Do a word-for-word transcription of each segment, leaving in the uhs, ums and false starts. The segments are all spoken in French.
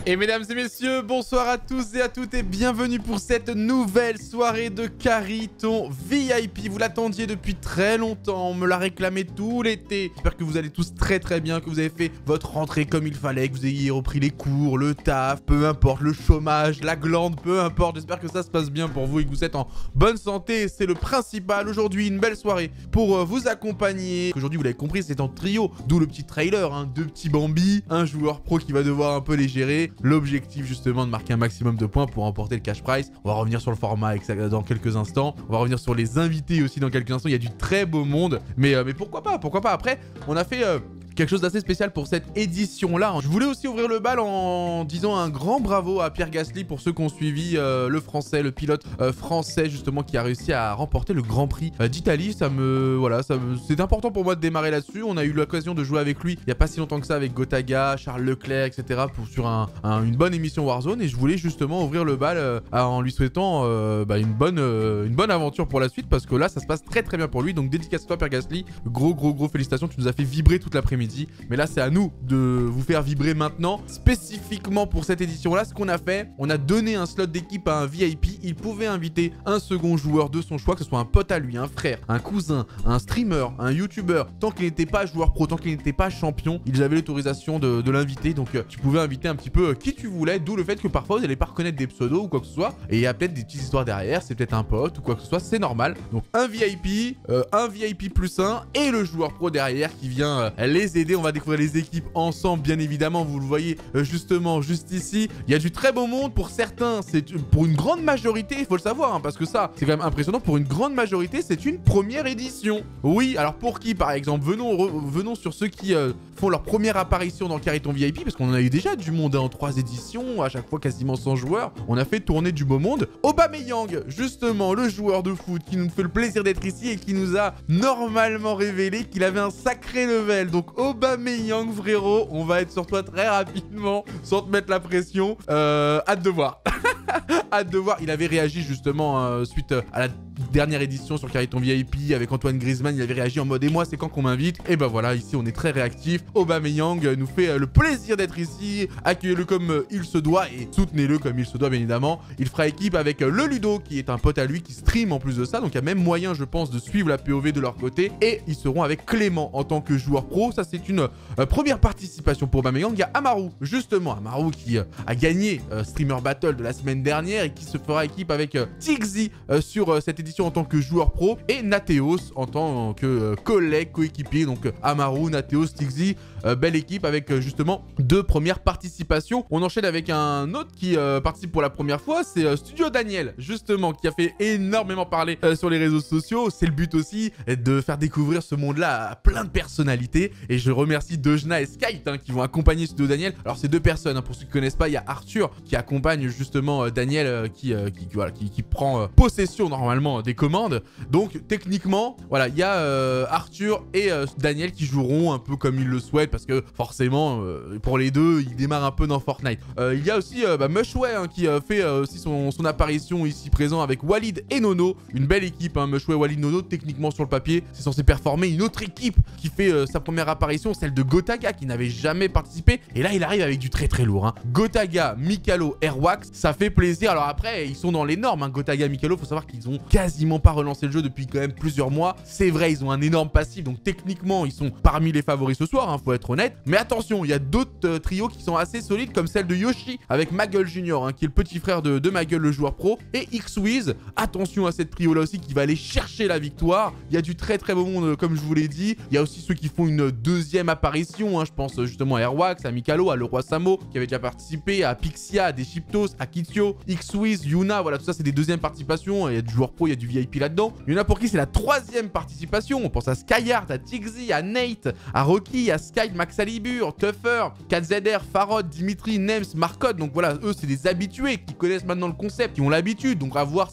Et mesdames et messieurs, bonsoir à tous et à toutes et bienvenue pour cette nouvelle soirée de Khariton V I P. Vous l'attendiez depuis très longtemps, on me l'a réclamé tout l'été. J'espère que vous allez tous très très bien, que vous avez fait votre rentrée comme il fallait, que vous ayez repris les cours, le taf, peu importe, le chômage, la glande, peu importe. J'espère que ça se passe bien pour vous et que vous êtes en bonne santé, c'est le principal. Aujourd'hui, une belle soirée pour vous accompagner. Aujourd'hui, vous l'avez compris, c'est en trio, d'où le petit trailer, hein, deux petits Bambi, un joueur pro qui va devoir un peu les gérer. L'objectif justement de marquer un maximum de points pour remporter le cash prize. On va revenir sur le format dans quelques instants. On va revenir sur les invités aussi dans quelques instants. Il y a du très beau monde. Mais, euh, mais pourquoi pas, pourquoi pas. Après, on a fait... Euh, quelque chose d'assez spécial pour cette édition-là. Je voulais aussi ouvrir le bal en disant un grand bravo à Pierre Gasly pour ceux qui ont suivi euh, le français, le pilote euh, français justement qui a réussi à remporter le Grand Prix euh, d'Italie. Ça me... Voilà, ça me... c'est important pour moi de démarrer là-dessus. On a eu l'occasion de jouer avec lui il n'y a pas si longtemps que ça avec Gotaga, Charles Leclerc, et cetera pour, sur un, un, une bonne émission Warzone. Et je voulais justement ouvrir le bal euh, en lui souhaitant euh, bah, une, bonne, euh, une bonne aventure pour la suite parce que là, ça se passe très très bien pour lui. Donc dédicace à toi Pierre Gasly. Gros gros gros félicitations. Tu nous as fait vibrer toute l'après-midi. Mais là, c'est à nous de vous faire vibrer maintenant. Spécifiquement pour cette édition-là, ce qu'on a fait, on a donné un slot d'équipe à un V I P. Il pouvait inviter un second joueur de son choix, que ce soit un pote à lui, un frère, un cousin, un streamer, un YouTuber. Tant qu'il n'était pas joueur pro, tant qu'il n'était pas champion, ils avaient l'autorisation de, de l'inviter. Donc, euh, tu pouvais inviter un petit peu euh, qui tu voulais. D'où le fait que parfois, vous n'allez pas reconnaître des pseudos ou quoi que ce soit. Et il y a peut-être des petites histoires derrière. C'est peut-être un pote ou quoi que ce soit. C'est normal. Donc, un V I P, euh, un V I P plus un et le joueur pro derrière qui vient euh, les aider. On va découvrir les équipes ensemble, bien évidemment. Vous le voyez euh, justement juste ici. Il y a du très beau monde pour certains. C'est pour une grande majorité, il faut le savoir, hein, parce que ça, c'est quand même impressionnant. Pour une grande majorité, c'est une première édition. Oui, alors pour qui, par exemple? Venons, venons sur ceux qui euh, font leur première apparition dans Khariton V I P, parce qu'on en a eu déjà du monde hein, en trois éditions, à chaque fois quasiment cent joueurs. On a fait tourner du beau monde. Aubameyang, justement, le joueur de foot qui nous fait le plaisir d'être ici et qui nous a normalement révélé qu'il avait un sacré level. Donc Aubameyang, frérot, on va être sur toi très rapidement, sans te mettre la pression. Euh, hâte de voir. Hâte de voir. Il avait réagi justement euh, suite à la dernière édition sur Khariton V I P avec Antoine Griezmann. Il avait réagi en mode et moi c'est quand qu'on m'invite. Et ben voilà, ici on est très réactif. Aubameyang nous fait euh, le plaisir d'être ici. Accueillez-le comme euh, il se doit et soutenez-le comme il se doit bien évidemment. Il fera équipe avec euh, le Ludo qui est un pote à lui qui stream en plus de ça. Donc il y a même moyen je pense de suivre la P O V de leur côté. Et ils seront avec Clément en tant que joueur pro. Ça c'est une euh, première participation pour Aubameyang. Il y a Amaru justement. Amaru qui euh, a gagné euh, Streamer Battle de la semaine dernière et qui se fera équipe avec euh, Tixi euh, sur euh, cette édition en tant que joueur pro et Nateos en tant que euh, collègue, coéquipier. Donc euh, Amaru, Nateos, Tixi, euh, belle équipe avec euh, justement deux premières participations. On enchaîne avec un autre qui euh, participe pour la première fois, c'est euh, Studio Daniel justement qui a fait énormément parler euh, sur les réseaux sociaux. C'est le but aussi de faire découvrir ce monde-là à plein de personnalités et je remercie Dejna et Skype hein, qui vont accompagner Studio Daniel. Alors c'est deux personnes, hein, pour ceux qui ne connaissent pas, il y a Arthur qui accompagne justement euh, Daniel euh, qui, euh, qui, voilà, qui, qui prend euh, possession normalement des commandes. Donc techniquement, voilà, il y a euh, Arthur et euh, Daniel qui joueront un peu comme ils le souhaitent parce que forcément, euh, pour les deux, ils démarrent un peu dans Fortnite. Euh, il y a aussi euh, bah, Mushway hein, qui euh, fait euh, aussi son, son apparition ici présent avec Walid et Nono. Une belle équipe, hein, Mushway, Walid, Nono. Techniquement sur le papier, c'est censé performer. Une autre équipe qui fait euh, sa première apparition, celle de Gotaga qui n'avait jamais participé. Et là, il arrive avec du très très lourd. Hein. Gotaga, Mikalo, Airwax, ça fait plaisir. Alors après, ils sont dans les normes. Hein. Gotaga, Mikalo, faut savoir qu'ils ont quasiment pas relancé le jeu depuis quand même plusieurs mois. C'est vrai, ils ont un énorme passif. Donc techniquement, ils sont parmi les favoris ce soir, hein, faut être honnête. Mais attention, il y a d'autres euh, trios qui sont assez solides comme celle de Yoshi avec Maggle Junior, hein, qui est le petit frère de, de Maggle, le joueur pro. Et X-Wiz, attention à cette trio là aussi qui va aller chercher la victoire. Il y a du très très beau monde comme je vous l'ai dit. Il y a aussi ceux qui font une deuxième apparition. Hein, je pense justement à Airwax, à Mikalo, à Leroy Samo qui avait déjà participé, à Pixia, à Deshiptos, à Kitio, X-Wiz, Yuna. Voilà, tout ça c'est des deuxièmes participations. Il y a du joueur pro, il y a du V I P là-dedans. Il y en a pour qui c'est la troisième participation. On pense à Skyheart, à Tixi, à Nate, à Rocky, à Sky, Max Alibur, Tuffer, quatre Z R, Farod, Dimitri, Nems, Marcode. Donc voilà, eux c'est des habitués qui connaissent maintenant le concept, qui ont l'habitude. Donc à voir si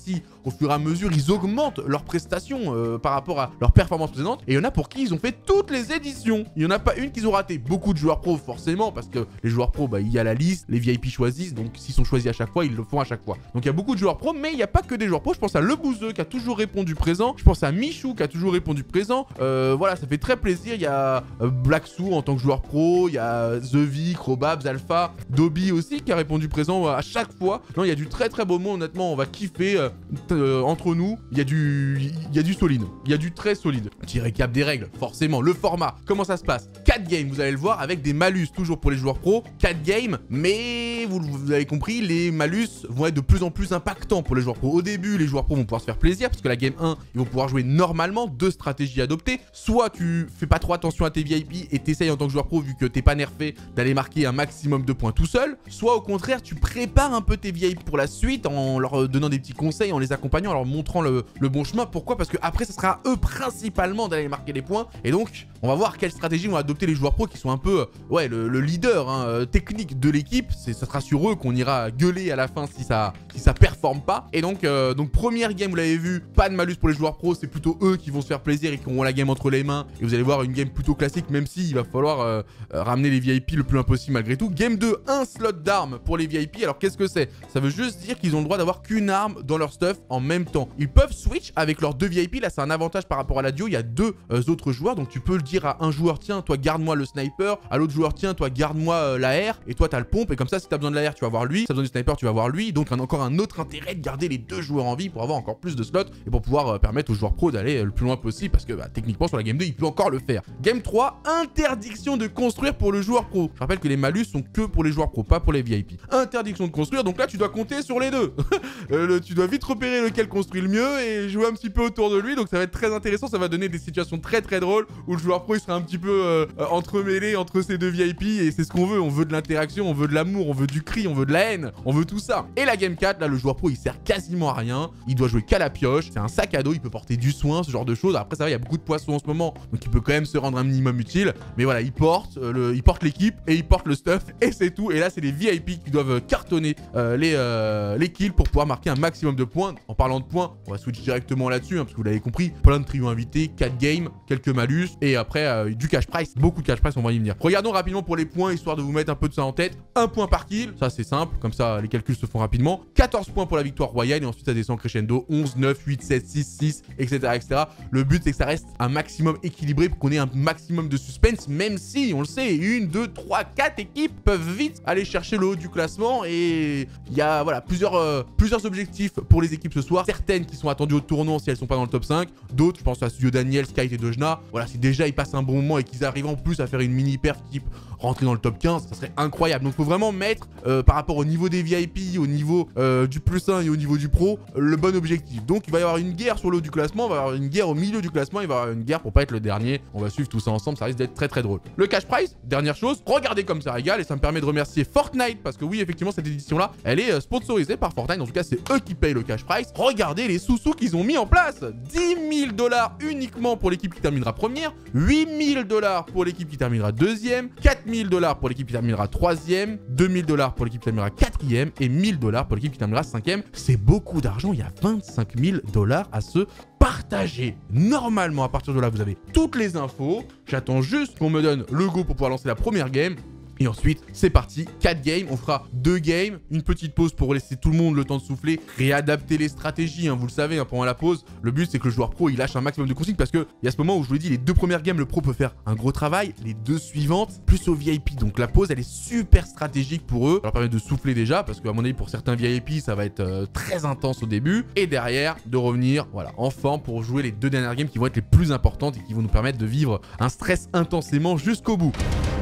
au fur et à mesure, ils augmentent leurs prestations euh, par rapport à leurs performances précédentes. Et il y en a pour qui ils ont fait toutes les éditions. Il n'y en a pas une qu'ils ont raté. Beaucoup de joueurs pro, forcément, parce que les joueurs pro, bah, il y a la liste, les V I P choisissent, donc s'ils sont choisis à chaque fois, ils le font à chaque fois. Donc il y a beaucoup de joueurs pro, mais il n'y a pas que des joueurs pro. Je pense à Le Bouzeux qui a toujours répondu présent. Je pense à Michou qui a toujours répondu présent. Euh, voilà, ça fait très plaisir. Il y a euh, Black Sou en tant que joueur pro. Il y a The Vic, Robabs, Alpha, Dobby aussi qui a répondu présent à chaque fois. Non, il y a du très très beau monde, honnêtement. On va kiffer euh, euh, entre nous. Il y a du il y a du solide. Il y a du très solide. Petit récap des règles, forcément. Le format, comment ça se passe? quatre games, vous allez le voir, avec des malus toujours pour les joueurs pro. quatre games, mais vous, vous avez compris, les malus vont être de plus en plus impactants pour les joueurs pro. Au début, les joueurs pro vont pouvoir se faire plaisir parce que la game un, ils vont pouvoir jouer normalement. Deux stratégies adoptées. Soit tu fais pas trop attention à tes V I P et t'essayes en tant que joueur pro, vu que t'es pas nerfé, d'aller marquer un maximum de points tout seul. Soit au contraire, tu prépares un peu tes V I P pour la suite en leur donnant des petits conseils, en les accompagnant, en leur montrant le, le bon chemin. Pourquoi? Parce que après, ce sera à eux principalement d'aller marquer des points. Et donc, on va voir quelle stratégie vont adopter les joueurs pro qui sont un peu, ouais, le, le leader hein, technique de l'équipe. Ça sera sur eux qu'on ira gueuler à la fin si ça, si ça performe pas. Et donc, euh, donc première game, vous l'avez vu, pas de malus pour les joueurs pro. C'est plutôt eux qui vont se faire plaisir et qui auront la game entre les mains. Et vous allez voir une game plutôt classique, même si il va falloir euh, ramener les V I P le plus loin possible malgré tout. Game deux, un slot d'armes pour les V I P. Alors qu'est-ce que c'est? Ça veut juste dire qu'ils ont le droit d'avoir qu'une arme dans leur stuff en même temps. Ils peuvent switch avec leurs deux V I P. Là, c'est un avantage par rapport à la duo. Il y a deux euh, autres joueurs. Donc tu peux le dire à un joueur, tiens, toi garde-moi le sniper. À l'autre joueur, tiens, toi garde-moi euh, la R. Et toi, t'as le pompe. Et comme ça, si t'as besoin de la R, tu vas voir lui. Si t'as besoin du sniper, tu vas voir lui. Donc un, encore un autre intérêt de garder les deux joueurs en vie pour avoir encore plus de slots et pour pouvoir euh, permettre aux joueurs pro d'aller euh, le plus loin possible. Parce que bah, techniquement, sur la game deux, il peut encore le faire. Game trois, interdiction de construire pour le joueur pro. Je rappelle que les malus sont que pour les joueurs pro, pas pour les V I P. Interdiction de construire, donc là tu dois compter sur les deux. euh, le, tu dois vite repérer lequel construit le mieux et jouer un petit peu autour de lui. Donc ça va être très intéressant, ça va donner des situations très très drôles où le joueur pro il sera un petit peu euh, entremêlé entre ces deux V I P. Et c'est ce qu'on veut, on veut de l'interaction, on veut de l'amour, on veut du cri, on veut de la haine, on veut tout ça. Et la game quatre, là le joueur pro il sert quasiment à rien, il doit jouer qu'à la pioche, c'est un sac à dos, il peut porter du soin, ce genre de choses. Après ça va, il y a beaucoup de poissons en ce moment, donc il peut quand même se rendre un minimum utile. Mais voilà, il porte euh, le, il porte l'équipe et il porte le stuff et c'est tout. Et là c'est les V I P qui doivent cartonner euh, les, euh, les kills pour pouvoir marquer un maximum de points. En parlant de points, on va switch directement là-dessus, hein, parce que vous l'avez compris, plein de trios invités, quatre games, quelques malus et après euh, du cash price, beaucoup de cash price, on va y venir. Regardons rapidement pour les points, histoire de vous mettre un peu de ça en tête. Un point par kill, ça c'est simple, comme ça les calculs se font rapidement. quatorze points pour la victoire royale et ensuite ça descend crescendo, onze, neuf, huit, sept, six, six, et cetera et cetera. Le but c'est que ça reste un maximum équilibré pour qu'on ait un maximum de suspense, même si, on le sait, une, deux, trois, quatre équipes peuvent vite aller chercher le haut du classement et il y a voilà, plusieurs, euh, plusieurs objectifs pour les équipes ce soir. Certaines qui sont attendues au tournant si elles sont pas dans le top cinq, d'autres, je pense à Studio Daniel, Skype et Dojna. Voilà, si déjà ils passent un bon moment et qu'ils arrivent en plus à faire une mini perf type rentrer dans le top quinze, ça serait incroyable. Donc il faut vraiment mettre euh, par rapport au niveau des V I P, au niveau euh, du plus un et au niveau du pro, le bon objectif. Donc il va y avoir une guerre sur le haut du classement, il va y avoir une guerre au milieu du classement, il va y avoir une guerre pour pas être le dernier. On va suivre tout ça ensemble, ça risque d'être très très drôle. Le cash prize, dernière chose, regardez comme ça régale et ça me permet de remercier Fortnite parce que oui, effectivement, cette édition là, elle est sponsorisée par Fortnite. En tout cas, c'est eux qui payent le cash prize. Regardez les sous-sous qu'ils ont mis en place. dix mille dollars uniquement pour l'équipe qui terminera première, huit mille dollars pour l'équipe qui terminera deuxième, quatre mille dollars pour l'équipe qui terminera troisième, deux mille dollars pour l'équipe qui terminera quatrième et mille dollars pour l'équipe qui terminera cinquième. C'est beaucoup d'argent, il y a vingt-cinq mille dollars à se partager. Normalement, à partir de là, vous avez toutes les infos. J'attends juste qu'on me donne le go pour pouvoir lancer la première game. Et ensuite, c'est parti, quatre games, on fera deux games, une petite pause pour laisser tout le monde le temps de souffler, réadapter les stratégies, hein, vous le savez, hein, pendant la pause. Le but, c'est que le joueur pro, il lâche un maximum de consignes parce qu'il y a ce moment où je vous l'ai dit, les deux premières games, le pro peut faire un gros travail, les deux suivantes, plus au V I P. Donc la pause, elle est super stratégique pour eux. Ça leur permet de souffler déjà parce qu'à mon avis, pour certains V I P, ça va être euh, très intense au début. Et derrière, de revenir voilà, en forme pour jouer les deux dernières games qui vont être les plus importantes et qui vont nous permettre de vivre un stress intensément jusqu'au bout.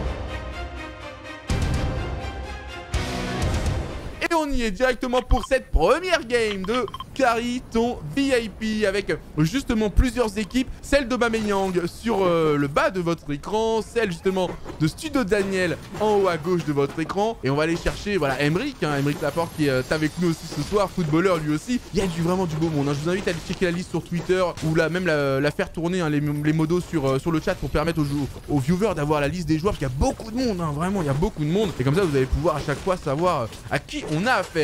Et on y est directement pour cette première game de Carry ton V I P avec justement plusieurs équipes, celle d'Aubameyang sur euh, le bas de votre écran, celle justement de Studio Daniel en haut à gauche de votre écran. Et on va aller chercher, voilà, Emeric, hein, Emeric Laporte qui est avec nous aussi ce soir, footballeur lui aussi. Il y a du, vraiment du beau monde, hein. Je vous invite à aller checker la liste sur Twitter ou là, même la, la faire tourner, hein, les, les modos sur, euh, sur le chat pour permettre aux, aux viewers d'avoir la liste des joueurs, parce qu'il y a beaucoup de monde, hein, vraiment, il y a beaucoup de monde. Et comme ça, vous allez pouvoir à chaque fois savoir à qui on a affaire.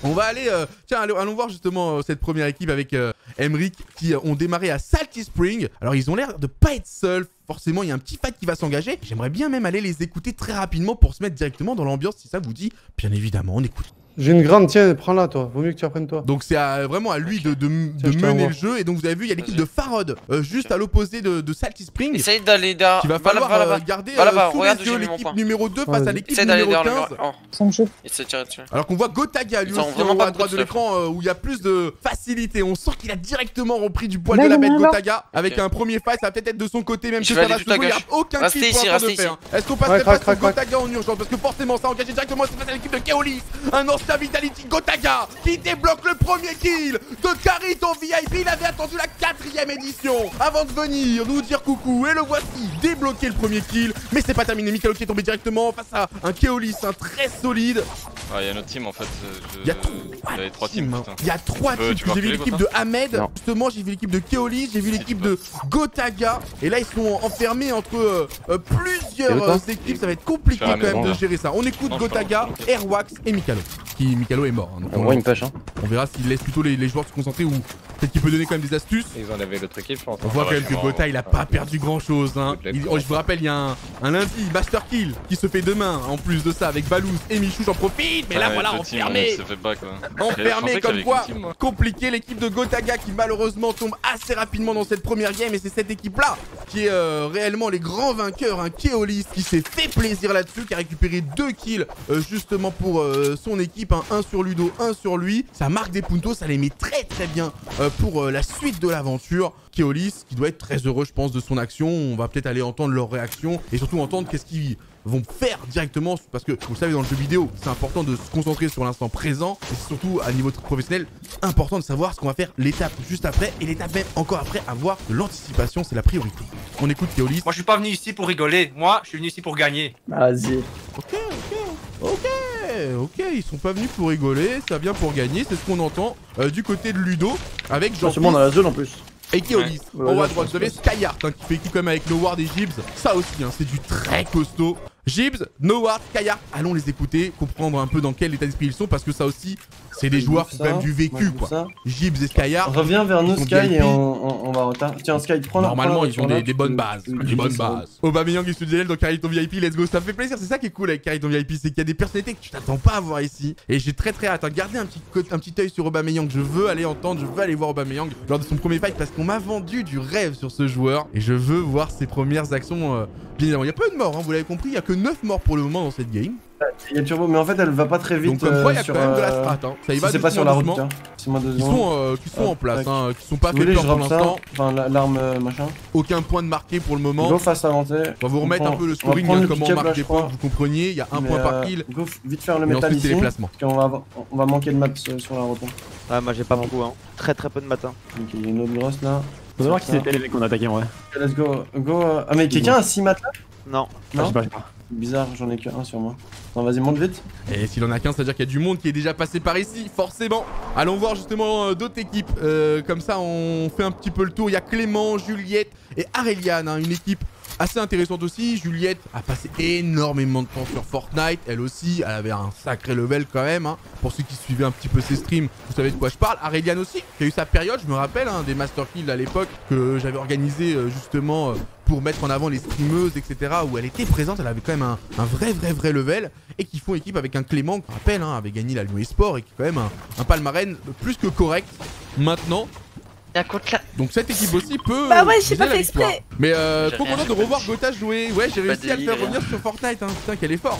On va aller, euh, tiens, allons, allons voir justement euh, cette première équipe avec euh, Emric qui euh, ont démarré à Salty Spring. Alors ils ont l'air de pas être seuls. Forcément, il y a un petit fight qui va s'engager. J'aimerais bien même aller les écouter très rapidement pour se mettre directement dans l'ambiance si ça vous dit. Bien évidemment, on écoute. J'ai une grande, tiens, prends-la toi. Vaut mieux que tu reprennes toi. Donc c'est à, vraiment à lui de, de, Tiens, de je mener le jeu. Et donc vous avez vu, il y a l'équipe de Farod euh, juste à l'opposé de, de Salty Spring. Essaye d'aller derrière. Qui va falloir va là-bas. euh, garder Va là-bas, euh, sous regarde les où j'ai yeux mis mon l'équipe point. numéro deux Ouais, face à vas-y. l'équipe Essaye d'aller numéro derrière quinze. le mur. Oh. Essaye de tirer dessus. Alors qu'on voit Gotaga lui Ils ont aussi vraiment en haut pas à de droite de stuff. l'écran euh, où il y a plus de facilité. On sent qu'il a directement repris du poil Là, de la il est bête là. Gotaga avec Ok. un premier fight. Ça va peut-être être de son côté même Je que vais ça va aller se tout à jouer. Il n'y a gauche. aucun Restez kill pour ici, l'instant de restez faire. Est-ce qu'on passerait Ouais, pas crac, sur crac, Gotaga en urgence parce que forcément ça a engagé directement c'est face à l'équipe de Keolis. Un ancien Vitality Gotaga qui débloque le premier kill de Cariton V I P. Il avait attendu la quatrième édition avant de venir nous dire coucou et le voici débloquer le premier kill. Mais c'est pas terminé. Mikalo qui est tombé directement face à un Keolis, un très solide. Ah, il y a notre team en fait. Je... Il y a Il y avait trois teams. Putain. Il y a trois Tu veux- teams. tu veux J'ai vu reculer, l'équipe Gotin de Ahmed, Non. justement j'ai vu l'équipe de Keolis, j'ai vu Si, l'équipe tu de Gotaga. Et là ils sont enfermés entre euh, euh, plusieurs Et Gotin euh, équipes, ça va être compliqué Je fais quand la même maison, de là. gérer ça. On écoute Non, je Gotaga, fais la Airwax et Mikalo. Qui Mikalo est mort. hein. Donc, on, Moi, il me pêche, hein. on verra s'il laisse plutôt les, les joueurs se concentrer ou peut-être qu'il peut donner quand même des astuces. Ils enlevaient l'autre équipe, je pense. On voit Ah quand ouais, même que non. Gota il a pas perdu grand chose hein. Toutes les Il- fois. je vous rappelle il y a un, un lundi Master Kill qui se fait demain en plus de ça avec Balouz et Michou, j'en profite. Mais là Ouais, voilà le team, enfermé. il s'est fait back, ouais. Enfermé Je pensais comme qu'il y quoi, avait qu'une team, moi. compliqué l'équipe de Gotaga qui malheureusement tombe assez rapidement dans cette première game. Et c'est cette équipe là qui est euh, réellement les grands vainqueurs, un Keolis qui s'est fait plaisir là-dessus, qui a récupéré deux kills euh, justement pour euh, son équipe, un, un sur Ludo, un sur lui. Ça marque des puntos, ça les met très très bien euh, pour euh, la suite de l'aventure. Keolis qui doit être très heureux je pense de son action. On va peut-être aller entendre leur réaction et surtout entendre qu'est-ce qu'ils vont faire directement parce que vous le savez dans le jeu vidéo c'est important de se concentrer sur l'instant présent et c'est surtout à niveau professionnel important de savoir ce qu'on va faire l'étape juste après et l'étape même encore après, avoir de l'anticipation, c'est la priorité. On écoute Keolis. Moi je suis pas venu ici pour rigoler, moi je suis venu ici pour gagner. Vas-y. Ok, ok, ok, ok, ils sont pas venus pour rigoler, ça vient pour gagner, c'est ce qu'on entend euh, du côté de Ludo avec Jean C'est bon dans la zone en plus. et Keolis. Ouais. En haut à Ouais, droite, vous je avez pense Skyheart hein, qui fait équipe quand même avec Noward et Gibbs. Ça aussi, hein, c'est du très costaud. Gibbs, Noward, Skyheart, allons les écouter, comprendre un peu dans quel état d'esprit ils sont parce que ça aussi, c'est des joueurs qui ont quand même du vécu quoi. Gibbs et Skyheart. Reviens vers nous, Ils sont Sky, V I P. et on, on, on va retard. Tiens, Sky, prends la Normalement, prends la- ils ont prends la- des, des bonnes tu- bases. tu- Des tu- bonnes tu- bases. Aubameyang et Sudel dans Cariton V I P, let's go. Ça fait plaisir. C'est ça qui est cool avec Cariton V I P, c'est qu'il y a des personnalités que tu t'attends pas à voir ici. Et j'ai très très hâte. Hein. Gardez un petit, un petit œil sur Aubameyang. Je veux aller entendre, je veux aller voir Aubameyang lors de son premier fight parce qu'on m'a vendu du rêve sur ce joueur. Et je veux voir ses premières actions. Euh, bien évidemment, il y a peu de morts, hein, vous l'avez compris. Il y a que neuf morts pour le moment dans cette game. Il y a Turbo, mais en fait, elle va pas très vite. Donc comme quoi, il y a euh, sur, quand même de la euh, strat. Hein. Ça y si va c'est pas sur doucement, la route, doucement. hein. C'est moi deux Qui sont, euh, qui sont Hop, en place, tac. hein, qui sont pas Si vous fait voulez, peur je pour drop ça. l'instant. Enfin, la- l'arme euh, machin. Aucun point de marqué pour le moment. Go face inventé. On va vous remettre un peu le scoring, hein, comment on marque des points, que vous compreniez. Il y a un point par kill. Go vite faire le Et métal ensuite, c'est ici. les placements. Parce qu'on va, avoir- on va manquer de maps euh, sur la route. hein. Ouais, moi j'ai pas beaucoup, hein. Très très peu de matin. Ok, il y a une autre grosse là. Faut savoir qui c'était les mecs qu'on a attaqué en vrai. Ok, let's go. Go. euh, Ah, mais quelqu'un a six mats là? Non. Ah, je Non sais pas, je sais pas. Bizarre, j'en ai que un sur moi. Non, vas-y, monte vite. Et s'il en a qu'un, c'est-à-dire qu'il y a du monde qui est déjà passé par ici, forcément. Allons voir justement euh, d'autres équipes. Euh, comme ça, on fait un petit peu le tour. Il y a Clément, Juliette et Aureliane, hein, une équipe assez intéressante aussi. Juliette a passé énormément de temps sur Fortnite. Elle aussi, elle avait un sacré level quand même. Hein. Pour ceux qui suivaient un petit peu ses streams, vous savez de quoi je parle. Aureliane aussi, qui a eu sa période, je me rappelle, hein, des Master Kills à l'époque que j'avais organisé euh, justement euh, pour mettre en avant les streameuses, et cetera. Où elle était présente, elle avait quand même un, un vrai, vrai, vrai level. Et qui font équipe avec un Clément, qu'on rappelle, hein, avait gagné la Lyon Esport et qui est quand même un, un palmarès plus que correct. Maintenant, Il y a un côte là. donc cette équipe aussi peut. Bah ouais, j'ai viser pas la fait victoire. exprès. Mais euh, J'ai trop rien content de fait. revoir Gota jouer. Ouais, j'ai Pas réussi à le de faire ligue, revenir sur Fortnite. Hein. Putain, qu'elle est forte.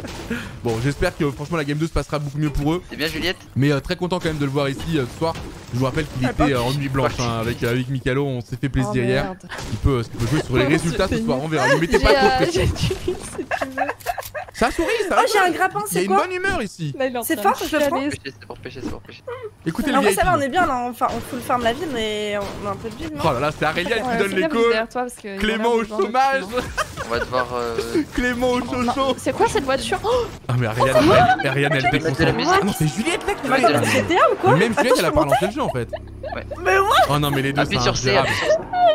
Bon, j'espère que franchement la game deux se passera beaucoup mieux pour eux. C'est bien Juliette. Mais euh, très content quand même de le voir ici euh, ce soir. Je vous rappelle qu'il Ah, était euh, pas- en nuit blanche hein, avec, euh, avec Mikalo. On s'est fait plaisir Oh, hier. merde. Il peut, euh, il peut jouer sur les Oh, résultats ce c'est soir. On verra. Ne mettez pas trop de pression. Ça sourit, ça Oh, rigole. j'ai un grappin, Il y a c'est une quoi bonne humeur ici. C'est fort, je le prends. Pêcher, c'est pour pêcher, c'est pour pêcher. Écoutez le En vrai, V I P. ça va, on est bien là. Enfin, on full farm la ville, mais on a un peu de ville, non? Oh là là, c'est Aureliane qui donne les calls. Clément au chômage. On va devoir. Euh... Clément au chocho. C'est quoi cette voiture? Ah mais Ariane, elle, Ariane, elle mettre de la déconcentre. musique. Ah non, c'est Juliette là qui Mais fait. attends, c'est G T A ou quoi? Même Juliette, Attends, elle je a peux pas monter? lancé le jeu en fait. Mais ouais. Oh non, mais les deux, Appuie c'est sur C, ingérable. appuie sur C.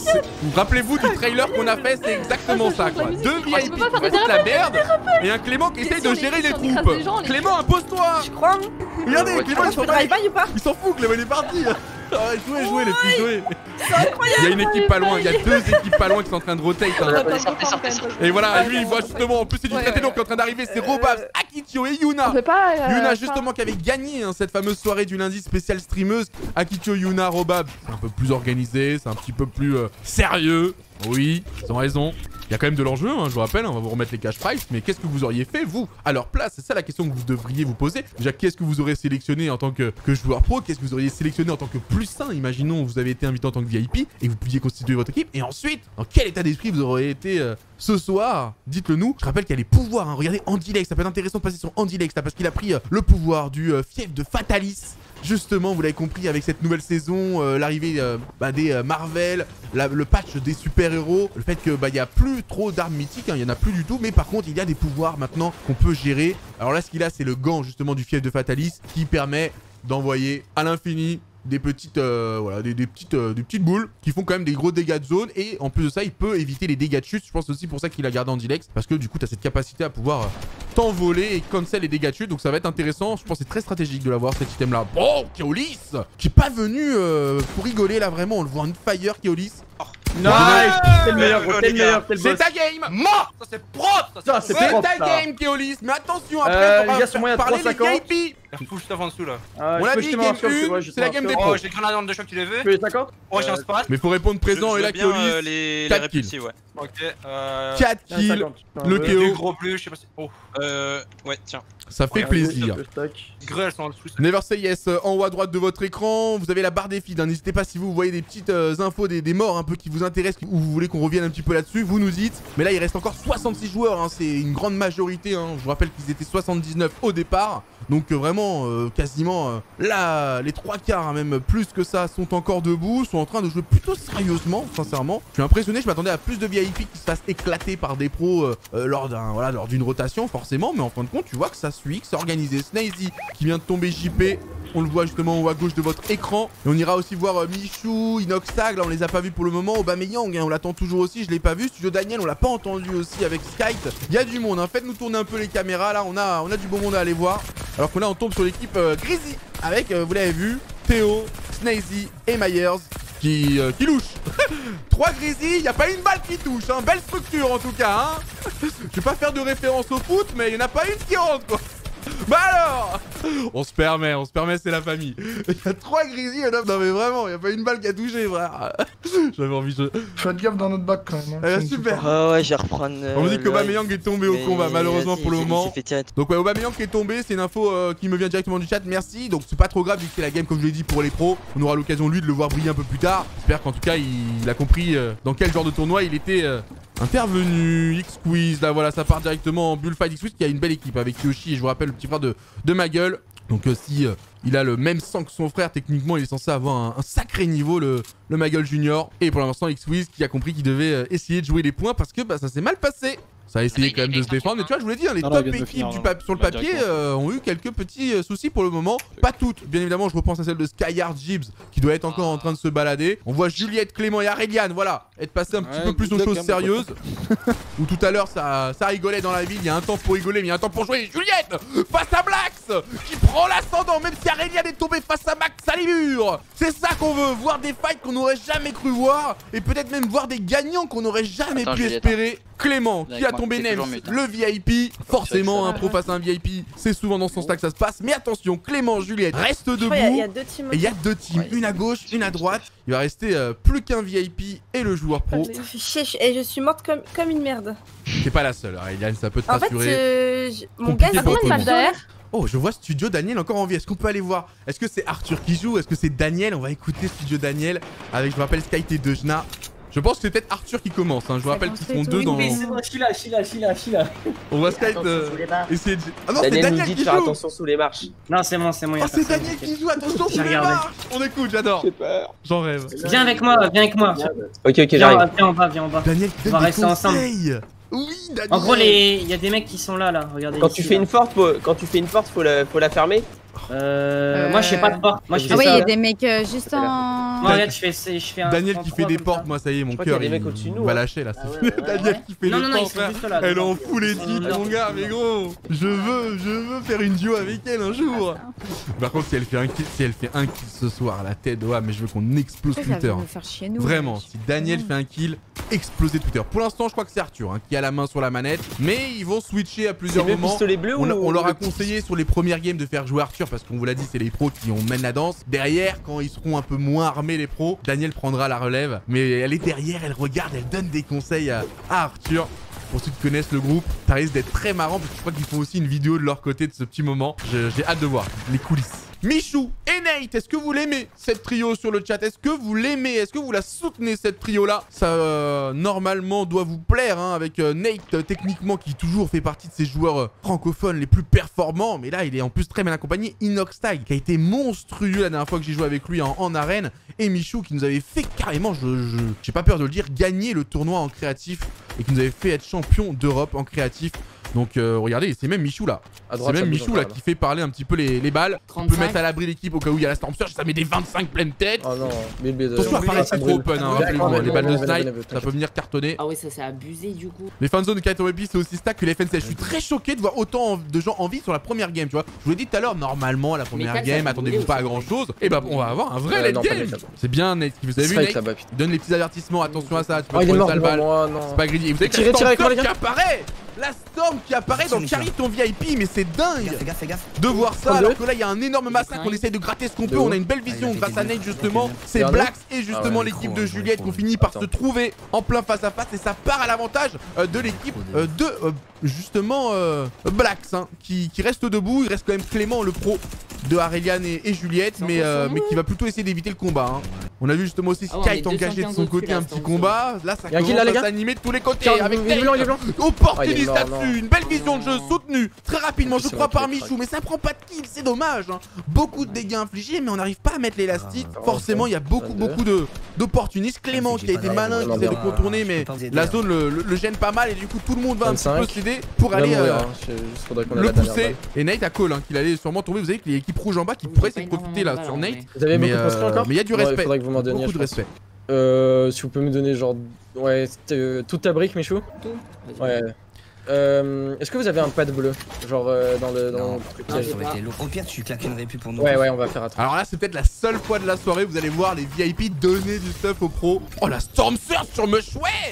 c'est- vous rappelez-vous du trailer qu'on a fait, c'est exactement ça quoi. Deux V I P qui font la merde et un Clément qui essaye de gérer les troupes. Clément, impose-toi. Je crois. Regardez, Ouais, Clément, Ah, il je s'en peux drive by ou pas? il s'en fout, Clément, il est parti. Ah, jouez, jouez les filles, jouez. C'est incroyable. Il y a une équipe pas loin, il y a deux équipes pas loin qui sont en train de rotate. hein. Allez, sortez, sortez, sortez. Et voilà, lui il voit justement, en plus c'est du Ouais, traité ouais, long qui est en train d'arriver, c'est Robabs, Akitio et On Yuna. peut pas. euh, Yuna enfin, justement qui avait gagné hein, cette fameuse soirée du lundi spécial streameuse. Akitio, Yuna, Robabs, c'est un peu plus organisé, c'est un petit peu plus euh, sérieux. Oui, ils ont raison. Il y a quand même de l'enjeu, hein, je vous rappelle, on va vous remettre les cash prize, mais qu'est-ce que vous auriez fait, vous, à leur place? C'est ça la question que vous devriez vous poser. Déjà, qu'est-ce que vous aurez sélectionné en tant que, que joueur pro? Qu'est-ce que vous auriez sélectionné en tant que plus sain? Imaginons, vous avez été invité en tant que V I P et que vous pouviez constituer votre équipe. Et ensuite, dans quel état d'esprit vous auriez été euh, ce soir? Dites-le nous. Je rappelle qu'il y a les pouvoirs, hein. Regardez Andilex, ça peut être intéressant de passer sur Andilex, là, parce qu'il a pris euh, le pouvoir du euh, fief de Fatalis. Justement, vous l'avez compris, avec cette nouvelle saison, euh, l'arrivée euh, bah, des euh, Marvel, la, le patch des super-héros, le fait que bah, y a plus trop d'armes mythiques, hein, il y en a plus du tout, mais par contre, il y a des pouvoirs maintenant qu'on peut gérer. Alors là, ce qu'il a, c'est le gant justement du fief de Fatalis qui permet d'envoyer à l'infini des petites euh, voilà des, des petites euh, des petites boules qui font quand même des gros dégâts de zone, et en plus de ça il peut éviter les dégâts de chute. Je pense aussi pour ça qu'il a gardé Andilex, parce que du coup tu as cette capacité à pouvoir euh, t'envoler et cancel les dégâts de chute, donc ça va être intéressant. Je pense que c'est très stratégique de l'avoir cet item là. Bon, Keolis qui est pas venu euh, pour rigoler là, vraiment on le voit en fire. Keolis, Nice. T'es le meilleur, gros, t'es le meilleur, t'es le c'est boss. ta game. Mort. Ça c'est propre. Ça Ça, c'est c'est C'est propre, ta ça. game Keolis, mais attention après Euh, on va les gars, sur moi, il y a parler trois les V I cinquante. P. Il faut juste avant dessous là. Ah, On je l'a peux dit, jeter game mon un, ouais, je c'est la game des pros. pros. Oh, j'ai grenade en deux chocs, tu l'as vu? Tu fais les cinquante? Oh, j'ai un spot. Mais faut répondre présent, et là bien euh, Keolis, les, les quatre répulsifs, ouais. Ok, euh. quatre Ah, kills, cinquante. le Ouais. Théo. Du gros plus, je sais pas si. Oh, Euh, ouais, tiens. ça fait Ouais, plaisir. Le stock. greux, elles sont en dessous. Never say yes, euh, en haut à droite de votre écran, vous avez la barre des feeds, hein. N'hésitez pas si vous voyez des petites euh, infos, des, des morts un peu qui vous intéressent, ou vous voulez qu'on revienne un petit peu là-dessus, vous nous dites. Mais là il reste encore soixante-six joueurs, hein. C'est une grande majorité, hein. Je vous rappelle qu'ils étaient soixante-dix-neuf au départ. Donc euh, vraiment, euh, quasiment, euh, là, les trois quarts, hein, même plus que ça, sont encore debout, sont en train de jouer plutôt sérieusement, sincèrement. Je suis impressionné, je m'attendais à plus de V I P qui se fassent éclater par des pros euh, euh, lors d'un, voilà, lors d'une rotation, forcément. Mais en fin de compte, tu vois que ça suit, que c'est organisé. Snazy qui vient de tomber J P, on le voit justement en haut à gauche de votre écran. Et on ira aussi voir euh, Michou, Inoxtag, là on les a pas vus pour le moment. Aubameyang, hein, on l'attend toujours aussi, je l'ai pas vu. Studio Daniel, on l'a pas entendu aussi avec Skype. Il y a du monde, hein. Faites-nous tourner un peu les caméras, là on a, on a du beau monde à aller voir. Alors que là on tombe sur l'équipe euh, Grizzly avec, euh, vous l'avez vu, Théo, Snazy et Myers qui, euh, qui louche. trois Grizzly, il n'y a pas une balle qui touche, hein. Belle structure en tout cas, hein. Je vais pas faire de référence au foot, mais il n'y en a pas une qui rentre quoi. Bah alors, on se permet, on se permet, c'est la famille. Il y a trois Grizzly, non mais vraiment, il n'y a pas une balle qui a touché, frère. J'avais envie de... Faites gaffe dans notre bac quand même. Hein. Eh, super. Ah ouais, j'ai reprendre. euh, On me dit le qu'Aubameyang est tombé au mais combat, malheureusement vas-y, pour le il s'est- moment. il s'est fait tirer. Donc ouais, Aubameyang qui est tombé, c'est une info euh, qui me vient directement du chat, merci. Donc c'est pas trop grave vu que c'est la game comme je l'ai dit pour les pros. On aura l'occasion lui de le voir briller un peu plus tard. J'espère qu'en tout cas il, il a compris euh, dans quel genre de tournoi il était euh, intervenu. X-Quiz, là voilà, ça part directement en Bullfight. X-Quiz qui a une belle équipe avec Yoshi et je vous rappelle le petit frère de, de ma gueule. Donc euh, si euh, il a le même sang que son frère, techniquement il est censé avoir un, un sacré niveau, le, le Maggle Junior. Et pour l'instant X-Wiz qui a compris qu'il devait euh, essayer de jouer les points parce que bah, ça s'est mal passé. Ça a essayé quand même de se défendre, mais tu vois, je vous l'ai dit, hein, les Non, non, top il vient de équipes finir, du non. pap- sur le Il va papier directement. euh, ont eu quelques petits euh, soucis pour le moment. Pas toutes, bien évidemment, je repense à celle de Skyhard Gibbs qui doit être encore en train de se balader. On voit Juliette, Clément et Aréliane, voilà, être passé un petit Ouais, peu plus aux good luck, choses hein, sérieuses. Où tout à l'heure ça, ça rigolait dans la ville, il y a un temps pour rigoler, mais il y a un temps pour jouer. Juliette face à Blax qui prend l'ascendant, même si Aréliane est tombée face à Max Salibur. C'est ça qu'on veut, voir des fights qu'on n'aurait jamais cru voir et peut-être même voir des gagnants qu'on n'aurait jamais Attends, pu Juliette, espérer. Clément qui a Avec moi, tombé t'es Nems, toujours mute, hein. le V I P. Forcément, un ça. pro face à un V I P, c'est souvent dans ce sens-là que ça se passe. Mais attention, Clément, Juliette reste Je debout. crois qu'il y, a- il y a deux teams. Et il y a deux teams, Ouais. une à gauche, une à droite. Il va rester euh, plus qu'un V I P et le joueur pro. Ça me fait chier, je- et je suis morte comme, comme une merde. T'es pas la seule, Aréliane, ça peut te En fait, rassurer. euh, je- mon Compliqué gars, pour c'est tout le monde. derrière. Oh, je vois Studio Daniel encore en vie. Est-ce qu'on peut aller voir? Est-ce que c'est Arthur qui joue? Est-ce que c'est Daniel? On va écouter Studio Daniel avec, je vous rappelle, Sky T deux Jna. Je pense que c'est peut-être Arthur qui commence. Hein. Je vous rappelle qu'ils sont deux dans. Oui, c'est moi, je suis là, je suis là, je suis là, je suis là. On voit Sky Attention euh, sous les marches. essayer de. Ah non, c'est Daniel nous Daniel dit qui de faire joue! attention sous les marches. Non, c'est moi, c'est moi. Oh, c'est Daniel qui joue, attention sous J'ai les regardé. marches! On écoute, j'adore! J'ai peur. J'en rêve. Viens avec moi, viens avec moi. Ok, ok, Viens, j'arrive. viens en bas, viens en bas. Daniel qui On va donne des rester ensemble. conseils! Oui, Daniel! En gros, les... il y a des mecs qui sont là, là. Regardez. Quand ici, tu fais là. une porte, faut... quand tu fais une porte, faut la, faut la fermer. Euh... Euh, Moi, je sais pas de porte. Moi, je fais Ah oui, ça. il y a là. des mecs euh, juste en. Moi, regarde, je fais, je fais un. Daniel qui fait des portes, ça. moi ça y est, mon crois qu'il y a cœur des il mecs au-dessus de nous, va hein. lâcher là. Ah ouais, ouais, Daniel ouais. qui fait Non, des non, non, ils portes, sont frère. juste là. Elle est donc. en full edit, mon gars, mais gros. Je veux, je veux faire une duo avec elle un jour. Par contre, si elle fait un kill, si elle fait un kill ce soir, la tête, ouais, mais je veux qu'on explose Twitter. Vraiment, si Daniel fait un kill, exploser Twitter. Pour l'instant, je crois que c'est Arthur hein, qui a la main sur la manette, mais ils vont switcher à plusieurs C'est le moments. pistolet bleu On, ou on leur a le- conseillé sur les premières games de faire jouer Arthur parce qu'on vous l'a dit, c'est les pros qui ont mène la danse. Derrière, quand ils seront un peu moins armés les pros, Daniel prendra la relève. Mais elle est derrière, elle regarde, elle donne des conseils à, à Arthur. Pour ceux qui connaissent le groupe, ça risque d'être très marrant parce que je crois qu'ils font aussi une vidéo de leur côté de ce petit moment. Je- J'ai hâte de voir les coulisses. Michou et Nate, est-ce que vous l'aimez cette trio sur le chat? Est-ce que vous l'aimez? Est-ce que vous la soutenez cette trio là? Ça euh, normalement doit vous plaire hein, avec euh, Nate euh, techniquement qui toujours fait partie de ces joueurs euh, francophones les plus performants. Mais là il est en plus très bien accompagné. Inoxtag qui a été monstrueux la dernière fois que j'ai joué avec lui en, en arène. Et Michou qui nous avait fait carrément, je je- j'ai pas peur de le dire, gagner le tournoi en créatif. Et qui nous avait fait être champion d'Europe en créatif. Donc euh, regardez, c'est même Michou là. C'est même Michou là qui fait parler un petit peu les, les balles. On peut mettre à l'abri l'équipe au cas où il y a la Storm Surge. Ça met des vingt-cinq pleine tête. Oh non, mais le Attention à paraître trop open, hein, rappelez-vous, hein, les balles de snipe, ça peut venir cartonner. Ah ouais, ça c'est abusé du coup. Les fanzones de Kaito Epi, c'est aussi stack que les F N C S. Je suis très choqué de voir autant de gens en vie sur la première game, tu vois. Je vous l'ai dit tout à l'heure, normalement, la première Mais game, ça, attendez-vous ça pas à voulait grand aussi. chose. Et bah, on va avoir un vrai Euh, late non, pas game. late game. C'est bien, Nate. Vous avez vu, Strike Nate là-bas, putain. Il donne les petits avertissements, attention à ça. Tu peux Oh, il est prendre mort une sale devant balle. moi, non. C'est pas greedy. Et vous avez Tirez, la tirez avec moi, Storm les qui apparaît. La Storm qui apparaît dans Cariton V I P, mais c'est dingue Fais gaffe, fais gaffe. de voir ça, Oh, alors deux. que là il y a un énorme massacre, on essaye de gratter ce qu'on peut, Deux. on a une belle vision Ah, il a grâce fait à des Nate deux. justement, c'est Et un Blacks et justement ouais, l'équipe gros, de ouais, Juliette gros, qui ont ouais. fini par Attends. se trouver en plein face à face et ça part à l'avantage euh, de l'équipe euh, de euh, justement euh, Blacks hein, qui, qui reste debout, il reste quand même Clément le pro de Aurelian et, et Juliette mais, euh, mais qui va plutôt essayer d'éviter le combat hein. On a vu justement aussi Ah ouais, on est Sky engagé de son deux cent quinze côté au-dessus, un là, petit c'est combat, là ça Y'a un kill, commence là, les à gars s'animer de tous les côtés Tiens, avec il est blanc, il est blanc. opportuniste Oh, il est mort, là-dessus, non. une belle vision de jeu soutenue, très rapidement je C'est crois vrai par qu'il est Michou, mais ça prend pas de kill, c'est dommage hein. Beaucoup de dégâts infligés mais on n'arrive pas à mettre l'élastique, Ah, forcément il y a beaucoup vingt-deux. beaucoup de d'opportunistes. Clément qui a été malin, qui essaie de contourner mais la zone le, le- le gêne pas mal et du coup tout le monde va un petit vingt-cinq. peu s'aider pour Il va aller mourir, euh, hein. Je- juste faudrait qu'on ait le la dernière pousser. balle. Et Nate a call hein, qu'il allait sûrement tomber, vous avez que l'équipe rouge en bas qui Oui, pourrait j'ai essayer de pas profiter là énormément sur de balles, Nate. Vous avez Mais beaucoup de construits euh, encore mais il y a du Ouais, respect, faudrait que vous m'en donniez, beaucoup je de pense. respect. Euh, si vous pouvez me donner genre... Ouais, c'était, euh, toute ta brique, Michou. Tout. Ouais. Euh, Est-ce que vous avez un pad bleu? Genre euh, dans le, dans Non. le truc Non, piège. j'ai Ça aurait pas. été lourd. Au pire, tu claquerais plus pour nous. Ouais, ouais, on va faire attention. Alors là c'est peut-être la seule fois de la soirée où vous allez voir les V I P donner du stuff aux pros. Oh la Storm Surge sur Mushway.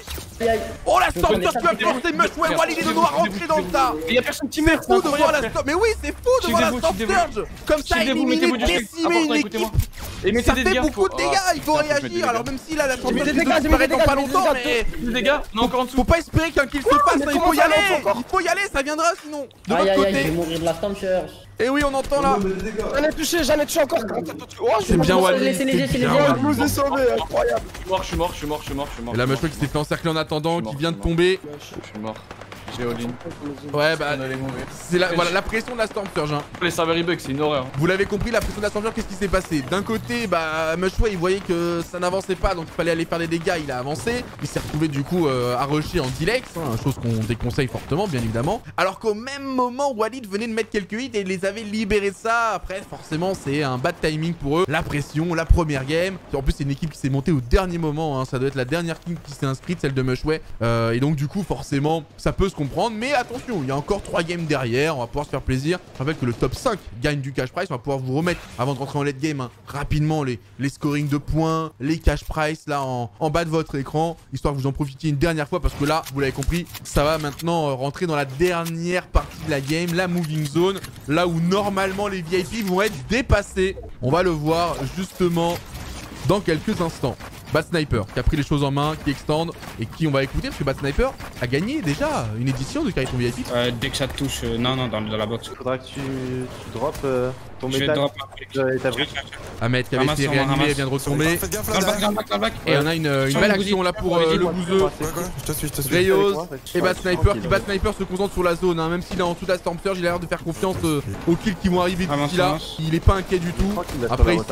Oh la Storm Surge qui va forcer Mushway, Walid de noir rentrer dans le tas. Il y a personne qui C'est meurt, fou de voir la Storm, mais oui c'est fou de voir la Storm Surge. Comme ça éliminer, décimer une équipe. Et Ça fait beaucoup de dégâts, il faut réagir. Alors même si là la Storm J'ai mis Surge des dégâts, j'ai mis disparaît des dans dégâts, pas j'ai mis des longtemps dégâts. mais... Les gars, on est encore en dessous. Faut pas espérer qu'un kill se passe, mais hein, il comment faut y ça aller. lance encore? Il faut y aller, ça viendra sinon. De Aïe votre aïe aïe, je vais côté. mourir de la Storm Surge. Et oui on entend là. J'en ai touché, j'en ai touché encore. Oh, C'est bien Walid. Laissez léger, c'est c'est bien, léger. Walid. Je nous ai sauvés, incroyable. Je suis mort, je suis mort, je suis mort, je suis mort, je suis mort. Et là Mushway qui s'est fait encercler en attendant, Je suis qui mort, vient de je suis tomber. Je suis mort. J'ai all-in. Ouais bah On allait mourir. c'est la, voilà, la pression de la Storm Surge hein. Les serveurs e-bug, c'est une horreur. Vous l'avez compris, la pression de la Storm Surge, qu'est-ce qui s'est passé? D'un côté, bah Mushway il voyait que ça n'avançait pas donc il fallait aller faire des dégâts, il a avancé. Il s'est retrouvé du coup euh, à rusher en dilex, hein, chose qu'on déconseille fortement bien évidemment. Alors qu'au même moment, Walid venait de mettre quelques hits et il les avait libérés ça. Après forcément c'est un bad timing pour eux. La pression, la première game. En plus c'est une équipe qui s'est montée au dernier moment, hein. Ça doit être la dernière team qui s'est inscrite, celle de Mushway. Euh, et donc du coup forcément ça peut se comprendre. Mais attention, il y a encore trois games derrière, on va pouvoir se faire plaisir. Je rappelle que le top cinq gagne du cash prize, on va pouvoir vous remettre avant de rentrer en late game hein, rapidement les, les scoring de points, les cash prize là en, en bas de votre écran, histoire que vous en profitiez une dernière fois parce que là, vous l'avez compris, ça va maintenant euh, rentrer dans la dernière partie de la game, la moving zone, là où normalement les V I P vont être dépassés. On va le voir justement dans quelques instants. Bad Sniper qui a pris les choses en main, qui extend et qui on va écouter parce que Bad Sniper a gagné déjà une édition de Cariton V I P. Euh, dès que ça te touche, euh, non, non, dans, dans la box. Faudra que tu, tu droppes euh, ton Je vais métal. drop Euh, ta brique. Ahmed qui avait Ramasse, été on réanimé, ramasse. elle vient de retomber. Faites gaffe Dans le bac, dans là. le bac, dans le bac. Et on a une, une Sur belle le action là pour euh, le bouseux. Ouais, quoi Je te suis, je te suis. Rayos et Bad Sniper qui Bad Sniper se concentre sur la zone hein. Même s'il est en dessous de la Storm Surge, il a l'air de faire confiance euh, aux kills qui vont arriver Avance, d'ici là. avance. Il est pas inquiet du tout. Après ils sont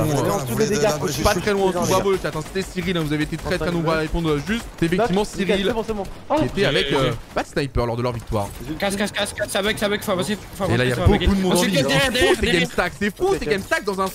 euh, pas très loin en dessous. Bravo le chat, hein. C'était Cyril, hein. Vous avez été très très nombreux à répondre juste. C'est effectivement Cyril qui était avec euh, Bad Sniper lors de leur victoire. Casse, casse, casse, casse, ça bug, ça bug, faut avancer, faut avancer. Et là il y a ça va bugger. beaucoup de monde en Ensuite, ligne. derrière, C'est derrière, fou ces derrière. game stacks, c'est fou ces game stacks dans un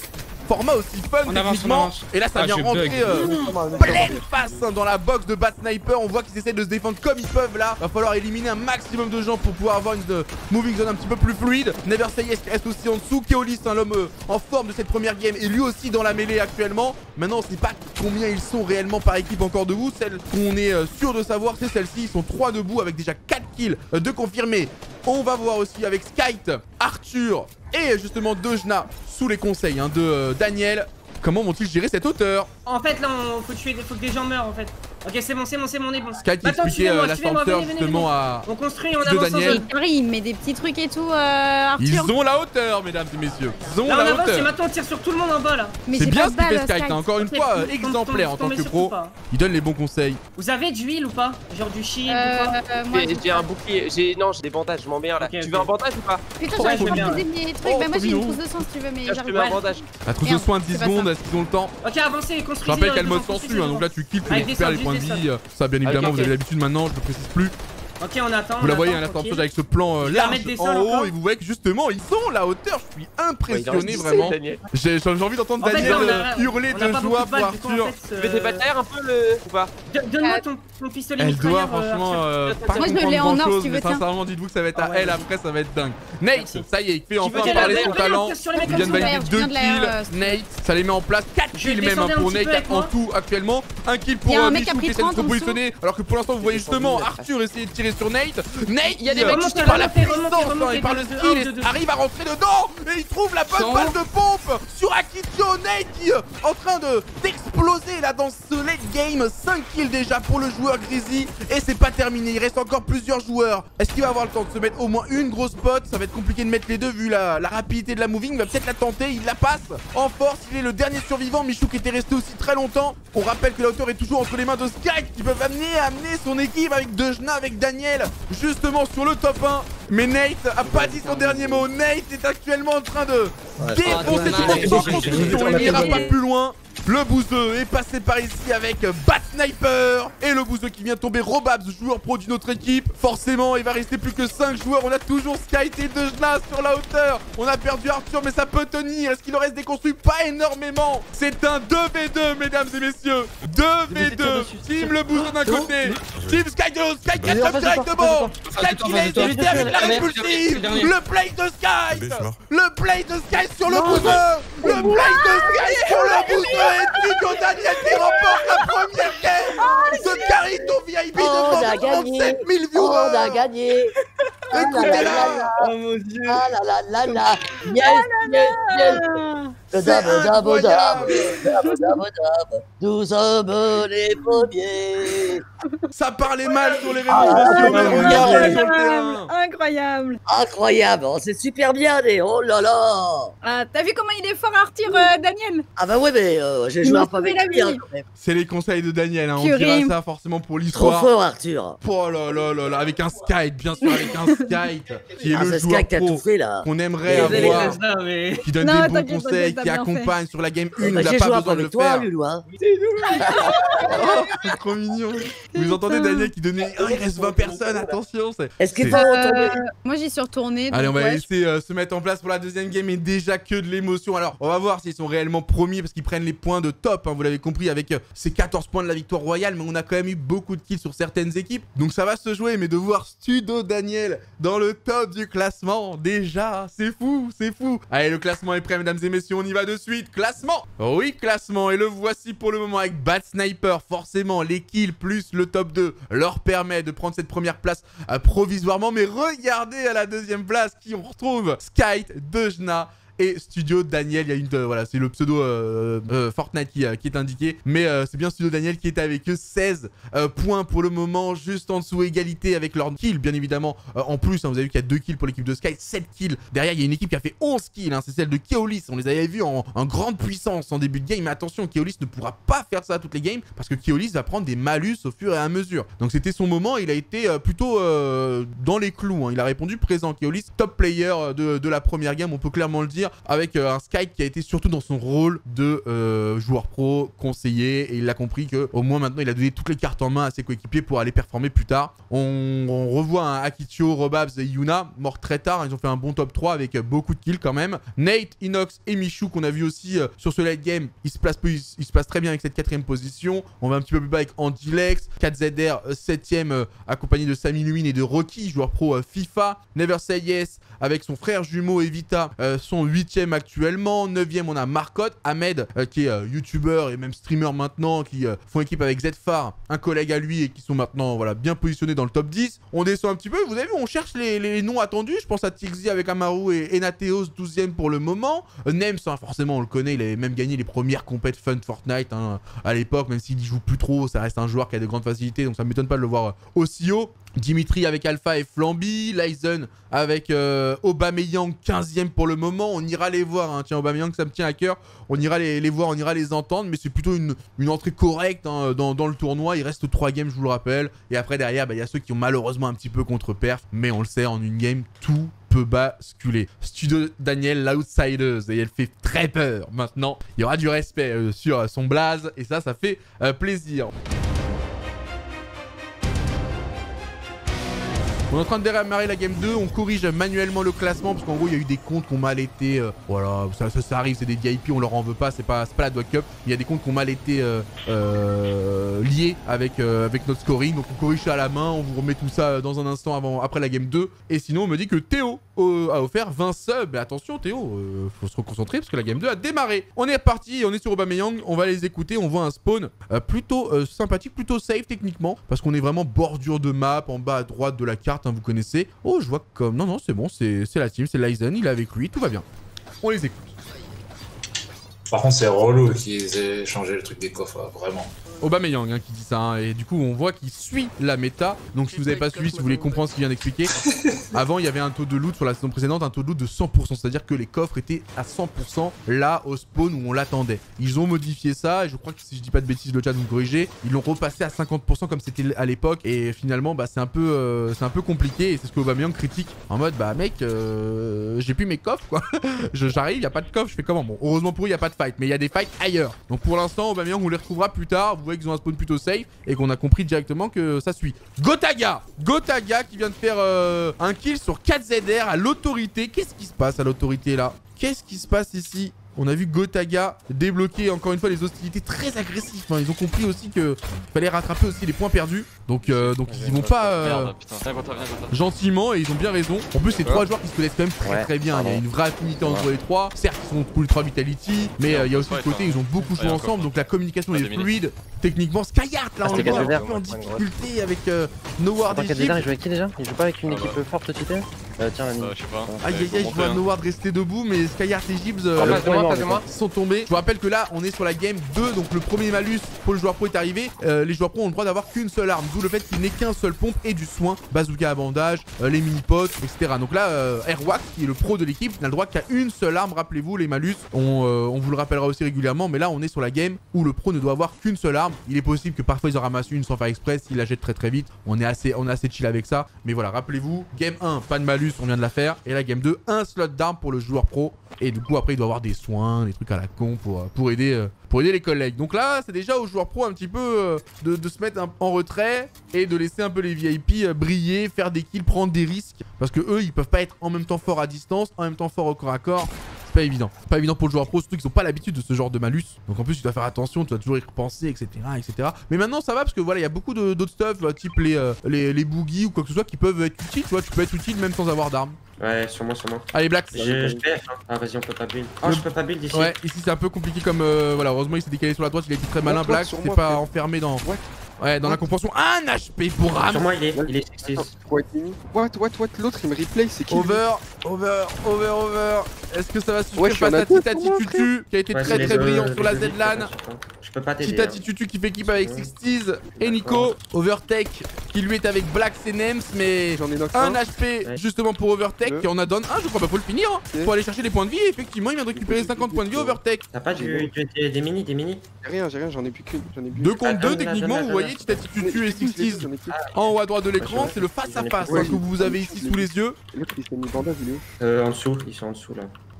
format aussi fun On avance, on techniquement. avance. Et là ça Ah, vient je rentrer bug. euh, pleine face hein, dans la box de Bat Sniper. On voit qu'ils essaient de se défendre comme ils peuvent là. Va falloir éliminer un maximum de gens pour pouvoir avoir une euh, moving zone un petit peu plus fluide. Never Say Yes reste aussi en dessous. Keolis, hein, l'homme euh, en forme de cette première game, et lui aussi dans la mêlée actuellement. Maintenant on sait pas combien ils sont réellement par équipe encore debout. Celle qu'on est euh, sûr de savoir, c'est celle-ci. Ils sont trois debout avec déjà quatre kills euh, de confirmés. On va voir aussi avec Skyte, Arthur et justement Dejna sous les conseils hein, de euh, Daniel. Comment vont-ils gérer cette hauteur? En fait, là, on faut tuer, faut que des gens meurent en fait. Ok, c'est bon, c'est bon, c'est bon, on est bon. Skyte qui Maintenant, expliquait suivez-moi, euh, la suivez-moi, senteur venez, venez, justement venez. à... On construit, on de avance Daniel. ensemble. Paris, il met des petits trucs et tout, euh, Arthur. Ils ont la hauteur, mesdames et messieurs. Ils ont Là, on la avance et hauteur. maintenant on tire sur tout le monde en bas là. Mais C'est j'ai bien pas ce de qu'il fait balle, Skyte, hein. Encore une Ok, fois, euh, tombe- tombe- exemplaire en tant tombez que sur pro. tout pas. Il donne les bons conseils. Vous avez de l'huile ou pas? Genre du shield Euh, ou quoi? euh, moi, J'ai j'ai un bouclier, j'ai non j'ai des bandages, je m'en mets un là. Ok, Tu ok. veux un bandage ou pas? Putain, Ouais, j'arrive je pas veux bien, à poser des trucs. Oh, Bah, moi, j'ai une trop trousse de sang si tu veux, mais Tiens, je te j'arrive mets un pas. bandage. La trousse de Merde, soins de dix c'est pas secondes, ça. est-ce qu'ils ont le temps? Ok, avancez, Je construisez. rappelle euh, qu'elle mode devant, sensu, construisez hein, donc là tu kills pour Avec des récupérer les soldes, points de juste des vie. euh, Ça bien évidemment, ok. vous avez l'habitude maintenant, je le précise plus. Ok, on attend. Vous on la voyez, attend, hein, la tranquille. sortie avec ce plan euh, Je vais large remettre des en sols haut, encore. et vous voyez que justement ils sont la hauteur. Je suis impressionné Ouais, vraiment. Daniel. J'ai j'ai envie d'entendre En fait, Daniel là, on a- euh, hurler on a de pas beaucoup joie de pour balles, du coup, en Arthur. fait, Tu veux des batailles un peu le ou pas? Don- Donne-moi ton, ton pistolet Elle doit mitrailleur, euh, franchement Arthur. euh, pas Moi, je comprendre l'ai en or, grand si chose, tu mais veux, tiens. sincèrement dites-vous que ça va être Ah à ouais, elle vas-y. après, ça va être dingue. Nate, Merci. ça y est, il fait enfin veux parler de son l'air, talent. tire sur les mecs Il vient de en dessous. valider Je deux viens de l'air, kills. euh, Nate, ça les met en place quatre Je vais kills même hein, descendre un pour petit Nate peu avec en moi. tout actuellement. Un kill pour Il y a un euh, mec Michou à qui pris essaie de se trente en positionner. Alors que pour l'instant, vous voyez justement Arthur essayer de tirer sur Nate. Nate, Il y a des euh, mecs Remontez, par la remontez, puissance remontez, hein, et remontez par le de- de- skill, de- de- et arrive à rentrer dedans. Et il trouve la bonne Sans. balle de pompe sur Akitio. Nate qui euh, en train de d'exploser là dans ce late game. cinq kills déjà pour le joueur Grizzly. Et c'est pas terminé, il reste encore plusieurs joueurs. Est-ce qu'il va avoir le temps de se mettre au moins une grosse pote? Ça va être compliqué de mettre les deux vu la, la rapidité de la moving. Il va peut-être la tenter, il la passe en force. Il est le dernier survivant. Michou qui était resté aussi très longtemps. On rappelle que la hauteur est toujours entre les mains de Skype qui peuvent amener, amener son équipe avec Dejna, avec Daniel, justement sur le top un. Mais Nate a pas dit son dernier mot. Nate est actuellement en train de défoncer tout le monde en construction. Il n'ira pas plus loin. Le bouseux est passé par ici avec Bat Sniper. Et le bouseux qui vient tomber Robabs, joueur pro d'une autre équipe. Forcément, il va rester plus que cinq joueurs. On a toujours Skyte et Dejna sur la hauteur. On a perdu Arthur, mais ça peut tenir. Est-ce qu'il en reste déconstruit? Pas énormément. C'est un deux v deux, mesdames et messieurs. deux v deux. Team le bouseux d'un côté. Team Skyte de l'autre. Skyte qui attaque directement. Skyte qui l'a évité avec la répulsive. Le play de Skyte. Le play de Skyte sur le bouseux. Le play de Skyte sur le bouseux. Et Studio Daniel qui remporte la première game de Carito V I P devant trente-sept mille viewers. On a gagné. Écoutez-la. Oh mon dieu. Ah là là là là. Yes, yes, yes. C'est Dab, dab, dab, incroyable. dab, dab, dab. Nous sommes les premiers. Ça parlait mal sur les réseaux Ah, sociaux, mais ah, regardez sur le ah, terrain. Incroyable. Incroyable, oh, c'est super bien, Né. Oh là là. Ah, t'as vu comment il est fort, Arthur, euh, Daniel? Ah bah ouais, mais euh, j'ai joué un peu avec la lui, hein, vie. quand même. C'est les conseils de Daniel, hein. On Purée. dira ça forcément pour Trop l'histoire. fort, Arthur. Oh là là là là, avec un Skype, bien sûr, avec un Skype qui est Ah, le c'est joueur Sky qui a pro tout fait, là. qu'on aimerait Désolé, avoir, Tesla, mais- qui donne Non, des bons t'inquiète, conseils, t'inquiète, qui t'as bien accompagne sur la game Eh un, il bah, n'a j'ai pas joué un peu besoin de le avec toi, faire. Lulu, hein. Oh, c'est trop mignon. Vous entendez Daniel qui donnait oh, il reste vingt personnes, attention. c'est- Est-ce qu'il c'est- faut retourner? Euh, moi, j'y suis retournée. Allez, on donc, va ouais, laisser euh, se mettre en place pour la deuxième game et déjà que de l'émotion. Alors, on va voir s'ils sont réellement premiers parce qu'ils prennent les points de top, hein, vous l'avez compris, avec euh, ces quatorze points de la victoire royale. Mais on a quand même eu beaucoup de kills sur certaines équipes. Donc ça va se jouer, mais de voir Studio Daniel dans le top du classement, déjà, c'est fou, c'est fou. Allez, le classement est prêt, mesdames et messieurs, on y va de suite. Classement. Oui, classement. Et le voici pour le moment avec Bat Sniper. Forcément, les kills plus le top deux leur permet de prendre cette première place euh, provisoirement. Mais regardez à la deuxième place qui on retrouve Skyte, Dejna et Studio Daniel. Il y a une euh, voilà, c'est le pseudo euh, euh, Fortnite qui, euh, qui est indiqué, mais euh, c'est bien Studio Daniel qui est avec eux. Seize euh, points pour le moment, juste en dessous, égalité avec leur kill bien évidemment. Euh, en plus, hein, vous avez vu qu'il y a deux kills pour l'équipe de Sky, sept kills. Derrière, il y a une équipe qui a fait onze kills, hein, c'est celle de Keolis. On les avait vus en, en grande puissance en début de game, mais attention, Keolis ne pourra pas faire ça à toutes les games parce que Keolis va prendre des malus au fur et à mesure. Donc c'était son moment, il a été euh, plutôt euh, dans les clous, hein. Il a répondu présent. Keolis, top player de, de la première game, on peut clairement le dire. dire, avec euh, un Sky qui a été surtout dans son rôle de euh, joueur pro, conseiller, et il a compris que au moins maintenant il a donné toutes les cartes en main à ses coéquipiers pour aller performer plus tard. On, on revoit un Akitio, Robabs et Yuna morts très tard, ils ont fait un bon top trois avec euh, beaucoup de kills quand même. Nate, Inox et Michou qu'on a vu aussi euh, sur ce late game, ils se placent, ils, ils se placent très bien avec cette quatrième position. On va un petit peu plus bas avec Andilex, quatre Z R septième euh, accompagné de Sami Luin et de Rocky, joueur pro euh, FIFA. Never Say Yes avec son frère jumeau Evita, euh, son huitième actuellement. neuvième on a Marcotte, Ahmed euh, qui est euh, youtubeur et même streamer maintenant, qui euh, font équipe avec Zfar, un collègue à lui et qui sont maintenant voilà, bien positionnés dans le top dix. On descend un petit peu, vous avez vu, on cherche les, les noms attendus. Je pense à Tixi avec Amaru et Enateos douzième pour le moment. Euh, Nems, hein, forcément on le connaît, il avait même gagné les premières compètes fun Fortnite hein, à l'époque, même s'il y joue plus trop, ça reste un joueur qui a de grandes facilités, donc ça m'étonne pas de le voir aussi haut. Dimitri avec Alpha et Flamby, Lyson avec euh, Aubameyang quinzième pour le moment. On ira les voir, hein. Tiens, Aubameyang ça me tient à cœur, on ira les, les voir, on ira les entendre, mais c'est plutôt une, une entrée correcte hein, dans, dans le tournoi. Il reste trois games, je vous le rappelle, et après derrière il bah, y a ceux qui ont malheureusement un petit peu contre-perf, mais on le sait, en une game tout peut basculer. Studio Daniel, l'Outsiders, et elle fait très peur. Maintenant il y aura du respect euh, sur son blaze, et ça ça fait euh, plaisir. On est en train de démarrer la game deux, on corrige manuellement le classement parce qu'en gros il y a eu des comptes qui ont mal été, euh, voilà, ça, ça, ça arrive, c'est des V I P, on leur en veut pas, c'est pas, pas la Dog Cup, il y a des comptes qui ont mal été euh, euh, liés avec, euh, avec notre scoring, donc on corrige ça à la main, on vous remet tout ça dans un instant avant, après la game deux, et sinon on me dit que Théo euh, a offert vingt subs, mais attention Théo, euh, faut se reconcentrer parce que la game deux a démarré. On est reparti, on est sur Aubameyang, on va les écouter, on voit un spawn euh, plutôt euh, sympathique, plutôt safe techniquement, parce qu'on est vraiment bordure de map, en bas à droite de la carte, hein, vous connaissez. Oh, je vois comme... Non, non, c'est bon, c'est la team, c'est Lyson, il est avec lui, tout va bien. On les écoute. Par contre, c'est relou qu'ils aient changé le truc des coffres, vraiment. Aubameyang hein, qui dit ça, hein, et du coup on voit qu'il suit la méta. Donc si vous n'avez pas suivi, si vous voulez comprendre ce qu'il vient d'expliquer, avant il y avait un taux de loot sur la saison précédente, un taux de loot de cent pour cent, c'est à dire que les coffres étaient à cent pour cent là au spawn où on l'attendait. Ils ont modifié ça, et je crois que si je dis pas de bêtises, le chat vous me corrigez, ils l'ont repassé à cinquante pour cent comme c'était à l'époque, et finalement bah, c'est un peu euh, c'est un peu compliqué, et c'est ce que Aubameyang critique en mode bah mec euh, j'ai plus mes coffres quoi. J'arrive, il y a pas de coffre, je fais comment? Bon, heureusement pour eux il y a pas de fight, mais il y a des fights ailleurs. Donc pour l'instant Aubameyang on les retrouvera plus tard, vous voyez qu'ils ont un spawn plutôt safe et qu'on a compris directement que ça suit. Gotaga Gotaga qui vient de faire euh, un kill sur quatre Z R à l'autorité. Qu'est-ce qui se passe à l'autorité là? Qu'est-ce qui se passe ici? On a vu Gotaga débloquer encore une fois les hostilités très agressifs. Hein. Ils ont compris aussi qu'il fallait rattraper aussi les points perdus. Donc, euh, donc ils vont pas euh, gentiment, et ils ont bien raison. En plus, c'est trois joueurs qui se connaissent quand même très ouais, très bien. Pardon. Il y a une vraie affinité entre ouais. les trois. Certes, ils sont full trois Vitality, mais euh, il y a aussi le côté, ils ont beaucoup joué ensemble. Donc la communication est fluide. Techniquement, Skyheart là, on est un peu en difficulté avec euh, Noward et Egypt. Il joue avec qui déjà? Il joue pas avec une équipe forte au titre? Tiens, la je sais pas. Aïe aïe aïe, je vois Noward rester debout, mais Skyheart et Egypt sont tombés. Je vous rappelle que là, on est sur la game deux, donc le premier malus pour le joueur pro est arrivé. Euh, les joueurs pro ont le droit d'avoir qu'une seule arme, d'où le fait qu'il n'ait qu'un seul pompe et du soin, bazooka à bandage, euh, les mini-pots, et cetera. Donc là, euh, Airwax, qui est le pro de l'équipe, n'a le droit qu'à une seule arme. Rappelez-vous, les malus, on, euh, on vous le rappellera aussi régulièrement, mais là, on est sur la game où le pro ne doit avoir qu'une seule arme. Il est possible que parfois ils en ramassent une sans faire exprès, s'ils la jettent très très vite. On est assez, on est assez chill avec ça. Mais voilà, rappelez-vous, game un, pas de malus, on vient de la faire. Et la game deux, un slot d'arme pour le joueur pro. Et du coup, après, il doit avoir des soins, des trucs à la con pour, pour, aider, euh, pour aider les collègues. Donc là, c'est déjà aux joueurs pro un petit peu euh, de, de se mettre un, en retrait et de laisser un peu les V I P euh, briller, faire des kills, prendre des risques. Parce que eux, ils peuvent pas être en même temps forts à distance, en même temps forts au corps à corps. C'est pas évident. Pas évident pour le joueur pro, surtout qu'ils ont pas l'habitude de ce genre de malus. Donc en plus, tu dois faire attention, tu dois toujours y repenser, et cetera, et cetera. Mais maintenant, ça va parce que voilà, il y a beaucoup d'autres stuff, type les, euh, les, les boogies ou quoi que ce soit, qui peuvent être utiles. Tu vois, tu peux être utile même sans avoir d'armes. Ouais, sur moi, sur moi. Allez, Black. Je, je P F, hein. Ah, vas-y, on peut pas build. Oh, le... je peux pas build ici. Ouais, ici c'est un peu compliqué comme. Euh, voilà, heureusement, il s'est décalé sur la droite, il a été très malin, Black. C'est pas enfermé dans. Ouais. Ouais, dans la compréhension, un H P pour Ram. Sur moi, il est, il est soixante-six. What, what, what, l'autre il me replay, c'est qui? Over, over, over, over. Est-ce que ça va suffire face à Titati Tutu qui a été très très brillant sur la Z-LAN? Je peux pas t'aider. Titati Tutu qui fait équipe avec sixties et Nico. Overtake qui lui est avec Black et Nems, mais un H P justement pour Overtake qui en a donné un, je crois, bah faut le finir. Faut aller chercher les points de vie et effectivement il vient de récupérer cinquante points de vie. Overtake. T'as pas du, du, des mini, des mini? J'ai rien, j'ai rien, j'en ai plus qu'une. deux contre deux techniquement, vous voyez Titati Tutu et sixties en haut à droite de l'écran, c'est le face à face que vous avez ici sous les yeux. L'autre il s'est mis bandage, il est où? Euh, en dessous, ils sont en dessous là.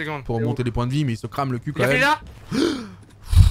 secondes. pour monter les points de vie, mais il se crame le cul quand Il a fait même. là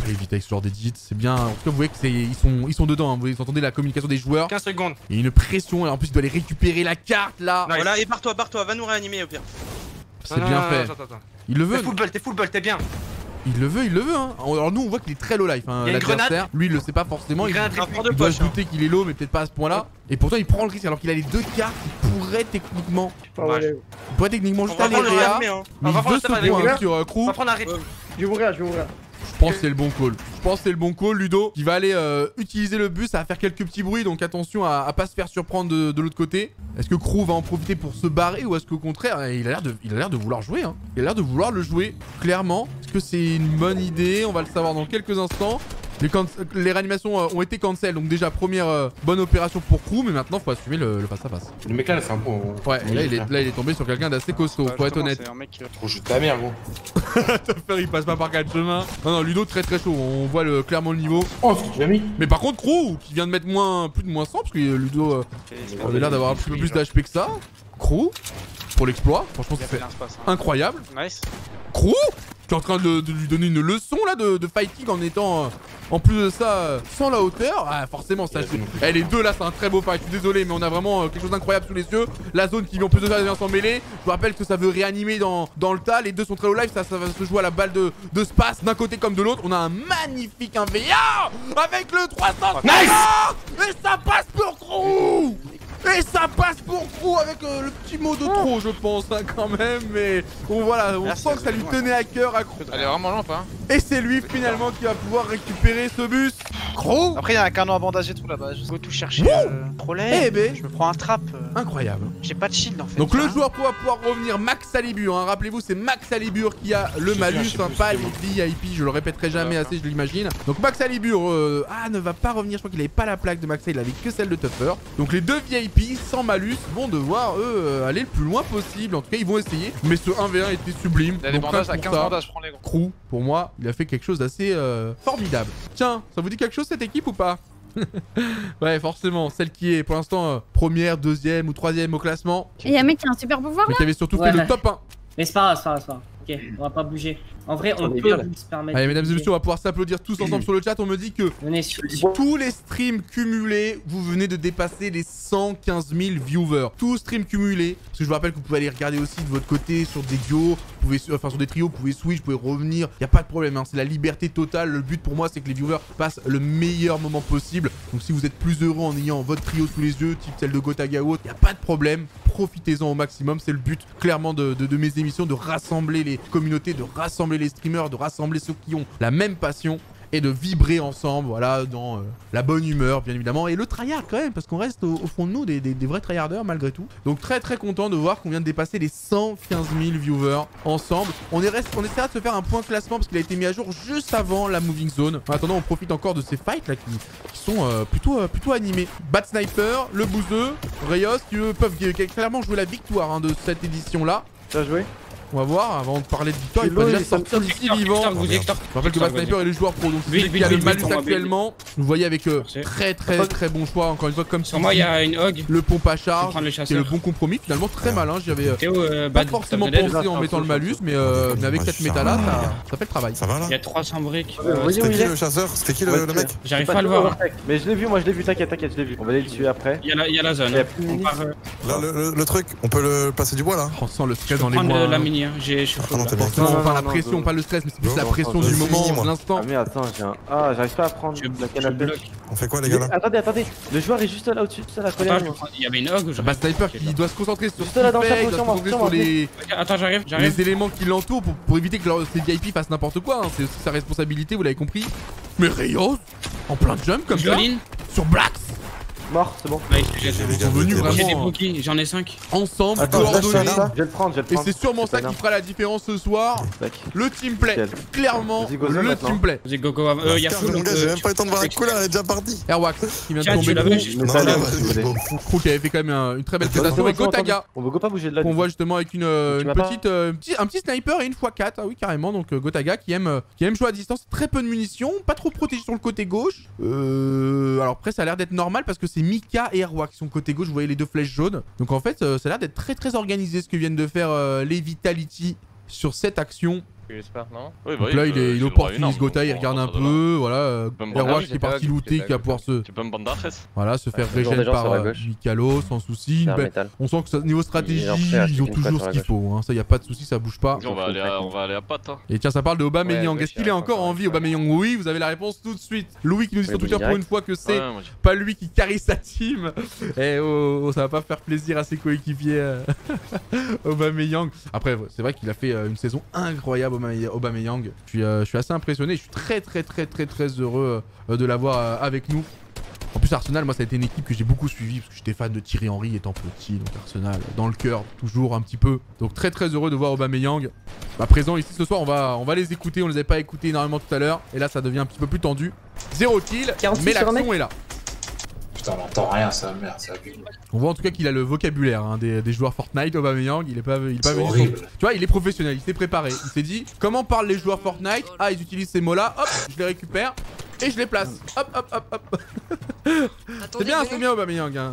gérer vite avec ce genre d'édit. C'est bien. En tout cas, vous voyez que c'est ils sont ils sont dedans. Hein. Vous entendez la communication des joueurs. quinze secondes. Il y a une pression et en plus il doit aller récupérer la carte là. Nice. Voilà, et barre-toi, barre-toi, va nous réanimer au pire. C'est bien fait. Attends, attends. Il le veut. T'es full ball, t'es full ball, t'es bien. Il le veut, il le veut. Hein. Alors nous on voit qu'il est très low life. Hein. L'adversaire, lui il le sait pas forcément. Il, il, il doit se douter qu'il est low, mais peut-être pas à ce point-là. Et pourtant il prend le risque alors qu'il a les deux cartes. Il pourrait techniquement. Ouais. Il pourrait techniquement juste aller réa. Hein. Mais il veut ce point sur euh, Crew. On va prendre un rip. Je vais ouvrir, je vais ouvrir. Je pense que c'est le bon call. Je pense que c'est le bon call, Ludo. Qui va aller euh, utiliser le bus. Ça va faire quelques petits bruits. Donc attention à, à pas se faire surprendre de, de l'autre côté. Est-ce que Crew va en profiter pour se barrer ou est-ce qu'au contraire, il a l'air de, il a l'air de vouloir jouer. Hein. Il a l'air de vouloir le jouer, clairement. Est-ce que c'est une bonne idée? On va le savoir dans quelques instants. Les, les réanimations euh, ont été cancel, donc déjà première euh, bonne opération pour Crew, mais maintenant faut assumer le, le face à face. Le mec là, c'est un bon. Ouais, et là il, est, là il est tombé sur quelqu'un d'assez costaud, faut être honnête. C'est un mec qui trop jeu de ta mère, gros. Toffer il passe pas par quatre chemins. Non, non, Ludo très très chaud, on voit le, clairement le niveau. Oh, ce que tu as mis. Mais par contre, Crew qui vient de mettre moins, plus de moins cent, parce que Ludo euh, avait l'air d'avoir un petit peu plus d'H P que ça. Crew pour l'exploit, franchement c'est incroyable. Nice. Crew qui est en train de, de lui donner une leçon là de, de fighting en étant euh, en plus de ça euh, sans la hauteur. Ah, forcément ça eh, les deux là c'est un très beau fight. Je suis désolé mais on a vraiment euh, quelque chose d'incroyable sous les yeux. La zone qui vient en plus de ça vient s'en mêler. Je vous rappelle que ça veut réanimer dans, dans le tas. Les deux sont très low life. Ça, ça va se jouer à la balle de, de space d'un côté comme de l'autre. On a un magnifique un V A avec le trois cents. Nice. Et ça passe pour Crew. Et ça passe pour Crew avec euh, le petit mot de trop, je pense, hein, quand même. Mais bon, voilà, on Merci, sent que ça lui tenait à cœur à Crew. Elle est vraiment lampe, hein. Et c'est lui finalement qui va pouvoir récupérer ce bus. Crew. Après, il y a un canon à bandage et tout là-bas. Je vais tout chercher. Euh, problème. Eh ben. Je me prends un trap. Euh... Incroyable. J'ai pas de shield en fait. Donc le joueur va pouvoir revenir Max Alibur. Hein. Rappelez-vous, c'est Max Alibur qui a le malus, hein, pas les V I P. Je le répéterai jamais assez, je l'imagine. Donc Max Alibur euh, ah, ne va pas revenir. Je crois qu'il avait pas la plaque de Max, il avait que celle de Tuffer. Donc les deux V I P sans malus vont devoir eux aller le plus loin possible. En tout cas, ils vont essayer. Mais ce un v un était sublime. Il a des bandages à quinze bandages, prends les gros. Crew, pour moi, il a fait quelque chose d'assez euh, formidable. Tiens, ça vous dit quelque chose cette équipe ou pas? Ouais, forcément, celle qui est pour l'instant euh, première, deuxième ou troisième au classement. Et y'a un mec qui a un super pouvoir mais là. qui avait surtout Ouais. fait le top un. Mais c'est pas grave, c'est pas grave, c'est pas grave. Ok, on va pas bouger. En vrai, on, On est peut bien, là. se permettre. Allez, de mesdames et bouger. messieurs, on va pouvoir s'applaudir tous ensemble sur le chat. On me dit que Venez sur. tous les streams cumulés, vous venez de dépasser les cent quinze mille viewers. Tous streams cumulés. Parce que je vous rappelle que vous pouvez aller regarder aussi de votre côté sur des duos, vous pouvez, enfin sur des trios, vous pouvez switch, vous pouvez revenir. Il n'y a pas de problème, hein. C'est la liberté totale. Le but pour moi, c'est que les viewers passent le meilleur moment possible. Donc si vous êtes plus heureux en ayant votre trio sous les yeux, type celle de Gotaga ou autre, il n'y a pas de problème. Profitez-en au maximum. C'est le but clairement de, de, de mes émissions, de rassembler les communautés, de rassembler les streamers, de rassembler ceux qui ont la même passion et de vibrer ensemble, voilà, dans euh, la bonne humeur, bien évidemment, et le tryhard quand même, parce qu'on reste au, au fond de nous des, des, des vrais tryharders malgré tout. Donc très très content de voir qu'on vient de dépasser les cent quinze mille viewers ensemble. On, est reste, on essaiera de se faire un point classement parce qu'il a été mis à jour juste avant la moving zone. En attendant, on profite encore de ces fights là qui, qui sont euh, plutôt, euh, plutôt animés. Bad Sniper, le bouseux, Rayos, qui eux peuvent clairement jouer la victoire hein, de cette édition là. T'as joué? On va voir, avant de parler de victoire, il faut déjà sortir d'ici vivant. Je rappelle que Bad Sniper est le joueur pro, donc il y a le malus actuellement. Vous voyez avec euh, très très très bon choix, encore une fois, comme sur moi il y a une hog. Le pompe à charge, c'est le bon compromis, finalement très malin. J'y avais euh, pas forcément pensé en mettant le malus, mais, euh, mais avec cette méta là, ça, ça fait le travail. Ça va là? Il y a trois cents briques. C'était qui le chasseur? C'était qui le mec? J'arrive pas à le voir. Mais je l'ai vu, moi je l'ai vu, t'inquiète, t'inquiète, je l'ai vu. On va aller le tuer après. Il y a la zone. Là, le truc, on peut le passer du bois là? On sent le stress dans les bois. bois. La minière, j'ai chaud. Non, non, pas la pression, pas le stress, mais c'est plus la pression du moment, de l'instant. Ah mais attends, j'ai un... Ah, j'arrive pas à prendre la canne à pêche. On fait quoi les gars là? Attendez, attendez, le joueur est juste là au-dessus, ça la colère. Il y avait une hog. Bah Sniper qui doit se concentrer sur juste là dans le il doit se concentrer sur les... Attends, j'arrive, j'arrive. Les éléments qui l'entourent pour, pour éviter que ces V I P fassent n'importe quoi, hein. C'est aussi sa responsabilité, vous l'avez compris. Mais Rayos, en plein jump comme ça, sur Blacks. Mort, c'est bon. Ils sont venus vraiment. J'en ai cinq. Ensemble, coordonnés. Je vais le prendre, je vais le prendre. Et c'est sûrement ça qui fera la différence ce soir. Le teamplay. Clairement, le teamplay. Vas-y, go, go. Euh, y'a Mon gars, j'ai même pas eu le temps de voir la couleur, elle est déjà partie. Airwax qui vient de tomber de haut. Crew qui avait fait quand même une très belle prestation avec Gotaga. On veut pas bouger de là. On voit justement avec une petite, un petit sniper et une fois quatre. Ah oui, carrément. Donc Gotaga qui aime jouer à distance. Très peu de munitions, pas trop protégé sur le côté gauche. Euh. Alors après, ça a l'air d'être normal parce que c'est Mika et Airwax qui sont côté gauche. Vous voyez les deux flèches jaunes. Donc en fait, ça a l'air d'être très très organisé ce que viennent de faire les Vitality sur cette action. J'espère, non? Donc là, il est, il est opportuniste, Gotha, il regarde un peu, voilà. Airwatch qui est parti looter, qui va pouvoir se. Tu peux me bandager? Voilà, se faire régénérer par euh, Mikalo, sans souci. Ben, on sent que ça, niveau stratégie, ils ont toujours ce qu'il faut. Hein. Ça, y a pas de souci, ça bouge pas. On va aller à, on va aller à patte. Hein. Et tiens, ça parle de Aubameyang. Est-ce qu'il est encore en vie, Aubameyang? Oui, vous avez la réponse tout de suite. Louis qui nous dit sur Twitter pour une fois que c'est ouais, pas lui qui carry sa team. Et oh, oh, ça va pas faire plaisir à ses coéquipiers. Aubameyang. Après, c'est vrai qu'il a fait une saison incroyable, Aubameyang. Je suis, euh, je suis assez impressionné. Je suis très, très, très, très, très heureux euh, de l'avoir euh, avec nous. En plus, Arsenal, moi, ça a été une équipe que j'ai beaucoup suivie parce que j'étais fan de Thierry Henry étant petit. Donc, Arsenal, dans le cœur, toujours un petit peu. Donc, très, très heureux de voir Aubameyang bah, présent ici ce soir. On va, on va les écouter. On les avait pas écoutés énormément tout à l'heure. Et là, ça devient un petit peu plus tendu. Zéro kill, mais l'action est là. Putain, on entend rien, ça, merde, ça On voit en tout cas qu'il a le vocabulaire hein, des, des joueurs Fortnite. Aubameyang, il est pas, il est pas venu. Sur... Tu vois, il est professionnel, il s'est préparé. Il s'est dit, comment parlent les joueurs Fortnite? Ah, ils utilisent ces mots-là. Hop, je les récupère. Et je les place. Hop, hop, hop, hop. C'est bien, c'est bien Aubameyang. Hein.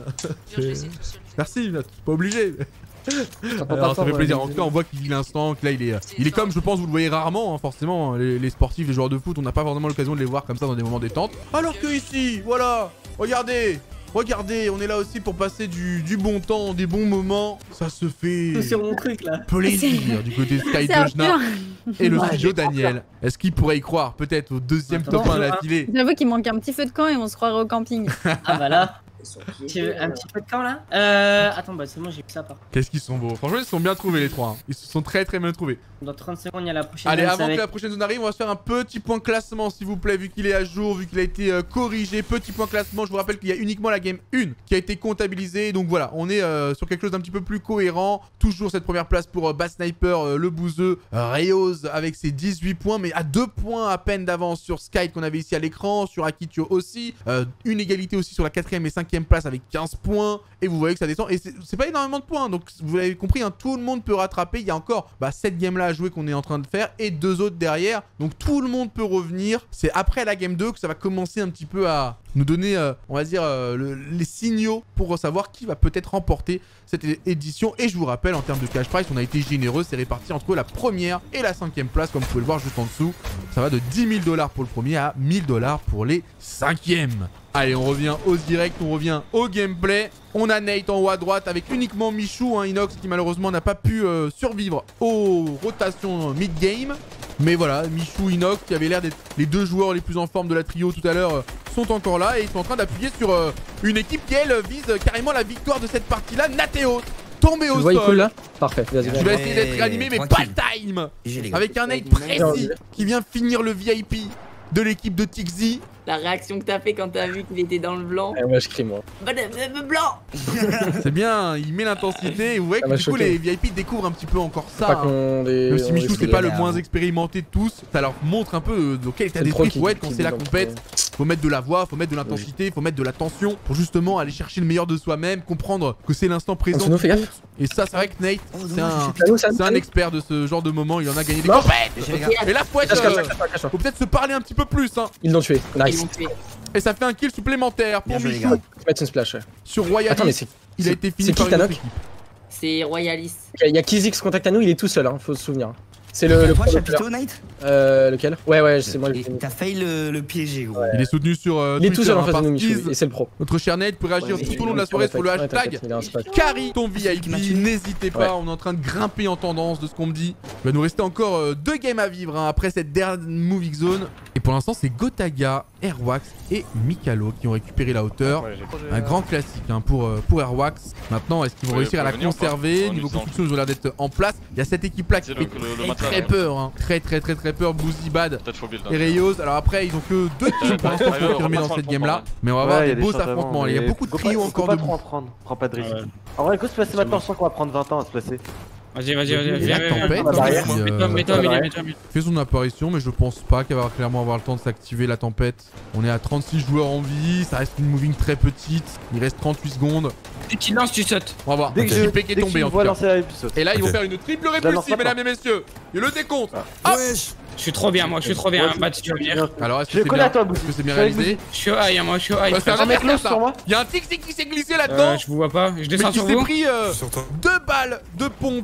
Merci, pas obligé. Alors, ça fait plaisir. En tout cas, on voit qu'il vit l'instant. Que là, il est, il est comme, je pense, vous le voyez rarement, hein, forcément. Les, les sportifs, les joueurs de foot, on n'a pas forcément l'occasion de les voir comme ça dans des moments détente. Alors que ici, voilà, regardez. Regardez, on est là aussi pour passer du, du bon temps, des bons moments. Ça se fait sur mon truc là. Plaisir du côté Sky Dojna et le studio Daniel. Est-ce qu'il pourrait y croire peut-être au deuxième top un d'affilée? J'avoue qu'il manque un petit feu de camp et on se croirait au camping. Ah bah là. Tu veux un petit peu de camp là? Euh. Attends, bah c'est bon, j'ai vu ça par. Qu'est-ce qu'ils sont beaux. Franchement, ils se sont bien trouvés les trois. Hein. Ils se sont très très bien trouvés. Dans trente secondes, il y a la prochaine. Allez, avant avec... que la prochaine zone arrive, on va se faire un petit point classement s'il vous plaît, vu qu'il est à jour, vu qu'il a été euh, corrigé. Petit point classement, je vous rappelle qu'il y a uniquement la game un qui a été comptabilisée. Donc voilà, on est euh, sur quelque chose d'un petit peu plus cohérent. Toujours cette première place pour euh, Bad Sniper, euh, le bouseux, euh, Reyoz avec ses dix-huit points, mais à deux points à peine d'avance sur Sky qu'on avait ici à l'écran, sur Akitio aussi. Euh, une égalité aussi sur la quatrième et cinquième place avec quinze points. Et vous voyez que ça descend. Et c'est pas énormément de points. Donc vous l'avez compris, hein, tout le monde peut rattraper. Il y a encore bah, cette game là à jouer qu'on est en train de faire et deux autres derrière. Donc tout le monde peut revenir. C'est après la game deux que ça va commencer un petit peu à nous donner, euh, on va dire, euh, le, les signaux pour savoir qui va peut-être remporter cette édition. Et je vous rappelle, en termes de cash price, on a été généreux. C'est réparti entre la première et la cinquième place, comme vous pouvez le voir juste en dessous. Ça va de dix mille dollars pour le premier à mille dollars pour les cinquièmes. Allez, on revient au direct, on revient au gameplay. On a Nate en haut à droite avec uniquement Michou, hein, Inox qui malheureusement n'a pas pu euh, survivre aux rotations mid-game. Mais voilà, Michou, Inox qui avaient l'air d'être les deux joueurs les plus en forme de la trio tout à l'heure euh, sont encore là et ils sont en train d'appuyer sur euh, une équipe qui elle vise carrément la victoire de cette partie-là. Nathéos tombé au sol. Cool, là. Parfait, vas-y. Tu vas essayer d'être réanimé mais pas time. Avec un Nate précis qui vient finir le V I P de l'équipe de Tixi. La réaction que t'as fait quand t'as vu qu'il était dans le blanc. Eh, moi je crie moi. Blanc. C'est bien, il met l'intensité et vous voyez que du coup les V I P découvrent un petit peu encore ça. Pas hein. les... Même si Michou c'est pas le moins expérimenté de tous, ça leur montre un peu dans quel état d'esprit faut être quand c'est la compète. Faut mettre de la voix, faut mettre de l'intensité, faut mettre de la tension pour justement aller chercher le meilleur de soi-même, comprendre que c'est l'instant présent. Nous, et ça c'est vrai que Nate c'est un, un expert de ce genre de moment, il en a gagné des compètes. Et là faut être, euh, faut peut-être se parler un petit peu plus hein. Ils l'ont tué, nice. Et ça fait un kill supplémentaire pour Michou. Mettre une splash. Sur Royalist, il a été fini par une autre équipe. C'est Royalist. Il y a Kizix contact à nous, il est tout seul, hein, faut se souvenir. C'est le, le toi, chapiteau, Nate. Euh, lequel? Ouais, ouais, c'est moi le T'as failli le, le piéger, gros. Ouais. Il est soutenu sur euh, il est Twitter, tout seul en hein, face de nous, Michou, et c'est le pro. Notre cher Nate peut réagir ouais, tout au long de la soirée sur le hashtag Carry ton V I P. N'hésitez pas, ouais. On est en train de grimper en tendance de ce qu'on me dit. Il va nous rester encore euh, deux games à vivre hein, après cette dernière Moving Zone. Et pour l'instant, c'est Gotaga, Airwax et Mikalo qui ont récupéré la hauteur. Ouais, un grand classique hein, pour, euh, pour Airwax. Maintenant, est-ce qu'ils vont ouais, réussir à la conserver? Niveau construction, ils ont l'air d'être en place. Il y a cette équipe là qui fait très peur. Hein. Très très très très peur. Boozy Bad et Reyoz. Alors après, ils ont que deux kills pour l'instant confirmés dans cette game là. Mais on va avoir des beaux affrontements. Il y a beaucoup de trios encore debout. Prends pas de risque. En vrai, écoute, se placer maintenant, je sens qu'on va prendre vingt ans à se placer. Vas-y, vas-y, vas-y, viens, viens. Mets-toi, fait son apparition, mais je pense pas qu'elle va clairement avoir le temps de s'activer la tempête. On est à trente-six joueurs en vie, ça reste une moving très petite. Il reste trente-huit secondes. Dès qu'il lance, tu sautes. On va voir. Dès que J P qui est tombé en tout cas. Et là, ils vont faire une triple répulsive, mesdames et messieurs. Et le décompte. Je suis trop bien, moi, je suis trop bien. Bah, tu veux dire. Alors, est-ce que c'est bien réalisé? Je suis high, moi, je suis high. C'est un mec sur moi. Il y a un Tixi qui s'est glissé là-dedans. Je vous vois pas, je descends sur vous. Il s'est pris deux balles de pompe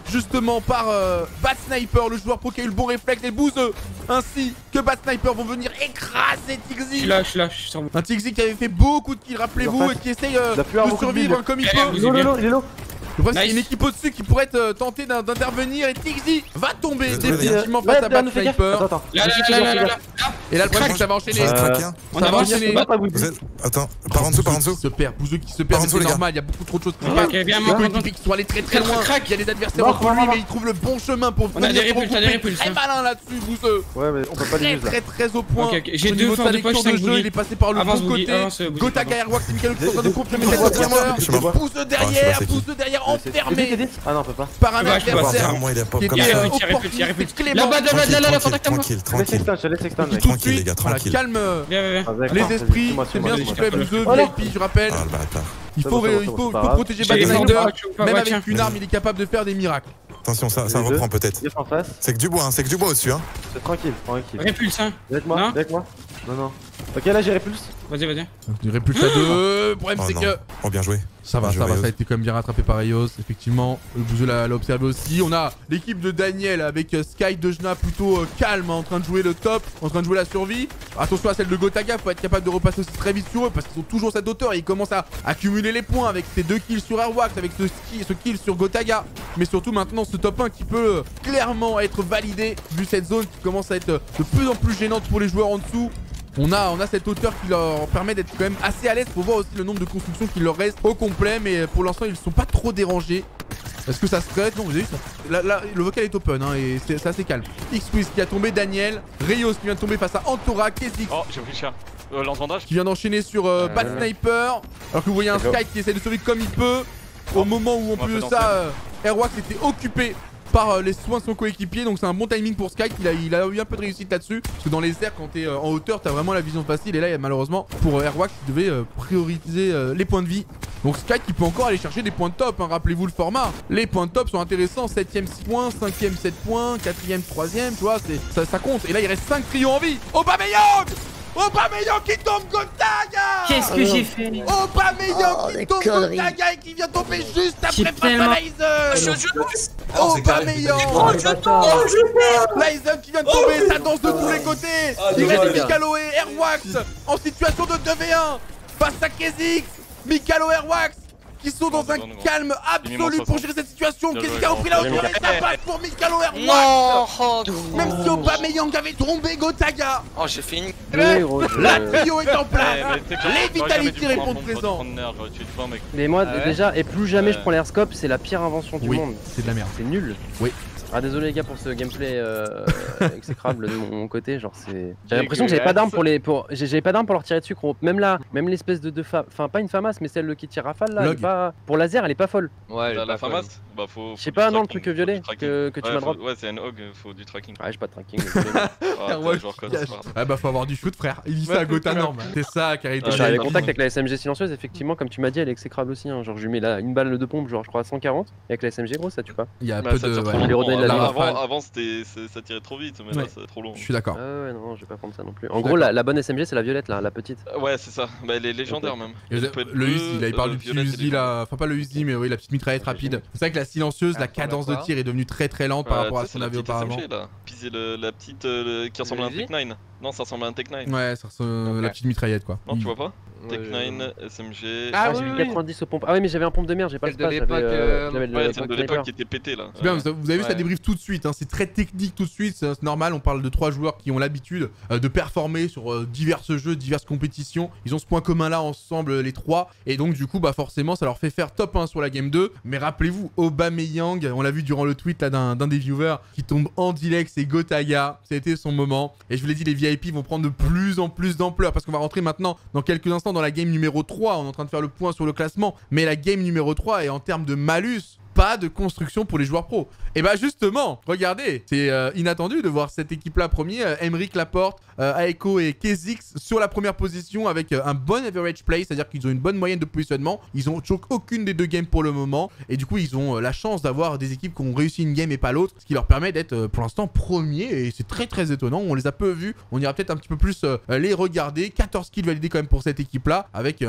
justement par euh, Bad Sniper, le joueur pro qui a eu le bon réflexe, et Bouzeux, ainsi que Bad Sniper vont venir écraser Tixi. Je suis là, je suis là, je suis sur moi. Un Tixi qui avait fait beaucoup de kills, rappelez-vous, et qui essaye euh, de survivre hein, comme il peut. Il est low, il est low. Le problème, Nice. c'est qu'il y a une équipe au-dessus qui pourrait euh, tenter d'intervenir et Tixi va tomber définitivement Ouais, face à Dan, Bad fais gaffe. Sniper. Attends, attends. Là, là, là, là, là, là. Et là, le problème, c'est que ça va enchaîner. Euh, Ça On va avance. enchaîner. Vous êtes- Attends, par en dessous, par en dessous. Qui se perd, Bouzeux qui se Par perd, en mais dessous, c'est les gars. normal, il y a beaucoup trop de choses qui se Ok, passent. ok, bien, Les moi, coéquipiers qui sont allés très très Crac, loin. crac. Il y a des adversaires Non, entre lui, non, non. mais il trouve le bon chemin pour On a des venir répulses, on a des répulses, très hein. malin là-dessus, Bouzeux. Ouais, mais on peut pas les Très use là. très très au point. Ok, ok. J'ai Au deux niveau de forces sa de poche, lecture cinq de jeu, bougies. il est passé par le Avance, bon bougie, côté. avance, bougie, Gotaga pardon. Airwax, c'est Mikalo qui est en train de confirmer Je cette vois, je vois, adversaire. je vois. Bouzeux Ah, je derrière, sais pas, c'est Bouzeux derrière, enfermé Ah non, on peut pas. par un Ouais, je peux pas. adversaire Moi, il est pop qui comme Il y a ça. était répulse, il y a répulse, il y a répulse. Clément. Là-bas, là-bas, là, là, là, contact à moi. Tranquille, Laisse tranquille. extend, je laisse extend, qui mec. tout de Tranquille, les suite, gars, voilà, tranquille. calme euh, Viens, viens, viens. Avec, les vas-y, esprits, suis-moi, c'est suis-moi, bien ce qu'il suis-moi. fait, Bouzeux, Oh V non. I P, je rappelle. Ah, le bâtard. Il C'est faut, bon, c'est bon, il c'est bon, faut, c'est pas faut grave. protéger J'ai Bad les Sniper. enfants, tu vois, Même ouais, avec tiens. une arme, il est capable de faire des miracles. Attention, ça, ça Les deux. reprend peut-être. Gaffe en face. C'est que du bois, hein, c'est que du bois au-dessus. Hein. C'est tranquille, tranquille. Répulse, hein. Avec moi, Non. avec moi. Non, non. Ok, là j'ai répulse. Vas-y, vas-y. Il répulse à deux. Le problème, Oh c'est non. que Oh, bien joué. ça va, Bien ça joué, va, ça a Eos. été quand même bien rattrapé par Eos. Effectivement, le Bouzeux l'a l'a observé aussi. On a l'équipe de Daniel avec euh, Sky de Jna plutôt euh, calme, hein, en train de jouer le top, en train de jouer la survie. Attention à celle de Gotaga, faut être capable de repasser aussi très vite sur eux parce qu'ils ont toujours cette hauteur et ils commencent à accumuler les points avec ces deux kills sur Airwax, avec ce, ski- ce kill sur Gotaga. Mais surtout maintenant ce top un qui peut euh, clairement être validé vu cette zone qui commence à être euh, de plus en plus gênante pour les joueurs en dessous. On a, on a cette hauteur qui leur permet d'être quand même assez à l'aise. Faut voir aussi le nombre de constructions qui leur reste au complet. Mais pour l'instant, ils ne sont pas trop dérangés. Est-ce que ça se traite? Non, vous avez vu ça. Là, là, le vocal est open hein, et c'est assez calme. X-Quiz qui a tombé, Daniel. Rios qui vient de tomber face à Antora. Kezix Oh, j'ai pris cher. Euh, lance-bandage. qui vient d'enchaîner sur euh, Bad Euh, Sniper. Alors que vous voyez un D'accord. Sky qui essaie de sauver comme il peut. Au moment où en On va plus de faire ça, danser. euh, Airwax était occupé par euh, les soins de son coéquipier. Donc c'est un bon timing pour Sky. Il a, il a eu un peu de réussite là-dessus. Parce que dans les airs, quand t'es euh, en hauteur, t'as vraiment la vision facile. Et là, malheureusement, pour euh, Airwax, il devait euh, prioriser euh, les points de vie. Donc Sky qui peut encore aller chercher des points de top, hein. Rappelez-vous le format. Les points de top sont intéressants, septième six points, cinquième sept points, quatrième troisième, tu vois, ça, ça compte. Et là il reste cinq trios en vie. Aubameyang Aubameyang qui tombe Gotaga. Qu'est-ce que j'ai fait? Aubameyang Oh, qui des tombe conneries. Gotaga et qui vient tomber juste J'ai après face tellement- à Lysen. Oh, c'est carré. Aubameyang Oh, je tombe. Lysen qui vient de tomber, ça danse de tous les côtés. Ah, Il dommage. reste Mikalo et Airwax en situation de deux v un face à Kezix. Mikalo et Airwax qui sont dans Non, un non, non. calme absolu Minimum pour soixante. gérer cette situation. Bien Kezix joué, a repris la bien hauteur joué. et ça passe pour Mikalo et Airwax. Non oh, Même si Aubameyang avait tombé Gotaga, oh, j'ai fait une... Oui, gros, je- la trio est en place. Eh, mais t'es con, Les j'aurais jamais Vitality dû prendre répondent mon présent. prendre nerf, j'aurais tué le vingt, mec. Mais moi, Ah ouais déjà, et plus jamais je Ouais. prends l'airscope, c'est la pire invention du Oui, monde. c'est de la merde. C'est nul. Oui. Ah, désolé les gars pour ce gameplay euh, exécrable de mon côté, genre c'est. J'avais l'impression que j'avais pas d'armes pour les, pour, j'ai- j'avais pas d'armes pour leur tirer dessus. gros. Même là, même l'espèce de deux fa... enfin pas une FAMAS, mais celle qui tire rafale là, elle est Log. pas, pour laser, elle est pas folle. Ouais, T'as la FAMAS? Bah faut. Je sais faut pas, du non, le tracking, truc faut violet du tracking. que, que tu Ouais, m'as faut- drop. Ouais, c'est un hog, faut du tracking. Ouais, j'ai pas de tracking. désolé. Ah, Airwax t'as joueur code, qui a- c'est pas grave. Ah bah faut avoir du shoot frère. Il dit ça à Gotha normal. C'est ça Carito. Ah, J'avais j'avais contact avec la S M G silencieuse, effectivement, comme tu m'as dit, elle est exécrable aussi. Hein. Genre, je lui mets là une balle de pompe, genre je crois à cent quarante. Et avec la S M G, gros, ça tue pas. Il y a Bah, peu ça de. tire ouais. trop les redonner de la La vie. rafale. Avant, avant c'était, c'est- ça tirait trop vite, mais là Ouais. c'est trop long. Je suis d'accord. Ah ouais, non, je vais pas prendre ça non plus. En suis gros, la, d'accord. la bonne S M G, c'est la violette là, la petite. Euh, Ouais, c'est ça. Bah, elle est légendaire même. Et Elle le peut être le bleue, Uzi, là il parle euh, du petit violette et Uzi légendaire. là, enfin pas le Uzi mais oui la petite mitraillette rapide. C'est vrai que la silencieuse, la cadence de d'accord. tir est devenue très très lente par Ouais, rapport à tu ce sais, qu'on c'est la avait petite auparavant. S M G, là. Puis c'est le- la petite euh, le- qui ressemble à un Uzi Tech neuf. Non, ça ressemble à un Tech neuf. Ouais, ça ressemble la petite mitraillette quoi. Non, tu vois pas Ouais, Tech je- neuf, S M G. Ah, Ah j'ai oui, eu oui. quatre-vingt-dix aux pompes. Ah oui, mais j'avais un pompe de merde, j'ai pas le Celle de spa, j'avais l'époque, euh, euh, j'avais le Ouais, le celle de sniper. l'époque qui était pété là. C'est bien, vous vous avez vu ça Ouais. débrief tout de suite, hein. C'est très technique tout de suite, c'est c'est normal, on parle de trois joueurs qui ont l'habitude euh, de performer sur euh, divers jeux, diverses compétitions, ils ont ce point commun là ensemble les trois, et donc du coup bah forcément ça leur fait faire top un sur la game deux, mais rappelez-vous Aubameyang, on l'a vu durant le tweet là d'un d'un des viewers qui tombe en direct, c'est Gotaga, c'était son moment, et je vous l'ai dit les V I P vont prendre de plus en plus d'ampleur, parce qu'on va rentrer maintenant dans quelques instants dans la game numéro trois, on est en train de faire le point sur le classement, mais la game numéro trois est en termes de malus, pas de construction pour les joueurs pros. Et bah justement, regardez, c'est euh, inattendu de voir cette équipe-là premier, euh, Emeric Laporte, euh, Aeko et Kezix sur la première position avec euh, un bon average play, c'est-à-dire qu'ils ont une bonne moyenne de positionnement. Ils ont choqué aucune des deux games pour le moment, et du coup ils ont euh, la chance d'avoir des équipes qui ont réussi une game et pas l'autre, ce qui leur permet d'être euh, pour l'instant premier, et c'est très très étonnant. On les a peu vus, on ira peut-être un petit peu plus euh, les regarder. quatorze kills validés quand même pour cette équipe-là, avec euh, un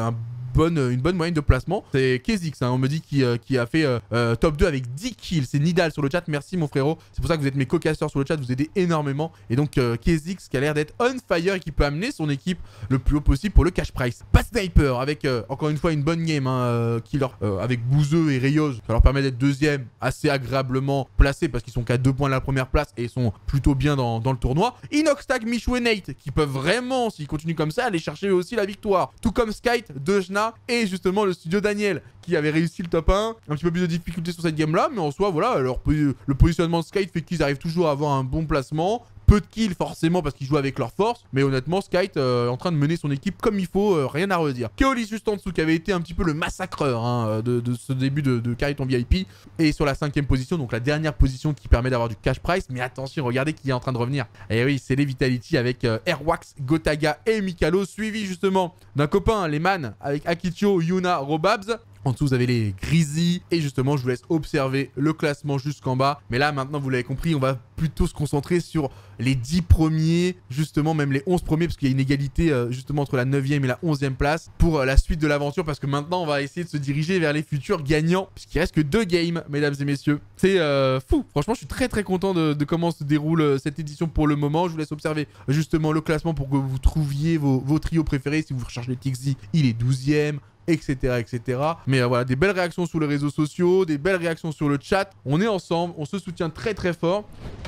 bonne, une bonne moyenne de placement. C'est Kezix, hein, on me dit, qui, euh, qui a fait euh, euh, top deux avec dix kills. C'est Nidal sur le chat, merci mon frérot. C'est pour ça que vous êtes mes co-casters sur le chat, vous aidez énormément. Et donc euh, Kezix qui a l'air d'être on fire et qui peut amener son équipe le plus haut possible pour le cash price. Pas Sniper avec euh, encore une fois une bonne game, hein, euh, qui leur, euh, avec Bouzeux et Rayoz. Ça leur permet d'être deuxième, assez agréablement placés parce qu'ils sont qu'à deux points de la première place et ils sont plutôt bien dans, dans le tournoi. Inoxtag, Michou et Nate qui peuvent vraiment, s'ils continuent comme ça, aller chercher aussi la victoire. Tout comme Skype, Dejna et justement le studio Daniel qui avait réussi le top un. Un petit peu plus de difficulté sur cette game là, mais en soi, voilà, leur, le positionnement de Skype fait qu'ils arrivent toujours à avoir un bon placement. Peu de kills forcément parce qu'ils jouent avec leur force, mais honnêtement Skype euh, est en train de mener son équipe comme il faut, euh, rien à redire. Keolis juste en dessous qui avait été un petit peu le massacreur hein, de, de ce début de, de Cariton V I P et sur la cinquième position, donc la dernière position qui permet d'avoir du cash price. Mais attention, regardez qui est en train de revenir. Et oui, c'est les Vitality avec euh, Airwax, Gotaga et Mikalo, suivi justement d'un copain, les man, avec Akitio, Yuna, Robabs. En dessous, vous avez les Grizzly. Et justement, je vous laisse observer le classement jusqu'en bas. Mais là, maintenant, vous l'avez compris, on va plutôt se concentrer sur les dix premiers, justement, même les onze premiers, parce qu'il y a une égalité, euh, justement, entre la neuvième et la onzième place pour euh, la suite de l'aventure. Parce que maintenant, on va essayer de se diriger vers les futurs gagnants, puisqu'il reste que deux games, mesdames et messieurs. C'est euh, fou. Franchement, je suis très, très content de, de comment se déroule euh, cette édition pour le moment. Je vous laisse observer, justement, le classement pour que vous trouviez vos, vos trios préférés. Si vous recherchez Tixi, il est douzième. Etc, et cetera. Mais euh, voilà, des belles réactions sur les réseaux sociaux, des belles réactions sur le chat. On est ensemble, on se soutient très très fort.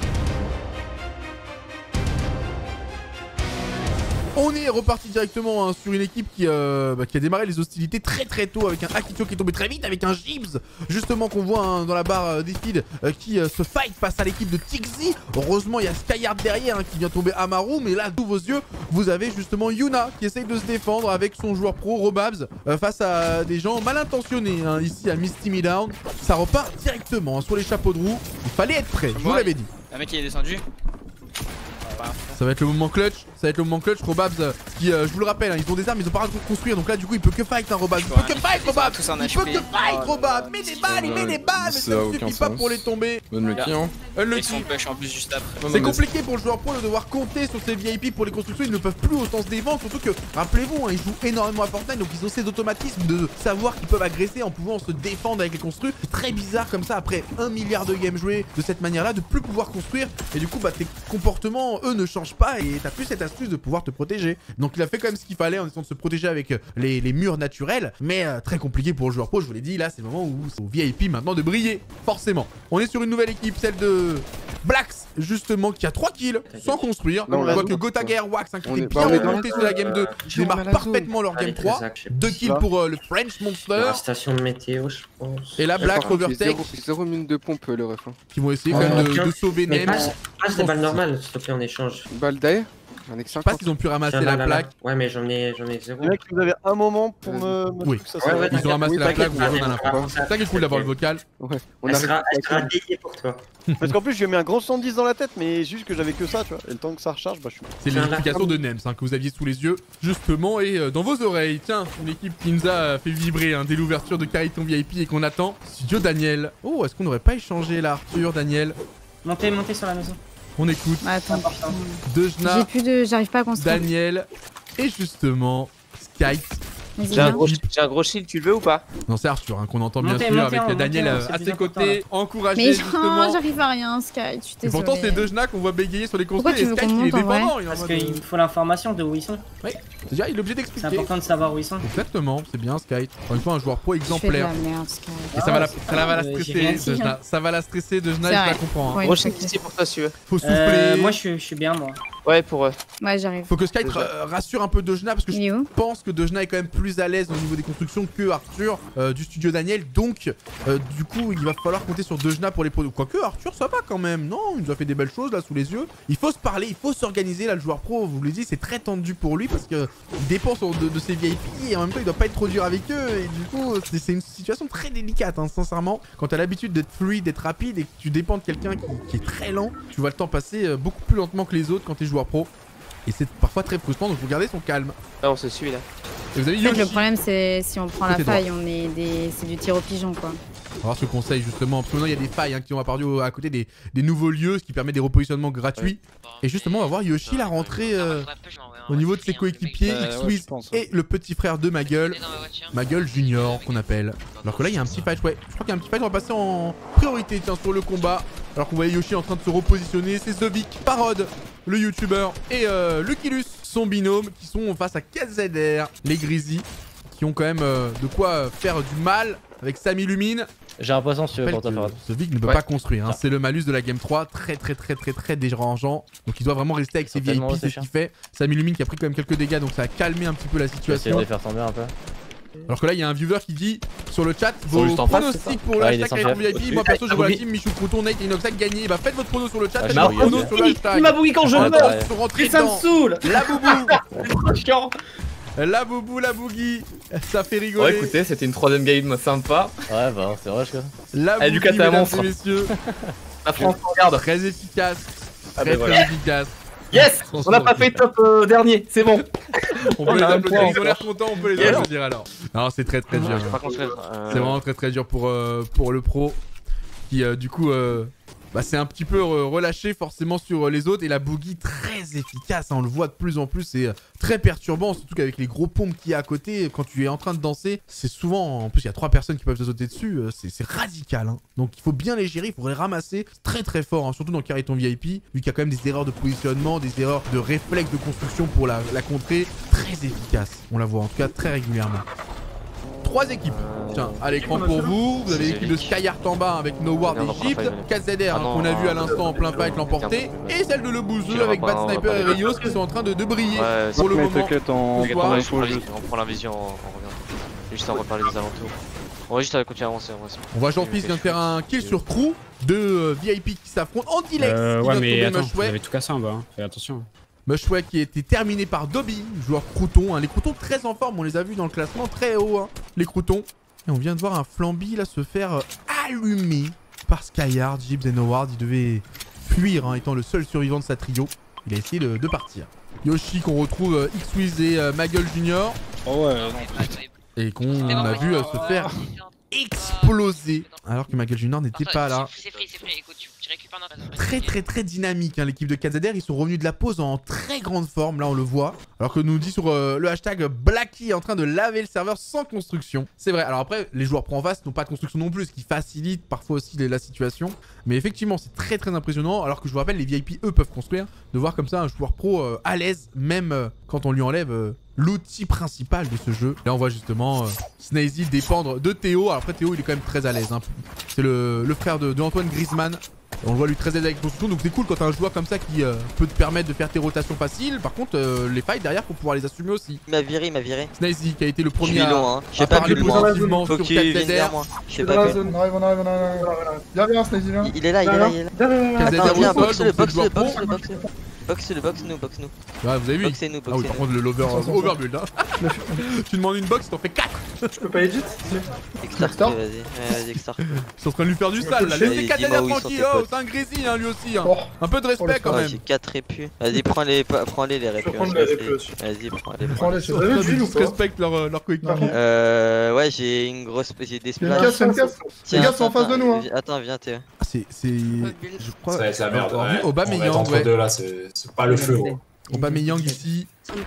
On est reparti directement hein, sur une équipe qui, euh, bah, qui a démarré les hostilités très très tôt avec un Akitio qui est tombé très vite, avec un Gibbs justement qu'on voit hein, dans la barre euh, des feeds euh, qui euh, se fight face à l'équipe de Tixi. Heureusement il y a Skyard derrière hein, qui vient tomber Amaru, mais là sous vos yeux vous avez justement Yuna qui essaye de se défendre avec son joueur pro Robabs euh, face à des gens mal intentionnés hein, ici à Misty Me Down. Ça repart directement hein, sur les chapeaux de roue, il fallait être prêt, je vous l'avais dit. Un mec qui est descendu. Ça va être le moment clutch, ça va être le moment clutch. Robabs euh, qui, euh, je vous le rappelle, hein, ils ont des armes, ils ont pas à construire. Donc là, du coup, il peut que fight, hein, Robabs. Il peut que fight, Robabs. Il peut que fight, Robabs. Mets des balles, il met des balles, mais ça ne suffit pas pour les tomber. Unlucky. Ils sont push en plus juste après. C'est compliqué pour le joueur pro de devoir compter sur ses V I P pour les constructions. Ils ne peuvent plus autant se défendre. Surtout que, rappelez-vous, hein, ils jouent énormément à Fortnite. Donc ils ont ces automatismes de savoir qu'ils peuvent agresser en pouvant se défendre avec les construits. C'est très bizarre comme ça, après un milliard de games joués de cette manière-là, de plus pouvoir construire. Et du coup, bah, tes comportements, eux, ne changent pas. Et t'as plus cette astuce de pouvoir te protéger. Donc il a fait quand même ce qu'il fallait en essayant de se protéger avec les, les murs naturels. Mais euh, très compliqué pour le joueur pro, je vous l'ai dit. Là, c'est le moment où c'est au V I P maintenant de briller. Forcément. On est sur une nouvelle équipe, celle de Blacks, justement, qui a trois kills sans construire. Non, on voit que Gotaga Airwax, hein, qui fait bien remonter sur la game deux, démarre parfaitement leur game trois. Deux kills pour euh, le French Monster. Station de météo, je pense. Et là, Black Overtake. zéro minute de pompe, le ref. Qui vont essayer quand même de, de sauver Nem. Passe des balles normales, s'il te plaît, en échange. Balle d'air. Je sais pas s'ils ont pu ramasser la plaque. Ouais, mais j'en ai, j'en ai zéro. Les mecs, vous avez un moment pour me. Oui, ils ont ramassé la plaque. C'est ça qui est cool d'avoir le vocal. Ouais, on a sera dédié pour toi. Parce qu'en plus, je lui ai mis un gros cent dix dans la tête, mais juste que j'avais que ça, tu vois. Et le temps que ça recharge, bah je suis. C'est l'explication de Nems hein, que vous aviez sous les yeux, justement, et euh, dans vos oreilles. Tiens, une équipe qui nous a fait vibrer hein, dès l'ouverture de Cariton V I P et qu'on attend. Studio Daniel. Oh, est-ce qu'on n'aurait pas échangé là, Arthur, Daniel? Montez, montez sur la maison. On écoute. Attends. Dejna. J'ai plus de. J'arrive pas à construire. Daniel. Et justement, Skype. J'ai un, gros, un gros shield, tu le veux ou pas? Non, c'est Arthur hein, qu'on entend bien montez, sûr montez, avec montez, Daniel montez, à ses côtés, encouragé mais justement. j'arrive à rien, Sky, je suis désolée. Et pourtant, c'est Dejna qu'on voit bégayer sur les construits et Sky qui est dépendant. Parce qu'il faut l'information de où ils sont. Oui, c'est-à-dire il est obligé d'expliquer. C'est important de savoir où ils sont. Exactement, c'est bien Sky. Encore une fois, un joueur pro exemplaire. Je fais de la merde, Sky. Et ça va la, ça va la stresser, Dejna. Ça va la stresser, Dejna, je la comprends. Gros shield ici pour toi, si tu veux. Faut souffler. Moi, je suis bien, moi. Ouais, pour eux. Ouais, j'arrive. Faut que Sky rassure un peu Dejna parce que je pense que Dejna est quand même plus à l'aise au niveau des constructions que Arthur euh, du studio Daniel. Donc, euh, du coup, il va falloir compter sur Dejna pour les produits. Quoique, Arthur, ça va quand même. Non, il nous a fait des belles choses là sous les yeux. Il faut se parler, il faut s'organiser. Là, le joueur pro, vous le dites, c'est très tendu pour lui parce qu'il dépend de, de ses V I P et en même temps, il doit pas être trop dur avec eux. Et du coup, c'est une situation très délicate, hein, sincèrement. Quand tu as l'habitude d'être fluide, d'être rapide et que tu dépends de quelqu'un qui, qui est très lent, tu vois le temps passer euh, beaucoup plus lentement que les autres quand tu es joueur pro. Et c'est parfois très frustrant, donc faut garder son calme. Ah, on se suit là. Et vous avez En fait, Yoshi. le problème, c'est si on prend la Côté faille, on est des... c'est du tir au pigeon, quoi. On va voir ce conseil justement, parce que maintenant il y a des failles hein, qui ont apparu au- à côté des, des nouveaux lieux, ce qui permet des repositionnements gratuits. Et justement, on va voir Yoshi la rentrée euh, au niveau de ses coéquipiers, Euh, X-Wiz ouais, je pense, ouais. et le petit frère de Magueule, Magueule Junior qu'on appelle. Alors que là il y a un petit fight, ouais, je crois qu'il y a un petit fight, on va passer en priorité tiens, sur le combat. Alors qu'on voyait Yoshi en train de se repositionner, c'est Zovic, Parod, le youtubeur, et euh, Lucilus, son binôme, qui sont face à K Z R, les Grizzly, qui ont quand même euh, de quoi faire du mal avec Samy Lumine. J'ai un poisson si tu veux pour toi, Farad. Ce Vic ne peut Ouais. pas construire, hein. C'est le malus de la game trois, très très très très très dérangeant. Donc il doit vraiment rester avec ses V I P, Certainement, c'est c'est ce qu'il fait. Samy Lumine qui a pris quand même quelques dégâts, donc ça a calmé un petit peu la Tu vas essayer situation. de les faire tomber un peu. Alors que là il y a un viewer qui dit sur le chat sont vos juste en face, pronostics c'est ça pour le Ouais, il est hashtag sans Kaiton V I P. chef. Moi perso je vois la Oui. team Michou Crouton, Nate et Inoxac gagner. Bah faites votre prono sur le chat, Ah, faites je votre regarde. prono sur le hashtag. Il m'a bouilli quand je Ah, meurs. ils sont rentrés Et ça me dedans. saoule. La boubou, Chiant. la boubou, la boogie, ça fait Bon, rigoler. écoutez, c'était une troisième game sympa. Ouais, bah, c'est vrai, je crois. La Elle a du boogie, kata à mesdames monstre. et messieurs. La France regarde. Très efficace. Ah, Très ben très voilà. efficace. Yes, on n'a pas fait top euh, dernier, c'est bon. On peut les a un applaudir, point ils ont l'air encore. contents, on peut les Yes. applaudir alors. Non, c'est très très dur. je peux pas construire, euh, C'est vraiment très très dur pour, euh, pour le pro qui euh, du coup euh, bah, c'est un petit peu euh, relâché forcément sur euh, les autres et la boogie très efficace, hein, on le voit de plus en plus, c'est euh, très perturbant, surtout qu'avec les gros pompes qu'il y a à côté, quand tu es en train de danser, c'est souvent, en plus il y a trois personnes qui peuvent te sauter dessus, euh, c'est c'est radical, hein. Donc il faut bien les gérer, il faut les ramasser, c'est très très fort, hein, surtout dans Kaiton V I P, vu qu'il y a quand même des erreurs de positionnement, des erreurs de réflexe de construction pour la, la contrer, très efficace, on la voit en tout cas très régulièrement. Trois équipes. Tiens, à l'écran pour vous, vous avez l'équipe de Skyheart en bas avec No Ward d'Egypte, K Z R hein, qu'on a vu à l'instant en plein fight l'emporter, et celle de Le Bouzeux avec Bad Sniper et Rios qui sont en train de, de briller pour le mais moment. t'inquiète, on- Bonsoir. on- On prend la vision, on revient. Juste à reparler des alentours. On va juste continuer à avancer. On voit Jean-Fils qui vient de faire un kill sur Crew, deux euh, V I P qui s'affrontent en direct. Euh, qui ouais, vient de mais tomber attends, vous Mushway. avez tout cassé en bas, hein. Fais attention. Mushway qui a été terminé par Dobby, joueur Crouton. Hein. Les Croutons très en forme, on les a vus dans le classement très haut, hein, les Croutons. Et on vient de voir un Flamby là se faire euh, allumer par Skyheart, Gibbs et Noward. Il devait fuir, hein, étant le seul survivant de sa trio. Il a essayé de, de partir. Yoshi qu'on retrouve euh, X-Wiz et euh, Magueule Junior. Oh ouais, Et qu'on a vu euh, se faire exploser. Alors que Magueule Junior n'était pas là. C'est free, c'est free, écoute, tu, tu récupères notre. Très très très dynamique hein, l'équipe de K Z R, ils sont revenus de la pause en très grande forme, là on le voit. Alors que nous dit sur euh, le hashtag Blacky est en train de laver le serveur sans construction. C'est vrai, alors après les joueurs pro en face n'ont pas de construction non plus, ce qui facilite parfois aussi la situation. Mais effectivement c'est très très impressionnant, alors que je vous rappelle les V I P eux peuvent construire. De voir comme ça un joueur pro euh, à l'aise, même euh, quand on lui enlève euh, l'outil principal de ce jeu. Là on voit justement euh, Snazy dépendre de Théo. Alors après Théo il est quand même très à l'aise, hein. C'est le, le frère de, de Antoine Griezmann. On le voit lui très aide avec construction, donc c'est cool quand t'as un joueur comme ça qui euh, peut te permettre de faire tes rotations faciles. Par contre, euh, les fights derrière, faut pouvoir les assumer aussi. Il m'a viré, il m'a viré. Snazy qui a été le Je premier suis à, long, hein. à J'ai pas parler pu le voir. positivement Faut sur qu'il K Z vienne vers R. moi. Je sais pas. On arrive, on arrive, on arrive, on arrive. Viens, viens, Snazy, viens. Il est là, il est là, il est là. K Z R Attends, viens, au sol, boxe le, donc boxe c'est le, le joueur boxe pro. le, boxe le. Boxe le, boxe nous, boxe nous. Ouais, vous avez vu. Boxez-nous, Ah oui, par boxez-nous. contre, le lover, Sans, sans, sans. overbuild. Hein. Tu demandes une box, t'en fais quatre. Je peux pas edit Extart, vas-y, ouais, vas-y, extart. Ils sont en train de lui faire du sale là. Laissez K Z R tranquille, oh, c'est un Grizzly hein, lui aussi. Hein. Un peu de respect quand même. J'ai quatre répus. Vas-y, prends-les, prends-les les répus. prendre les répus aussi. Vas-y, prends-les. Prends-les, c'est vrai, Ils d'huile ou se pas respectent leur, leur coéquipier. Euh, ouais, j'ai une grosse, j'ai des Il y a une splashs. casse, il y a une casse. Les gars sont en face de nous. Hein. Attends, viens, Théo. Ah, c'est, c'est, je crois. Ça va être la merde. Alors, Ouais. vu Aubameyang, On va être entre ouais. deux là, c'est c'est pas le feu. Gros. Aubameyang ici,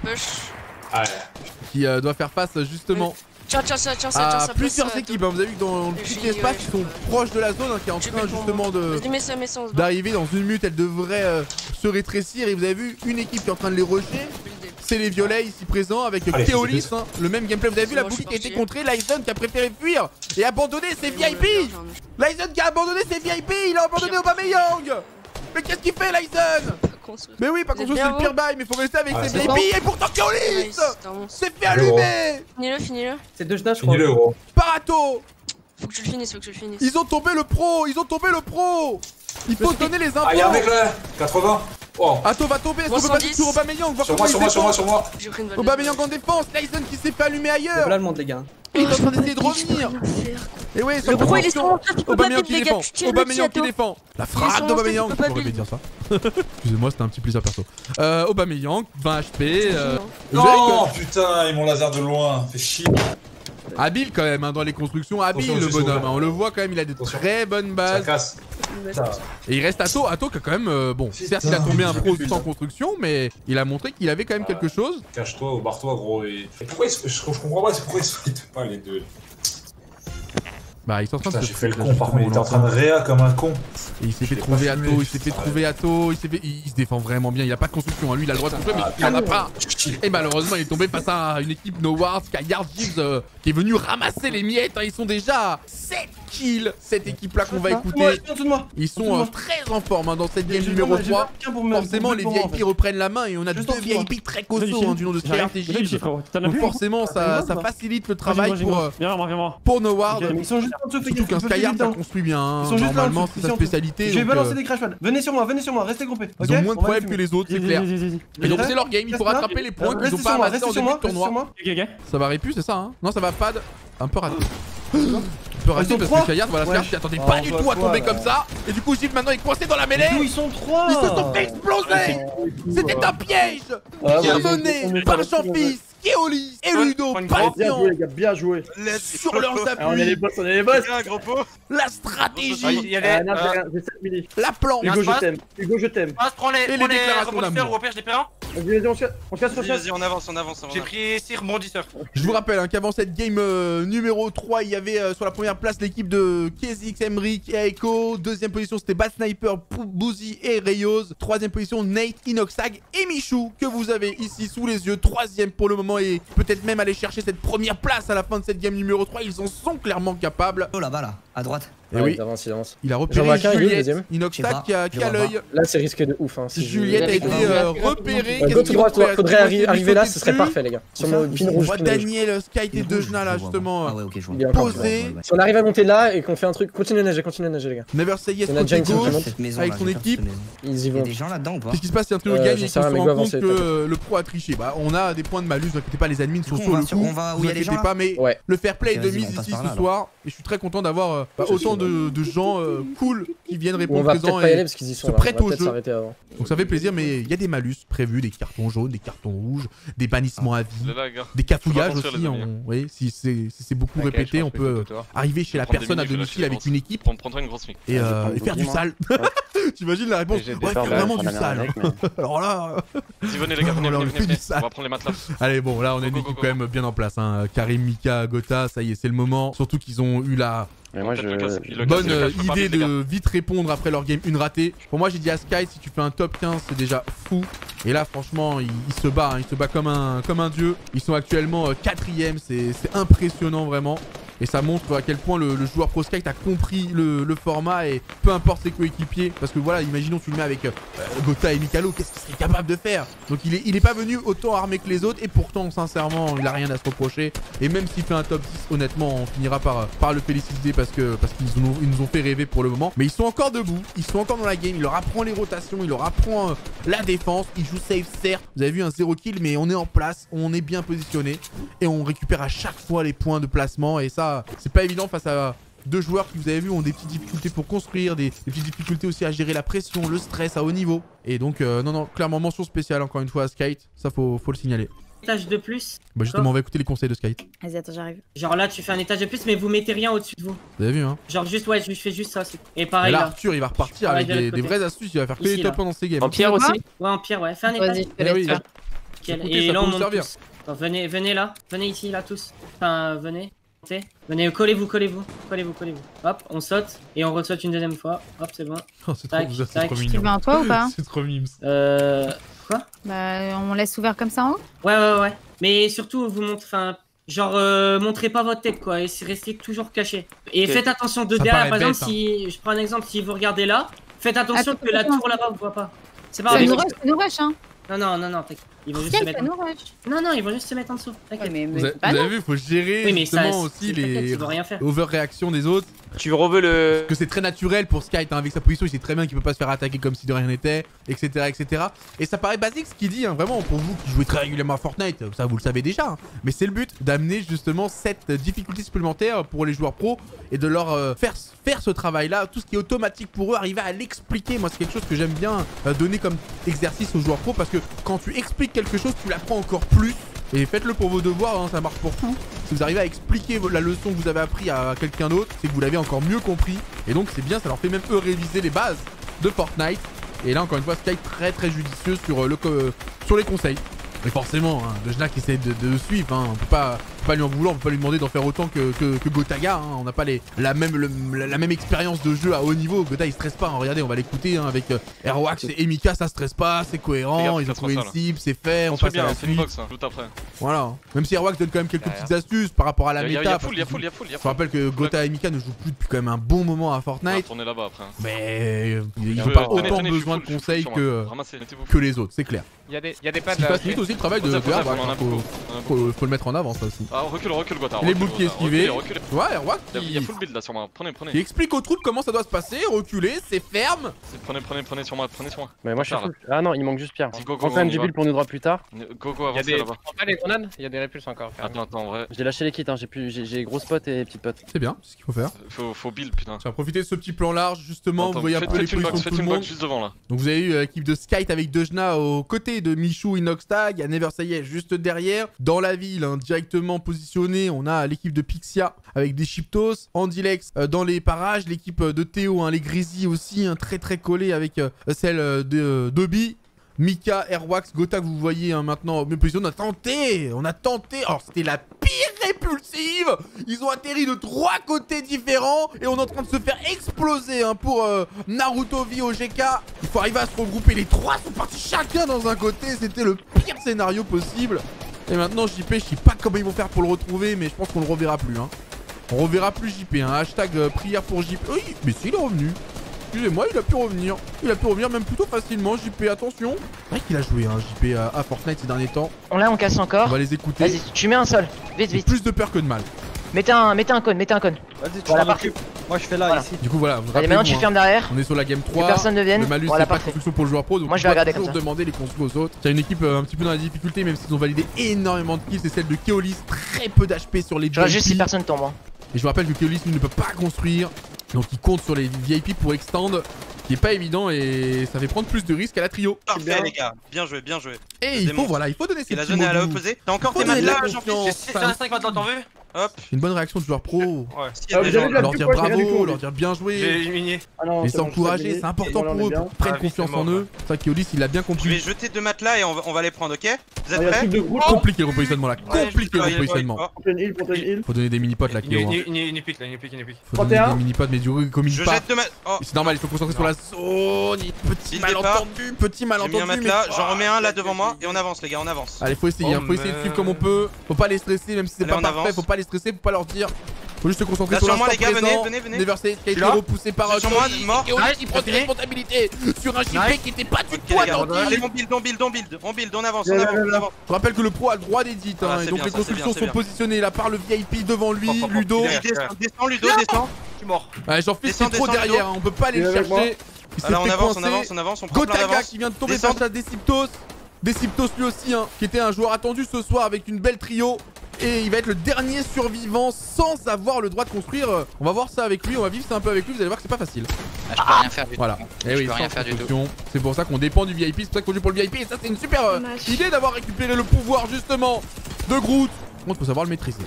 Ouais. qui euh, doit faire face justement Tiens, tiens, tiens, tiens, ça, à tiens, ça. plusieurs place, équipes. Hein. Vous avez vu que dans le petit J'ai- espace, ouais, ils sont proches de la zone, hein, qui est en Tu train mets pour justement de Vas-y, mets ça, mets ça, on se bat. d'arriver dans une minute. Elle devrait euh, se rétrécir. Et vous avez vu une équipe qui est en train de les rusher. C'est les violets ici présents avec Allez, Keolis, c'est hein, le même gameplay. Vous avez vu C'est la bon, bougie je qui a suis été parti. contrée, Lyson qui a préféré fuir et abandonner ses V I P. Lyson qui a abandonné ses V I P, il a abandonné Aubameyang. Mais qu'est-ce qu'il fait Lyson? Mais oui, par Vous contre êtes c'est bien, le pire vous bail, mais faut rester avec Ouais, ses c'est V I P. Et pourtant Keolis Nice, c'est un monstre. s'est fait allumer. Finis-le, finis-le. C'est deux dash, je crois. Finis-le, gros. Parato. Faut que tu le finisses, faut que tu le finisses. Ils ont tombé le pro, ils ont tombé le pro. Il faut donner les infos. Ah, y'a un mec là, quatre-vingts. Oh. Atto va tomber, est-ce qu'on peut Moi, passer cent dix. sur Aubameyang, voir Sur comment moi, il sur moi, sur moi, défend. sur moi. J'ai pris une balle. Aubameyang en défense, Lyson qui s'est fait allumer C'est ailleurs. pas l'allemande, les gars. Il est en train d'essayer de revenir. Et ouais, Le gros, il est sur mon chat, il peut pas Aubameyang build, qui les gars. défend. Tiens, le Aubameyang qui Chiato. défend. La Il est sur frappe mon d'Aubameyang. chat, il peut pas J'aurais build. dire ça. Excusez-moi, c'était un petit plaisir perso. Euh, Aubameyang, vingt H P. euh, vous Non, savez putain, ils m'ont laser de loin. Fait chier. que- Habile quand même hein, dans les constructions. Habile Attention, le juste bonhomme. ouvert. hein, On le voit quand même, il a de très bonnes Ça bases. casse. Putain. Et il reste Atto. Atto qui a quand même. euh, Bon, certes, il a tombé un pro sans construction, mais il a montré qu'il avait quand même quelque chose. Cache-toi ou barre-toi, gros. Et, et pourquoi ils se... je, je comprends pas, c'est pourquoi ils se fightent pas les deux. Bah, ils sont en train Putain, de j'ai se fait le foutre, con, par contre, il était en train de réa comme un con. Et il s'est fait l'ai trouver pas Atto, fumé, il s'est fait putain. trouver Atto, il s'est fait. Il il se défend vraiment bien, il a pas de construction, hein. Lui il a le droit de construire, mais il en a pas. Et malheureusement il est tombé face à une équipe No Wards qui a Yard Gibbs euh, qui est venu ramasser les miettes, hein. Ils sont déjà à sept kills, cette équipe là qu'on va écouter. Ils sont euh, très en forme hein, dans cette game numéro trois. Forcément les V I P reprennent la main et on a deux V I P très costauds hein, du nom de Skyheart et Gibbs. Donc forcément ça, ça facilite le travail pour, euh, pour No Wards. Surtout qu'un Skyheart ça construit bien, hein. Normalement c'est sa spécialité. Je vais donc, balancer euh, des crash pads. Venez sur moi, venez sur moi, restez groupés. Ils ont moins de points que les autres, c'est clair. Et donc c'est leur game, il faut rattraper les points qu'ils ont pas amassés en début de tournoi. Ça va répu, c'est ça hein? Non, ça va pas. Un peu raté. Un peu raté parce que Skyheart, voilà, Skyheart qui attendait pas du tout à tomber comme ça. Et du coup, Gilles maintenant est coincé dans la mêlée. Ils sont trois. Ils se sont explosés. C'était un piège. Bien mené par Jean-Fils, Keolis et Ludo. Patient bien joué. sur leurs appuis. On est les boss, on est les boss. La stratégie, Il y a j'ai sept milli. la planche Hugo, je t'aime. Hugo, je t'aime. Passe, prends les, et les prends les déclarations rebondisseurs d'amour. ou au pire je les perds. Vas-y, vas-y, on se casse, on se casse, on se casse. Vas-y, on avance, on avance. J'ai pris six rebondisseurs. Je vous rappelle hein, qu'avant cette game euh, numéro trois, il y avait euh, sur la première place l'équipe de Kezix, Emric et Aiko. Deuxième position, c'était Bad Sniper, Bouzy et Rayos. Troisième position, Nate, Inoxag et Michou, que vous avez ici sous les yeux. Troisième pour le moment et peut-être même aller chercher cette première place à la fin de cette game numéro trois. Ils en sont clairement capables. Oh là-bas, là, à droite. Et oui, il avance, il avance. il a J'en repéré vois qu'un, il est le Juliette, deuxième. Inoxag qui a, qui a l'œil. Là, c'est risqué de ouf. Hein, si Juliette a été euh, repérée. Go tout droit, faudrait arri arriver là, ce serait parfait, les gars. Sur mon pin On rouge. voit pin rouge. Daniel, Sky et Dejna là justement Ah ouais, ok, je vois. Il est encore posé. Si on arrive à monter là et qu'on fait un truc, continuez à nager, continuez à nager, les gars. Never Say Yes Il y en a côté déjà une qui gauche monte. Maison, avec là, son je vais faire équipe. cette maison. Ils y Il y a vont. des gens là-dedans ou pas? Qu'est-ce qui se passe si un trio Euh, gagne j'en et sais qu'ils se rien, mais rendent go compte que avancer, euh, le pro a triché? Bah on a des points de malus, ne vous inquiétez pas, les admins sont Du coup, sur on le va sur- coup. on va où Vous il y a des inquiétez gens, pas, là mais Ouais. le fair play est Ok, de vas-y, mise on passe ici par ce là, soir. Et je suis très content d'avoir euh, bah, autant de de gens euh, cool qui viennent On répondre va peut-être présents pas y aller et parce qu'ils y sont se là. On va prêtent au peut-être jeu. s'arrêter avant. Donc ça fait plaisir, mais il y a des malus prévus, des cartons jaunes, des cartons rouges, des bannissements à vie, Le lag, hein. des cafouillages Faut pas aussi. construire, on- les amis. Oui, si c'est si c'est beaucoup Ok, répété, je on pense peut que c'est toi. arriver chez la Prendre des personne à minutes, je vais domicile lâcher avec les une grosses. équipe Prends- Prends-toi une grosse mic. et, euh, prendre et faire du beaucoup, sale. T'imagines la réponse? Et j'ai Ouais, des faire faire vraiment la- du la sale. avec, mais- Alors là. Vas-y, venez les gars, venez, Alors, venez, on fait venez, du sale. On va prendre les matelas. Allez, bon, là, on a une Go, go, équipe go, quand go. même bien en place. Hein. Karim, Mika, Gotha, ça y est, c'est le moment. Surtout qu'ils ont eu la Mais moi, je. Le casse, le casse, bonne le euh, casse, je peux pas idée vite, les gars. de vite répondre après leur game une ratée. Pour moi, j'ai dit à Sky, si tu fais un top quinze, c'est déjà fou. Et là, franchement, il, il se bat, hein. Il se bat comme un, comme un dieu. Ils sont actuellement euh, quatrième, c'est c'est impressionnant vraiment. Et ça montre à quel point le, le joueur Pro Sky a compris le, le format et peu importe ses coéquipiers. Parce que voilà, imaginons tu le mets avec euh, Gotha et Mikalo, qu'est-ce qu'il serait capable de faire? Donc il est, il est pas venu autant armé que les autres et pourtant, sincèrement, il a rien à se reprocher. Et même s'il fait un top dix, honnêtement, on finira par, par le féliciter parce que parce qu'ils nous, ils nous ont fait rêver pour le moment. Mais ils sont encore debout, ils sont encore dans la game, il leur apprend les rotations, il leur apprend euh, la défense, ils jouent safe certes. Vous avez vu un zéro kill, mais on est en place, on est bien positionné et on récupère à chaque fois les points de placement et ça, c'est pas évident face à deux joueurs qui, vous avez vu, ont des petites difficultés pour construire, des, des petites difficultés aussi à gérer la pression, le stress à haut niveau. Et donc, euh, non, non, clairement, mention spéciale encore une fois à Skate, ça faut, faut le signaler. Étage de plus. Bah justement, on va écouter les conseils de Skate. Vas-y, attends, j'arrive. Genre là, tu fais un étage de plus, mais vous mettez rien au-dessus de vous. Vous avez vu, hein? Genre juste, ouais, je fais juste ça. c'est- Et Et pareil là, là. Arthur, il va repartir Pareil avec de des, l'autre des côté. vraies astuces, il va faire que Ici, les là. top un dans ses games. En pierre aussi? Ouais, en pire, ouais. Fais un étage. Vas-y, je te Eh laisse oui. faire. Nickel. Écoutez, Et ça là, peut on nous monte servir. tous. Attends, venez, venez là. Venez ici, là, tous. Enfin, venez. Montez. Venez, collez-vous, collez-vous. Collez-vous, collez-vous. Hop, on saute. Et on ressaute une deuxième fois. Hop, c'est bon. Oh, c'est trop, Tac, c'est tac. trop Tu mignon. veux un toit ou pas? C'est trop mimes. Euh. Quoi? Bah, on laisse ouvert comme ça en haut? Ouais, ouais, ouais. Mais surtout, vous montrez. Enfin. Genre, euh, montrez pas votre tête, quoi. Et restez toujours caché. Et Ok. faites attention de Ça derrière. paraît Par exemple, bête, si. Je prends un exemple. Si vous regardez là, faites attention Attends, que la attends. tour là-bas vous voit pas. C'est pas Ça grave. nous rush, ça nous rush, hein. Non, non, non, non, t'inquiète. Ils vont juste Quel se mettre. ça En... nous rush? Non, non, ils vont juste se mettre en dessous. T'inquiète. Ouais, mais, Vous mais avez, c'est pas vous avez non. vu, il faut gérer Oui, mais ça, justement c'est- aussi t'inquiète, les ils vont rien faire. overréactions des autres. Tu reveux le... Parce que c'est très naturel pour Sky, hein, avec sa position, il sait très bien qu'il peut pas se faire attaquer comme si de rien n'était, et cetera, et cetera. Et ça paraît basique ce qu'il dit, hein, vraiment, pour vous qui jouez très régulièrement à Fortnite, ça vous le savez déjà. Hein. Mais c'est le but d'amener justement cette difficulté supplémentaire pour les joueurs pros et de leur euh, faire, faire ce travail-là, tout ce qui est automatique pour eux, arriver à l'expliquer. Moi, c'est quelque chose que j'aime bien euh, donner comme exercice aux joueurs pros parce que quand tu expliques quelque chose, tu l'apprends encore plus. Et faites-le pour vos devoirs, hein, ça marche pour tout. Si vous arrivez à expliquer la leçon que vous avez appris à quelqu'un d'autre, c'est que vous l'avez encore mieux compris. Et donc c'est bien, ça leur fait même eux réviser les bases de Fortnite. Et là encore une fois, Sky très très judicieux sur, le, euh, sur les conseils. Mais forcément, hein, Dejna qui essaie de, de le suivre, hein, on peut pas, peut pas lui en vouloir, on peut pas lui demander d'en faire autant que, que, que Gotaga, hein, on n'a pas les, la même, le, la, la même expérience de jeu à haut niveau. Gotaga il stresse pas, hein, regardez, on va l'écouter hein, avec euh, Airwax et Emika, ça stresse pas, c'est cohérent, Regarde, ils ont trouvé une ça, cible, c'est fait, on, on passe bien, à la c'est une suite. box, hein, tout après. Voilà, même si Airwax donne quand même quelques petites astuces par rapport à la Y a- y a- méta. y a parce full, y a que full, y a full, y a Je rappelle que Gota et Emika ne jouent plus depuis quand même un bon moment à On va Fortnite. tourner là-bas après. hein. Mais ils Je n'ont veux- pas tenez, autant tenez, je suis besoin de full, je suis conseils full que, sur moi. Ramassez, mettez-vous que les autres, c'est clair. Il y a des, y a des pads Ce qui là. facilite aussi le travail de Faut ça, faut ça, Airwax, on en a hein, faut, beaucoup, on en a beaucoup. faut, faut le mettre en avant ça aussi. Ah, recule, recule, Gota. Les recule, boules qui Gota, esquivaient. reculez, reculez. Ouais, Airwax Il y a- il y a qui, full build là sur moi. Prenez, prenez. qui explique aux troupes comment ça doit se passer, reculer, c'est ferme. C'est- Prenez, prenez, prenez sur moi, prenez sur moi. Mais moi je suis Charles. full. Ah non, il manque juste Pierre. Go, go, Prends go, quand même on y du va. build pour nous droit plus tard. Go, go, Il y a avancez des. là-bas. Prends pas les grenades, il y a des répulses encore. Attends, attends, en vrai. J'ai lâché les kits, hein. j'ai plus, j'ai j'ai gros spots et petits pots. C'est bien, c'est ce qu'il faut faire. Faut, faut build, putain. On va profiter de ce petit plan large justement, Attends, vous voyez un faites- peu les faites une positions box, de faites tout le une monde. box juste devant là. Donc vous avez eu l'équipe de Skype avec Dejna aux côtés de Michou, Inoxtag, il y a Never Say Yes juste derrière. Dans la ville, hein, directement positionné, on a l'équipe de Pixia avec des Chiptos, Andilex euh, dans les parages, l'équipe euh, de Théo, hein, les Grizzly aussi, hein, très très collé avec euh, celle euh, de euh, Dobby. Mika, Airwax, Gota que vous voyez hein, maintenant en même position, on a tenté, on a tenté, alors c'était la pire répulsive. Ils ont atterri de trois côtés différents et on est en train de se faire exploser hein, pour euh, Naruto V O G K. Il faut arriver à se regrouper, les trois sont partis chacun dans un côté, c'était le pire scénario possible. Et maintenant J P, je sais pas comment ils vont faire pour le retrouver, mais je pense qu'on le reverra plus. Hein. On reverra plus J P, hein. Hashtag euh, prière pour J P. Oui, mais si, il est revenu. Excusez-moi, il a pu revenir. Il a pu revenir même plutôt facilement, J P, attention. C'est vrai qu'il a joué, hein, J P, à, à Fortnite ces derniers temps. On l'a, on casse encore. On va les écouter. Vas-y, tu mets un sol. Vite, vite. Plus de peur que de mal. Mettez un, mettez un cône, mettez un cône. Vas-y, tu Voilà, t'en parfait. occupes. Moi, je fais là, Voilà. ici. Du coup, voilà. Vous Allez, rappelez-vous, maintenant tu hein, fermes derrière. On est sur la game trois. Que personne ne vienne. Le malus, Voilà, c'est pas de parfait. construction pour le joueur pro. Donc Moi, je vais on doit regarder toujours comme ça. demander les construits aux autres. Il y a une équipe euh, un petit peu dans la difficulté, même s'ils ont validé énormément de kills. C'est celle de Keolis. Très peu d'H P sur les Je regarde juste si V I P. personne tombe. hein. Et je vous rappelle que Keolis, lui, ne peut pas construire. Donc il compte sur les V I P pour extend. Qui est pas évident et ça fait prendre plus de risques à la trio. Parfait, les gars. Bien joué, bien joué. Et il faut, voilà, il faut donner ses Et la petits zone est à la mots doux. opposée. T'as encore Faut tes donner de la matelas, confiance. Jean-Philippe. Ça- cinq maintenant, t'en veux Hop. Une bonne réaction de joueur pro. Ouais. Ah, vous avez de la Leur pub, dire moi, j'ai rien du bravo, tout, leur lui. dire bien J'ai joué. éliminé. Ah non, Les c'est bon, encourager, je sais c'est important pas, pour on eux, est pour bien. qu'ils prennent Ah oui, confiance c'est en mort, eux. C'est ça qu'Eolis il a bien Je vais compris. jeter deux matelas et on va, on va les prendre, ok Vous êtes Ah, il y a un prêts truc de groupe. Compliqué le repositionnement là, Ouais, compliqué je le vais pas y aller, repositionnement. pas. Prends une heal, prends une heal. Faut donner des mini-potes là, Kyo. hein. Une épique là, une épique, une épique. Faut donner trente et un. des mini-potes, mais du coup, comme il Je part. jette deux matelas. Oh. C'est normal, il faut concentrer sur la zone. Petit Il départ. malentendu, petit J'ai mis un malentendu. mais- matelas, j'en remets un là devant moi et on avance, les gars, on avance. Allez, faut essayer, Oh, hein, faut essayer de mais- suivre comme on peut. Faut pas les stresser, même si c'est Allez, pas on parfait. avance. Faut pas les stresser, faut pas leur dire. Faut juste se concentrer Là, sur sur moi, l'instant les gars, présent. venez, venez, venez. Never Say It qui a été Là. repoussé par Sur moi, Keolis. mort. Et Keolis, Nice, il prend des ok. responsabilités sur un J P Nice. qui était pas du Ok, tout les gars, attendu. allez, on build, on build, on build, on build, on avance, on Là, là, avance, on là. avance. Je rappelle que le pro a le droit d'édite, hein, Ah, et c'est donc bien, les ça, c'est constructions bien, c'est sont bien. positionnées là par le V I P devant lui, Hop, hop, hop. Ludo. Il descend, descend, Ludo, descend. Je suis mort. Ouais, Jean-Philippe Descends, c'est trop descends, derrière, Ludo. hein, on peut pas aller Il est le avec moi. chercher. Il s'est Alors on fait avance, on coincer. avance, on avance, on prend plein Gotaga d'avance. qui vient de tomber Descends. face à Deciptos. Deciptos lui aussi, hein, qui était un joueur attendu ce soir avec une belle trio. Et il va être le dernier survivant sans avoir le droit de construire. On va voir ça avec lui, on va vivre ça un peu avec lui, vous allez voir que c'est pas facile. Ah, je peux rien faire du tout. Voilà. Je Et oui, peux rien sans faire du tout. construction. C'est pour ça qu'on dépend du V I P, c'est pour ça qu'on joue pour le V I P. Et ça, c'est une super euh, Dommage. idée d'avoir récupéré le pouvoir justement de Groot. Contre, faut savoir le maîtriser.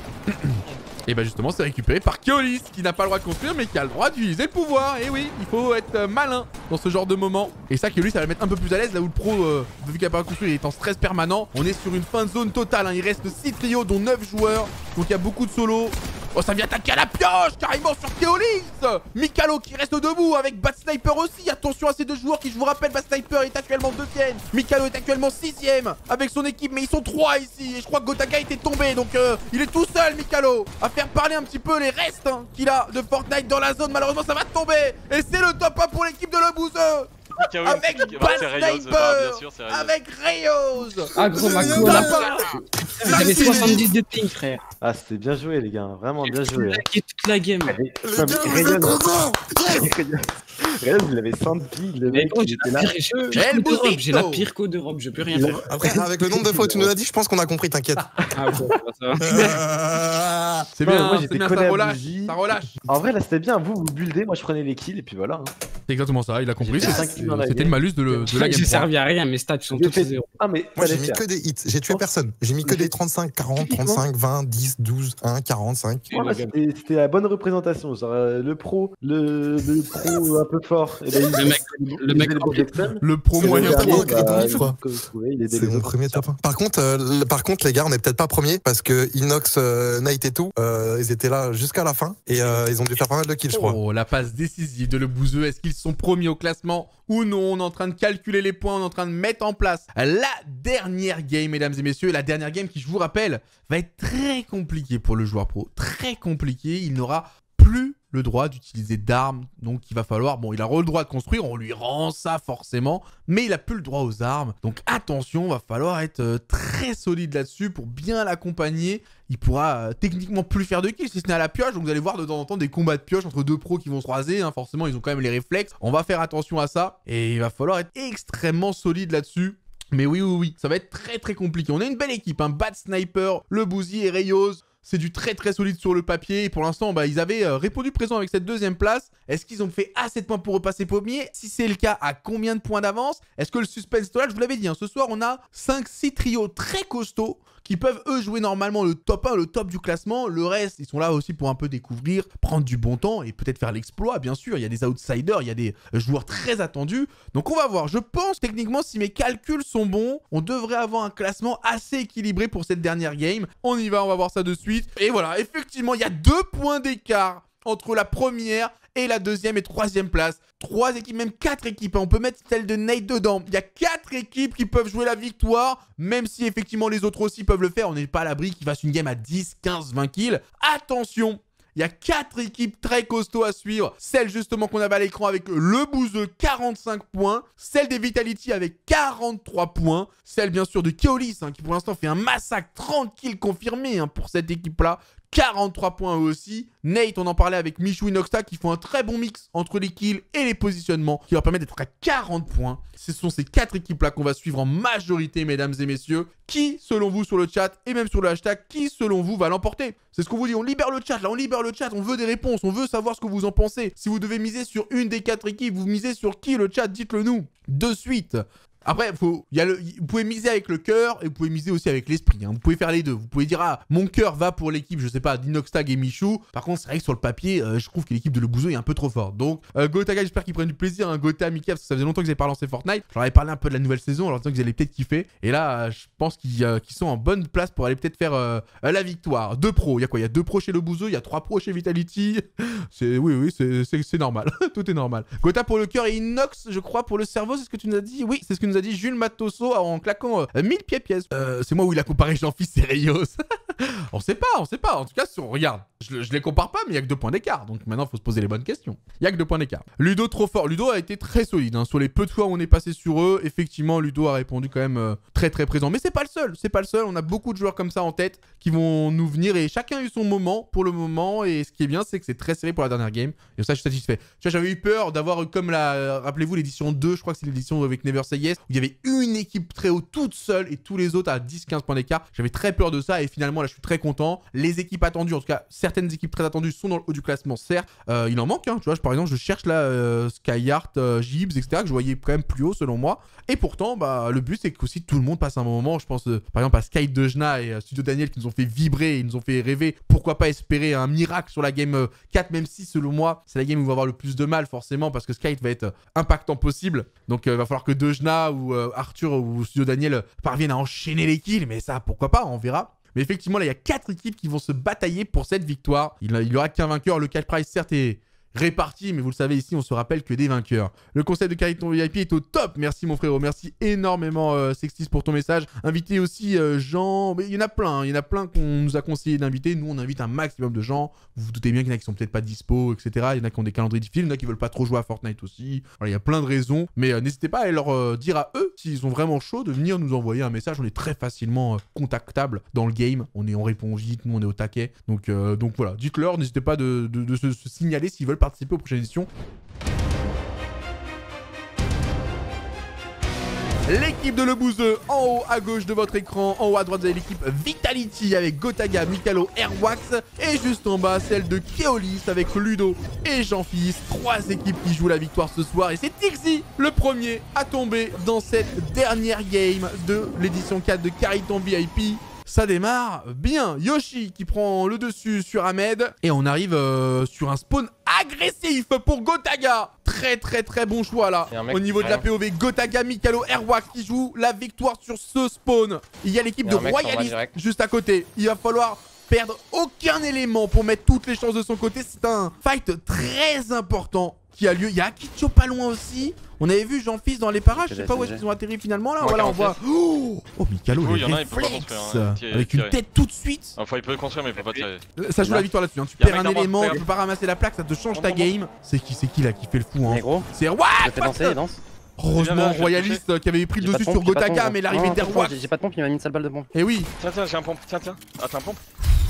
Et bah justement, c'est récupéré par Keolis qui n'a pas le droit de construire mais qui a le droit d'utiliser le pouvoir. Et oui, il faut être euh, malin dans ce genre de moment. Et ça, Keolis, ça va le mettre un peu plus à l'aise là où le pro, euh, vu qu'il n'a pas le droit de construire, il est en stress permanent. On est sur une fin de zone totale. Hein. Il reste six trios, dont neuf joueurs. Donc il y a beaucoup de solos. Oh, ça vient attaquer à la pioche carrément sur Keolis. Mikalo qui reste debout avec Bat Sniper aussi. Attention à ces deux joueurs qui, je vous rappelle, Bat Sniper est actuellement deuxième. Mikalo est actuellement sixième avec son équipe, mais ils sont trois ici. Et je crois que Gotaga était tombé, donc euh, il est tout seul, Mikalo, à faire parler un petit peu les restes hein, qu'il a de Fortnite dans la zone. Malheureusement, ça va tomber. Et c'est le top un pour l'équipe de Lebouzeux. Avec Bat Sniper, avec Rayos. Ah, gros, ma Top un. J'avais soixante-dix de ping, frère. Ah, c'était bien joué, les gars. Vraiment bien joué. J'ai toute la game. Regarde, il avait cent de ping. Le Mais mec, gros, il j'ai était la là. pire code d'Europe. J'ai la pire code d'Europe. Je peux rien faire. Après, avec le nombre de fois où tu nous l'as dit, je pense qu'on a compris, t'inquiète. Ah, ok, ça va. C'est Ouais, bien, moi, c'est j'étais bien, collé ça à relâche, Bougie. ça relâche. En vrai, là, c'était bien. Vous, vous buildez, moi, je prenais les kills, et puis voilà. hein. C'est exactement ça, il a compris. J'ai c'est- cinq kills dans la C'était game. le malus de, le- de la game. J'ai trois. servi à rien. Mes stats sont J'ai tous fait- zéro. Ah, mais Moi, fallait j'ai mis faire. que des hits. J'ai tué personne. J'ai mis que des trente-cinq, quarante, trente-cinq, vingt, dix, douze, un, quarante-cinq. Voilà, c'était c'était la bonne représentation. Genre, euh, le pro, le, le pro un peu fort. Et ben, il- Le mec, le mec, Le pro Et le moyen. dernier, top un dans bah, les livres. comme vous pouvez, il est C'est des mon autres. premier top un. Par contre, euh, le- par contre, les gars, on n'est peut-être pas premiers parce que Inox, euh, Night et tout, euh, ils étaient là jusqu'à la fin et euh, ils ont dû faire pas mal de kills, je crois. Oh, la passe décisive de Le Bouzeux. Est-ce qu'ils sont premiers au classement ou non? On est en train de calculer les points, on est en train de mettre en place la dernière game, mesdames et messieurs. La dernière game qui, je vous rappelle, va être très compliquée pour le joueur pro. Très compliquée. Il n'aura plus le droit d'utiliser d'armes. Donc, il va falloir... Bon, il a le droit de construire, on lui rend ça forcément. Mais il n'a plus le droit aux armes. Donc, attention, va falloir être euh, très solide là-dessus pour bien l'accompagner. Il pourra euh, techniquement plus faire de kills si ce n'est à la pioche. Donc, vous allez voir de temps en temps des combats de pioche entre deux pros qui vont se raser. Hein. Forcément, ils ont quand même les réflexes. On va faire attention à ça. Et il va falloir être extrêmement solide là-dessus. Mais oui, oui, oui, ça va être très, très compliqué. On a une belle équipe, un hein. Bad Sniper, Le Bouzy et Rayos. C'est du très très solide sur le papier. Et pour l'instant, bah, ils avaient euh, répondu présent avec cette deuxième place. Est-ce qu'ils ont fait assez de points pour repasser premier? Si c'est le cas, à combien de points d'avance? Est-ce que le suspense est là? Je vous l'avais dit, hein, ce soir, on a cinq six trios très costauds qui peuvent, eux, jouer normalement le top un, le top du classement. Le reste, ils sont là aussi pour un peu découvrir, prendre du bon temps et peut-être faire l'exploit, bien sûr. Il y a des outsiders, il y a des joueurs très attendus. Donc, on va voir. Je pense, techniquement, si mes calculs sont bons, on devrait avoir un classement assez équilibré pour cette dernière game. On y va, on va voir ça de suite. Et voilà, effectivement, il y a deux points d'écart entre la première et la deuxième et troisième place. Trois équipes, même quatre équipes. On peut mettre celle de Nate dedans. Il y a quatre équipes qui peuvent jouer la victoire, même si effectivement les autres aussi peuvent le faire. On n'est pas à l'abri qu'ils fassent une game à dix, quinze, vingt kills. Attention! Il y a quatre équipes très costauds à suivre. Celle justement qu'on avait à l'écran avec Le Bouzeux, quarante-cinq points. Celle des Vitality avec quarante-trois points. Celle bien sûr de Keolis, hein, qui pour l'instant fait un massacre. trente kills confirmés hein, pour cette équipe-là. quarante-trois points eux aussi. Nate, on en parlait avec Michou et Noxta qui font un très bon mix entre les kills et les positionnements qui leur permettent d'être à quarante points. Ce sont ces quatre équipes-là qu'on va suivre en majorité, mesdames et messieurs. Qui, selon vous, sur le chat et même sur le hashtag, qui, selon vous, va l'emporter? C'est ce qu'on vous dit. On libère le chat, là, on libère le chat. On veut des réponses, on veut savoir ce que vous en pensez. Si vous devez miser sur une des quatre équipes, vous misez sur qui, le chat? Dites-le nous. De suite. Après, faut, y a le, vous pouvez miser avec le cœur et vous pouvez miser aussi avec l'esprit. Hein. Vous pouvez faire les deux. Vous pouvez dire, ah, mon cœur va pour l'équipe, je sais pas, d'Inoxtag et Michou. Par contre, c'est vrai que sur le papier, euh, je trouve que l'équipe de Le Bouzeux est un peu trop forte. Donc, euh, Gotaga, j'espère qu'ils prennent du plaisir. Hein. Gotha, Mika, parce que ça faisait longtemps qu'ils n'avaient pas lancé Fortnite. Je leur avais parlé un peu de la nouvelle saison, en leur disant qu'ils allaient peut-être kiffer. Et là, euh, je pense qu'ils euh, qu'ils sont en bonne place pour aller peut-être faire euh, la victoire. Deux pros. Il y a quoi? Il y a deux pros chez Le Bouzeux, il y a trois pros chez Vitality. C'est oui, oui, c'est normal. Tout est normal. Gotha pour le cœur et Inox, je crois, pour le cerveau. C'est ce que tu nous as dit? Oui, c'est ce que nous a dit Jules Matos en claquant euh, mille pieds pièces. Euh, c'est moi où il a comparé Jean-Fils et Rayos. On sait pas, on sait pas. En tout cas, si on regarde, je, je les compare pas, mais il y a que deux points d'écart. Donc maintenant, il faut se poser les bonnes questions. Il y a que deux points d'écart. Ludo trop fort. Ludo a été très solide. Hein. Sur les peu de fois où on est passé sur eux, effectivement, Ludo a répondu quand même euh, très très présent. Mais c'est pas le seul. C'est pas le seul. On a beaucoup de joueurs comme ça en tête qui vont nous venir et chacun a eu son moment pour le moment. Et ce qui est bien, c'est que c'est très serré pour la dernière game. Et ça, je suis satisfait. Tu vois, j'avais eu peur d'avoir comme la, rappelez-vous, l'édition deux, je crois que c'est l'édition avec Never Say Yes, où il y avait une équipe très haut toute seule et tous les autres à dix quinze points d'écart. J'avais très peur de ça et finalement là je suis très content. Les équipes attendues, en tout cas certaines équipes très attendues sont dans le haut du classement, certes. Euh, il en manque, hein, tu vois, par exemple je cherche là euh, Skyheart, euh, Gibbs, et cetera que je voyais quand même plus haut selon moi. Et pourtant bah le but c'est qu'aussi tout le monde passe un bon moment. Je pense euh, par exemple à Sky Dejna et euh, Studio Daniel qui nous ont fait vibrer, ils nous ont fait rêver. Pourquoi pas espérer un miracle sur la game euh, quatre, même si selon moi c'est la game où on va avoir le plus de mal forcément parce que Sky va être euh, impactant possible. Donc il euh, va falloir que Dejna ou euh, Arthur ou Studio Daniel parviennent à enchaîner les kills, mais ça pourquoi pas, on verra. Mais effectivement là il y a quatre équipes qui vont se batailler pour cette victoire. Il n'y aura qu'un vainqueur, le cash prize certes est, répartis, mais vous le savez ici, on se rappelle que des vainqueurs. Le concept de Cariton V I P est au top. Merci mon frérot, merci énormément euh, Sextis pour ton message. Invitez aussi euh, Jean, mais il y en a plein, il y en a plein qu'on nous a conseillé d'inviter. Nous on invite un maximum de gens. Vous vous doutez bien qu'il y en a qui sont peut-être pas dispo, et cetera. Il y en a qui ont des calendriers difficiles, il y en a qui veulent pas trop jouer à Fortnite aussi. Voilà, il y a plein de raisons, mais euh, n'hésitez pas à leur euh, dire à eux s'ils sont vraiment chauds de venir nous envoyer un message. On est très facilement euh, contactable dans le game. On est, on répond vite, nous on est au taquet. Donc, euh, donc voilà, dites-leur, n'hésitez pas de, de, de se, se signaler s'ils veulent participer aux prochaines éditions. L'équipe de Le Bouzeux en haut à gauche de votre écran, en haut à droite vous avez l'équipe Vitality avec Gotaga, Mikalo, Airwax et juste en bas celle de Keolis avec Ludo et Jean-Fils. Trois équipes qui jouent la victoire ce soir et c'est Tixi le premier à tomber dans cette dernière game de l'édition quatre de Cariton V I P. Ça démarre bien. Yoshi qui prend le dessus sur Ahmed. Et on arrive euh, sur un spawn agressif pour Gotaga. Très très très bon choix là. Au niveau de la P O V, Gotaga, Mikalo, Airwax qui joue la victoire sur ce spawn. Il y a l'équipe de Royalist juste à côté. Il va falloir perdre aucun élément pour mettre toutes les chances de son côté. C'est un fight très important qui a lieu. Il y a Akicho pas loin aussi. On avait vu Jean-Fils dans les parages, je sais pas où est-ce qu'ils ont atterri finalement là. Voilà, on voit. Oh, oh Mikalo, les réflexes avec une tête tout de suite. Enfin, il peut construire, mais il peut pas tirer. Ça joue la victoire là-dessus. Tu perds un élément, tu peux pas ramasser la plaque, ça te change ta game. C'est qui, c'est qui là qui fait le fou hein? C'est what? Heureusement, Royaliste qui avait pris le dessus sur Gotaga, mais l'arrivée d'Airwax. J'ai pas de pompe, il m'a mis une sale balle de pompe. Eh oui. Tiens, tiens, j'ai un pompe. Tiens, tiens. Ah, t'as un pompe?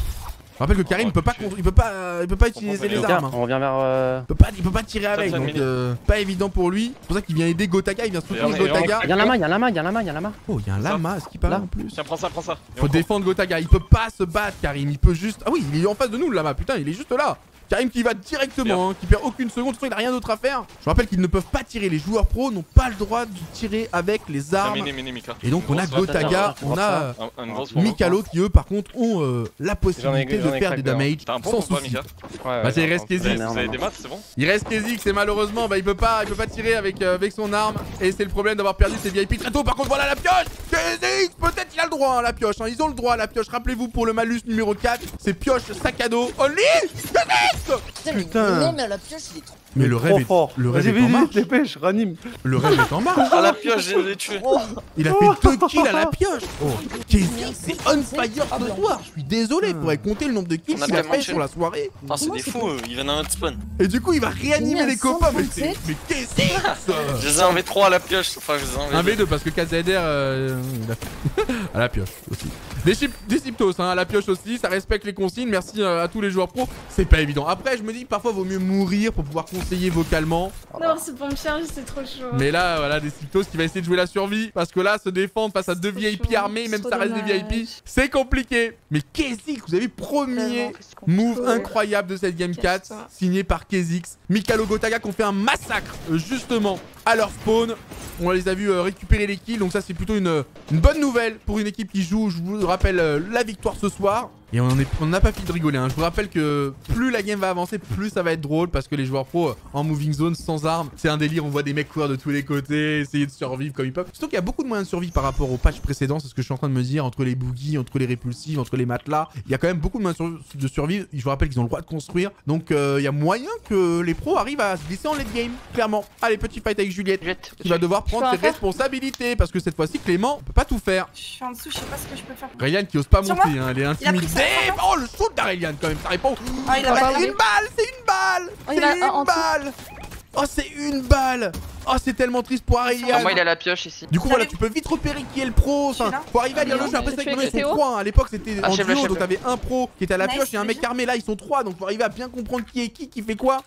Je rappelle que Karim il peut pas, il peut pas, il peut pas utiliser les armes. On revient vers. Euh... Il peut pas, il peut pas tirer avec, donc euh, pas évident pour lui. C'est pour ça qu'il vient aider Gotaga, il vient soutenir Gotaga. Il y a un lama, il y a un lama, il y a un lama, il y a un lama. Oh, il y a un lama, est-ce qu'il parle en plus? Tiens, prends ça, prends ça. Faut défendre Gotaga, il peut pas se battre Karim, il peut juste. Ah oui, il est en face de nous le lama, putain, il est juste là. Karim qui va directement, hein, qui perd aucune seconde, de toute façon il n'a rien d'autre à faire. Je rappelle qu'ils ne peuvent pas tirer, les joueurs pros n'ont pas le droit de tirer avec les armes. Et donc on a Gotaga, on a Mikalo qui eux par contre ont euh, la possibilité de faire des damages sans souci. Bah il reste Kezix. Vous avez des maths, c'est bon? Il reste Kezix et malheureusement bah il peut pas, il peut pas tirer avec, euh, avec son arme. Et c'est le problème d'avoir perdu ses V I P très tôt. Par contre voilà la pioche. Kezix, peut-être il a le droit à la pioche, hein. Ils ont le droit à la pioche. Rappelez-vous pour le malus numéro quatre, c'est pioche sac à dos. Only Kezix. Putain, non mais à la pioche il est trop... Mais le rêve, est, fort. le rêve est en marche. Dépêche, ranime. Le rêve est en marche. À la pioche, je l'ai tué. Il a fait deux kills à la pioche. Oh. Kezix, c'est on fire ce soir. Je suis désolé, il faudrait compter le nombre de kills qu'il a fait sur la soirée. Ah, c'est des fous, ils viennent à notre spawn. Et du coup, il va réanimer les copains. Mais, mais Kezix. Je les ai en V trois à la pioche. Enfin, je les ai en V deux. Un V deux parce que K Z R euh, il a fait à la pioche aussi. Des, des Ciptos hein, à la pioche aussi, ça respecte les consignes. Merci euh, à tous les joueurs pro. C'est pas évident. Après, je me dis que parfois, vaut mieux mourir pour pouvoir conseiller vocalement. Non, c'est pour me charger, c'est trop chaud. Mais là, voilà, des Ciptos qui va essayer de jouer la survie. Parce que là, se défendre face à deux V I P armés, même si ça reste des V I P, c'est compliqué. Mais Kezix, vous avez premier move incroyable de cette game quatre, signé par Kezix. Mikalo, Gotaga qui ont fait un massacre, justement, à leur spawn. On les a vus euh, récupérer les kills, donc ça c'est plutôt une, une bonne nouvelle pour une équipe qui joue, je vous rappelle, euh, la victoire ce soir. Et on n'a pas fini de rigoler, hein. Je vous rappelle que plus la game va avancer, plus ça va être drôle parce que les joueurs pro euh, en moving zone sans armes, c'est un délire, on voit des mecs courir de tous les côtés, essayer de survivre comme ils peuvent. Surtout qu'il y a beaucoup de moyens de survie par rapport au patch précédent, c'est ce que je suis en train de me dire, entre les boogies, entre les répulsives, entre les matelas. Il y a quand même beaucoup de moyens de survivre, je vous rappelle qu'ils ont le droit de construire, donc euh, il y a moyen que les pros arrivent à se glisser en late game, clairement. Allez, petit fight avec Juliette, Juliette qui va devoir prendre ses responsabilités parce que cette fois-ci Clément peut pas tout faire. Je suis en dessous, je sais pas ce que je peux faire. Rayane qui ose pas monter, hein, elle est intimidée. Oh le saut d'Aurelian quand même, ça répond. Ah, il a oh, une balle, c'est une balle, oh, c'est une un, balle. Oh c'est une balle. Oh c'est tellement triste pour Aurelian. Moi il a la pioche ici. Du coup voilà, tu peux vite repérer qui est le pro. Enfin, faut arriver à lire le jeu. Après c'est vrai qu'ils sont trois. À l'époque c'était en duo, donc t'avais un pro qui était à la pioche et un mec armé. Là ils sont trois, donc faut arriver à bien comprendre qui est qui, qui fait quoi.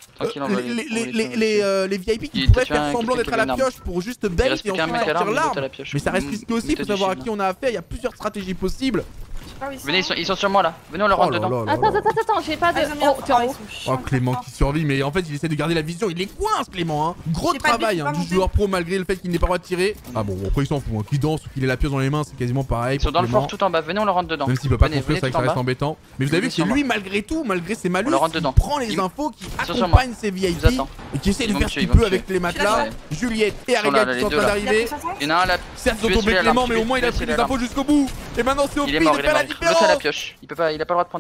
Les V I P qui pourraient faire semblant d'être à la pioche pour juste bait et ensuite sortir l'arme. Mais ça reste risqué aussi, faut savoir à qui on a affaire. Il y a plusieurs stratégies possibles. Venez, ils sont, ils sont sur moi là. Venez, on leur rentre dedans. Attends, attends, attends, j'ai pas de. Oh, t'es en haut. Oh, Clément qui survit, mais en fait, il essaie de garder la vision. Il les coince, Clément. Hein. Gros travail hein, du joueur pro malgré le fait qu'il n'ait pas le droit de tirer. Ah bon, après, il s'en fout. Hein. Qu'il danse ou qu'il ait la pioche dans les mains, c'est quasiment pareil. Ils sont dans le fort tout en bas. Venez, on leur rentre dedans. Même s'il peut pas construire, c'est vrai que ça reste embêtant. Mais vous avez vu que c'est lui, malgré tout, malgré ses malus, qui prend les infos, qui accompagne ses V I P et qui essaie de faire ce qu'il peut avec les matelas. Juliette et Aurelian qui sont en train d'arriver. Il y en a un là. Certes, ils ont tombé Clément, mais au moins, il a pris les infos jusqu'au bout. Et maintenant, c'est au pire de faire la différence. Il peut pas, il a pas le droit de prendre d'armes.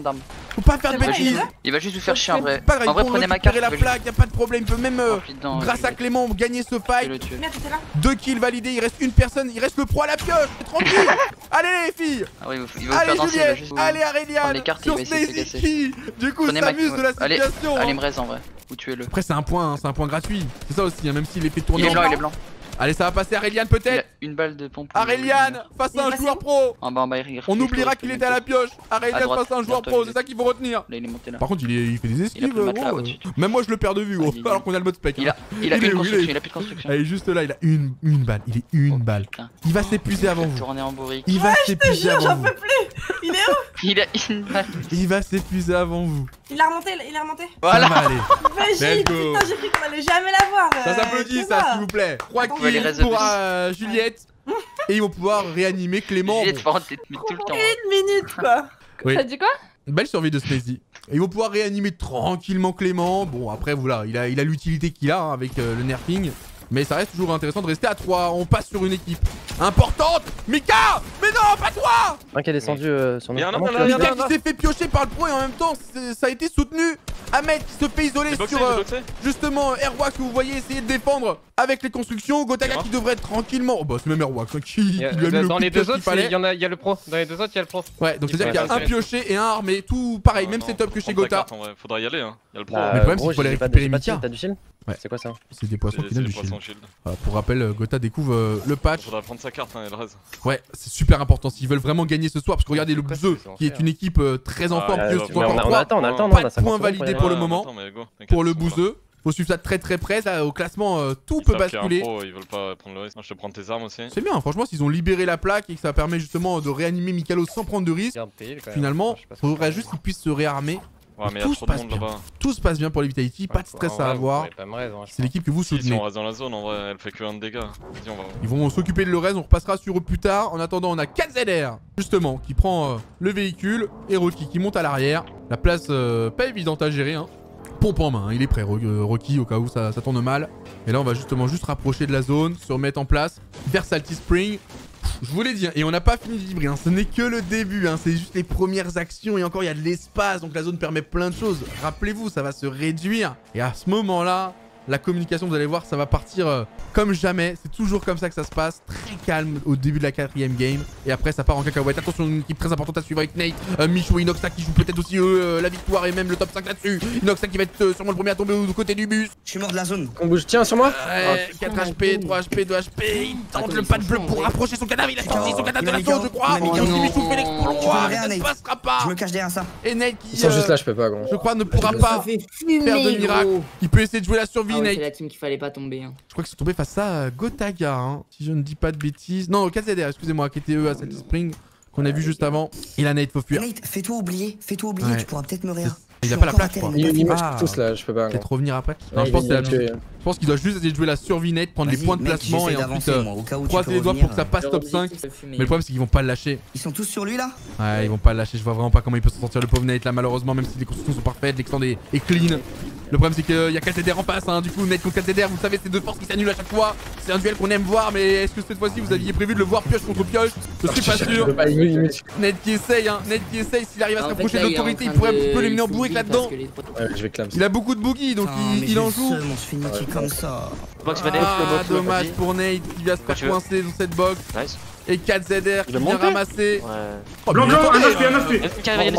Faut pas faire de C'est vrai, bêtises. Il va juste vous faire chier en vrai. Pas grave, En ils vrai, pourront prenez ma carte. récupérer la plaque, y'a pas de problème. Il peut même, euh, dedans, grâce je à vais- Clément, gagner ce fight. Merde, t'étais là. Deux kills validés, il reste une personne, il reste le pro à la pioche. Tranquille. Allez les filles. Ah oui, il va il va vous Allez faire danser. il va Juliette, juste- allez prendre Aureliane, les cartes, il sur va essayer de se Sneezy casser. qui, du coup, Prenez ma- s'amuse de la Allez, situation. allez, hein. me reste en vrai. Ou tuez-le. Après, c'est un point, hein, c'est un point gratuit. C'est ça aussi, hein, même s'il est fait tourner. Il est en blanc, blanc. il est blanc. Allez, ça va passer Aureliane Il a peut-être. une balle de pompe. Aureliane face à un joueur pro. En bas, en bas, il On oubliera qu'il était à la pioche. Aureliane droite, face à un joueur bientôt, pro, il c'est ça qu'il faut retenir. Là, il est monté là. Par contre, il, est, il fait des Il a esquives, pris le matelas gros. au-dessus. Même moi, je le perds de vue, gros. il est- Alors qu'on a le mode spec. Il hein. a, il a Il est une où, construction, il est- il a plus de construction. Allez, juste là, il a une, une balle. Il est une balle. Il va s'épuiser avant vous. Tourner en bourrique. Il va s'épuiser avant J'en vous. peux plus. Il est où? Il a une balle. Il va s'épuiser avant vous. Il a remonté, il a remonté. Ça va aller. Vas-y, Let's go. putain, j'ai cru qu'on allait jamais l'avoir. Ça s'applaudit, ça, s'il vous plaît. Trois On va les kills réserver. pour euh, Juliette. Et ils vont pouvoir réanimer Clément. Juliette, Bon. par contre, t'es tout le temps. Une minute, quoi. Oui. T'as dit quoi? Belle survie de Sneezy. Et ils vont pouvoir réanimer tranquillement Clément. Bon, après, voilà, il a il a l'utilité qu'il a hein, avec euh, le nerfing. Mais ça reste toujours intéressant de rester à trois. On passe sur une équipe importante. Mika! Mais non, pas toi! Un qui est descendu euh, sur Viens, notre. non, Comment non, tu l'as Mika fait qui s'est fait piocher par le pro et en même temps, c'est- ça a été soutenu. Ahmed qui se fait isoler Il est boxé, sur il est euh, boxé. justement Airwax que vous voyez essayer de défendre avec les constructions. Gotaga qui devrait être tranquillement. Oh bah c'est même Airwax hein, qui, qui lui a mis le Dans coup les de deux pioche qu'il autres, c'est- fallait. il y en a, il y a le pro. Dans les deux autres, il y a le pro. Ouais, donc c'est-à-dire Ouais, qu'il y a ça, un c'est- pioché et un armé, tout pareil, même setup que chez Gotha. Faudra y aller, hein. Y'a le pro. Bah, Mais le problème, gros, c'est qu'il faut aller j'ai pas de- récupérer j'ai pas de Mika. shield, T'as du shield? Ouais. C'est quoi ça? C'est des poissons C'est- qui c'est donnent des du shield. poissons shield. Voilà, pour rappel, euh, Gotha découvre euh, le patch. Faudra prendre sa carte, hein, elle reste. Ouais, c'est super important s'ils veulent vraiment gagner ce soir. Parce que regardez le Bouzeux, qui est une équipe euh, très en Ah, forme, ouais, qui est ouais, aussi ouais, encore on a- on trois. attend, on attend, Pas on a de cinquante points secondes validés pour y pour le aller. moment. Attends, mais go, t'inquiète, Pour le ils sont Bouzeux. Faut suivre ça très très près. Là, au classement, euh, tout Ils peut savent qu'il y a un basculer. pro, ils veulent pas prendre le risque. Moi, je te prends tes armes aussi. C'est bien, franchement, s'ils ont libéré la plaque et que ça permet justement de réanimer Mikalo sans prendre de risque. Finalement, faudrait juste qu'ils puissent se réarmer. Ouais, mais Et il y a tout trop se de passe monde bien. là-bas. Tout se passe bien pour les Vitality, pas de stress à avoir. C'est l'équipe que vous Si, si soutenez. on reste dans la zone, en vrai, elle fait que un de dégâts. Vas-y, on va. Ils vont s'occuper de le reste, on repassera sur eux plus tard. En attendant, on a K Z R, justement, qui prend euh, le véhicule. Et Rocky qui monte à l'arrière. La place euh, pas évidente à gérer, hein. Pompe en main, hein, il est prêt, Ro- euh, Rocky, au cas où ça, ça tourne mal. Et là, on va justement juste rapprocher de la zone, se remettre en place vers Salty Spring. Je vous l'ai dit, hein, et on n'a pas fini de vibrer, hein, ce n'est que le début, hein, c'est juste les premières actions et encore il y a de l'espace, donc la zone permet plein de choses. Rappelez-vous, ça va se réduire et à ce moment-là, la communication, vous allez voir, ça va partir euh, comme jamais. C'est toujours comme ça que ça se passe, très calme au début de la quatrième game et après ça part en cacahuète. Attention, une équipe très importante à suivre avec Nate, euh, Michou et Inoxa qui jouent peut-être aussi eux euh, la victoire et même le top cinq là-dessus. Inoxa qui va être euh, sûrement le premier à tomber du côté du bus. Je suis mort de la zone. On bouge, tiens sur moi. Ouais, quatre H P, trois H P, deux H P, il tente le pas de bleu pour rapprocher son cadavre, il a sorti son cadavre de la zone je crois. Il y a aussi Michou fait l'exploit, ça ne passera pas. Je me cache derrière ça. Et Nate Ils qui, sont euh, juste là, je peux pas, gros. je crois, ne pourra pas faire de miracle. Il peut essayer de jouer la survie, Ah ouais, Nate. c'est la team qu'il fallait pas tomber. Hein. Je crois qu'ils sont tombés face à Gotaga, hein, si je ne dis pas de bêtises. Non, K Z R, excusez-moi, qui était eux à Salty Spring, qu'on a vu juste avant. Et là, Nate, faut fuir. Nate, fais-toi oublier, fais-toi oublier, Ouais. tu pourras peut-être me réa. Il a pas la plaque, quoi. Ils ils me Ah. tuent tous là, je peux pas. Peut-être gros. revenir après. Non, Ouais, je pense il que c'est va la tuer. Je pense qu'il doit juste essayer de jouer la survie Nate, prendre les Vas-y, points de mec, placement j'essaie et ensuite d'avancer, euh, moi, au cas où tu croiser peux les doigts revenir. pour que ça passe top cinq. L'objectif, c'est fumer. Mais le problème, c'est qu'ils vont pas le lâcher. Ils sont tous sur lui là? Ouais, ils vont pas le lâcher. Je vois vraiment pas comment il peut s'en sortir le pauvre Nate là, malheureusement, même si les constructions sont parfaites, l'extend est, est clean. Le problème, c'est qu'il y a K Z R en face, hein. Du coup, Nate contre K Z R, vous savez, c'est deux forces qui s'annulent à chaque fois. C'est un duel qu'on aime voir, mais est-ce que cette fois-ci vous aviez prévu de le voir pioche contre pioche? Je suis pas sûr. peux pas, il me- il me- Nate qui essaye, hein. Nate qui essaye, s'il arrive à se En fait, rapprocher là, de il est en l'autorité, il train pourrait un de- petit peu les mener en il bourrique subit là-dedans. parce que les- Ouais, je vais clame. Il a beaucoup de boogies, donc Putain, il, mais il je en joue. seum, on se fait niquer comme ça. Box Vanet. Ah, dommage pour Nate qui va se Quoi, faire tu veux coincer dans cette box. Nice. Et K Z R qui Il a vient monté ramasser. Ouais. Oh, Blanc, mais blanc, un attendez, H P, un H P.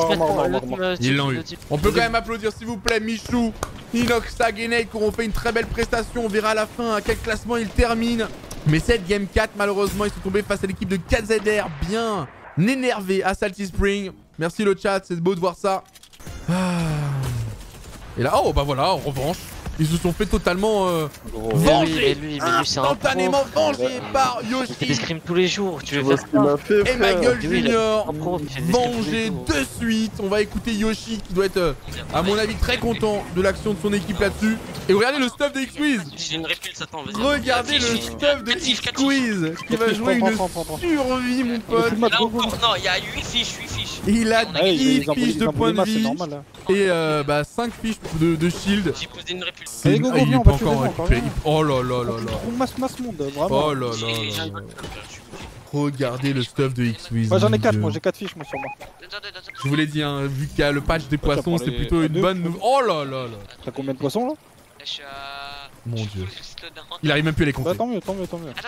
Ils l'ont eu. On peut quand même applaudir s'il vous plaît Michou, Inox, Tag et Nate qui auront fait une très belle prestation. On verra à la fin à quel classement ils terminent. Mais cette game quatre, malheureusement, ils sont tombés face à l'équipe de K Z R bien énervé à Salty Spring. Merci le chat, c'est beau de voir ça. Ah. Et là, oh bah voilà, en revanche, ils se sont fait totalement euh, venger, lui, mais lui, c'est un pro, instantanément frère. vengés par Il fait des Yoshi scrims tous les jours, tu veux vois faire ce qu'il m'a fait, et frère. Michael Oui, il a- Junior. un pro, il fait des scrims tous les Vengé jours. de suite. On va écouter Yoshi qui doit être, euh, à mon avis, très content de l'action de son équipe là-dessus. Et regardez le stuff de X-Squeeze. J'ai une répulse, attends, vas-y. Regardez le stuff de X-Squeeze qui va jouer une survie, mon pote. Là encore, non, il y a huit fiches, huit fiches. Il a Ouais, dix fiches de points de vie et euh, bah, cinq fiches de, de shield. J'ai posé une répulse. C'est- Allez, go, go, ah, il viens, est on pas va tuer encore les gens, récupéré. encore, Oh là là là là. Trop masse, masse monde, vraiment. Oh là là J'ai là un là. Regardez le stuff de X-Wiz. Moi j'en ai mon quatre, Dieu. moi j'ai quatre fiches moi sur moi. Je vous l'ai dit, hein, vu qu'il y a le patch des Attends, poissons, pour c'est les- plutôt une deux, bonne pour- nouvelle. Oh là là là. T'as combien de poissons là? Mon dieu. Il arrive même plus à les compter. Bah tant mieux, tant mieux, tant mieux.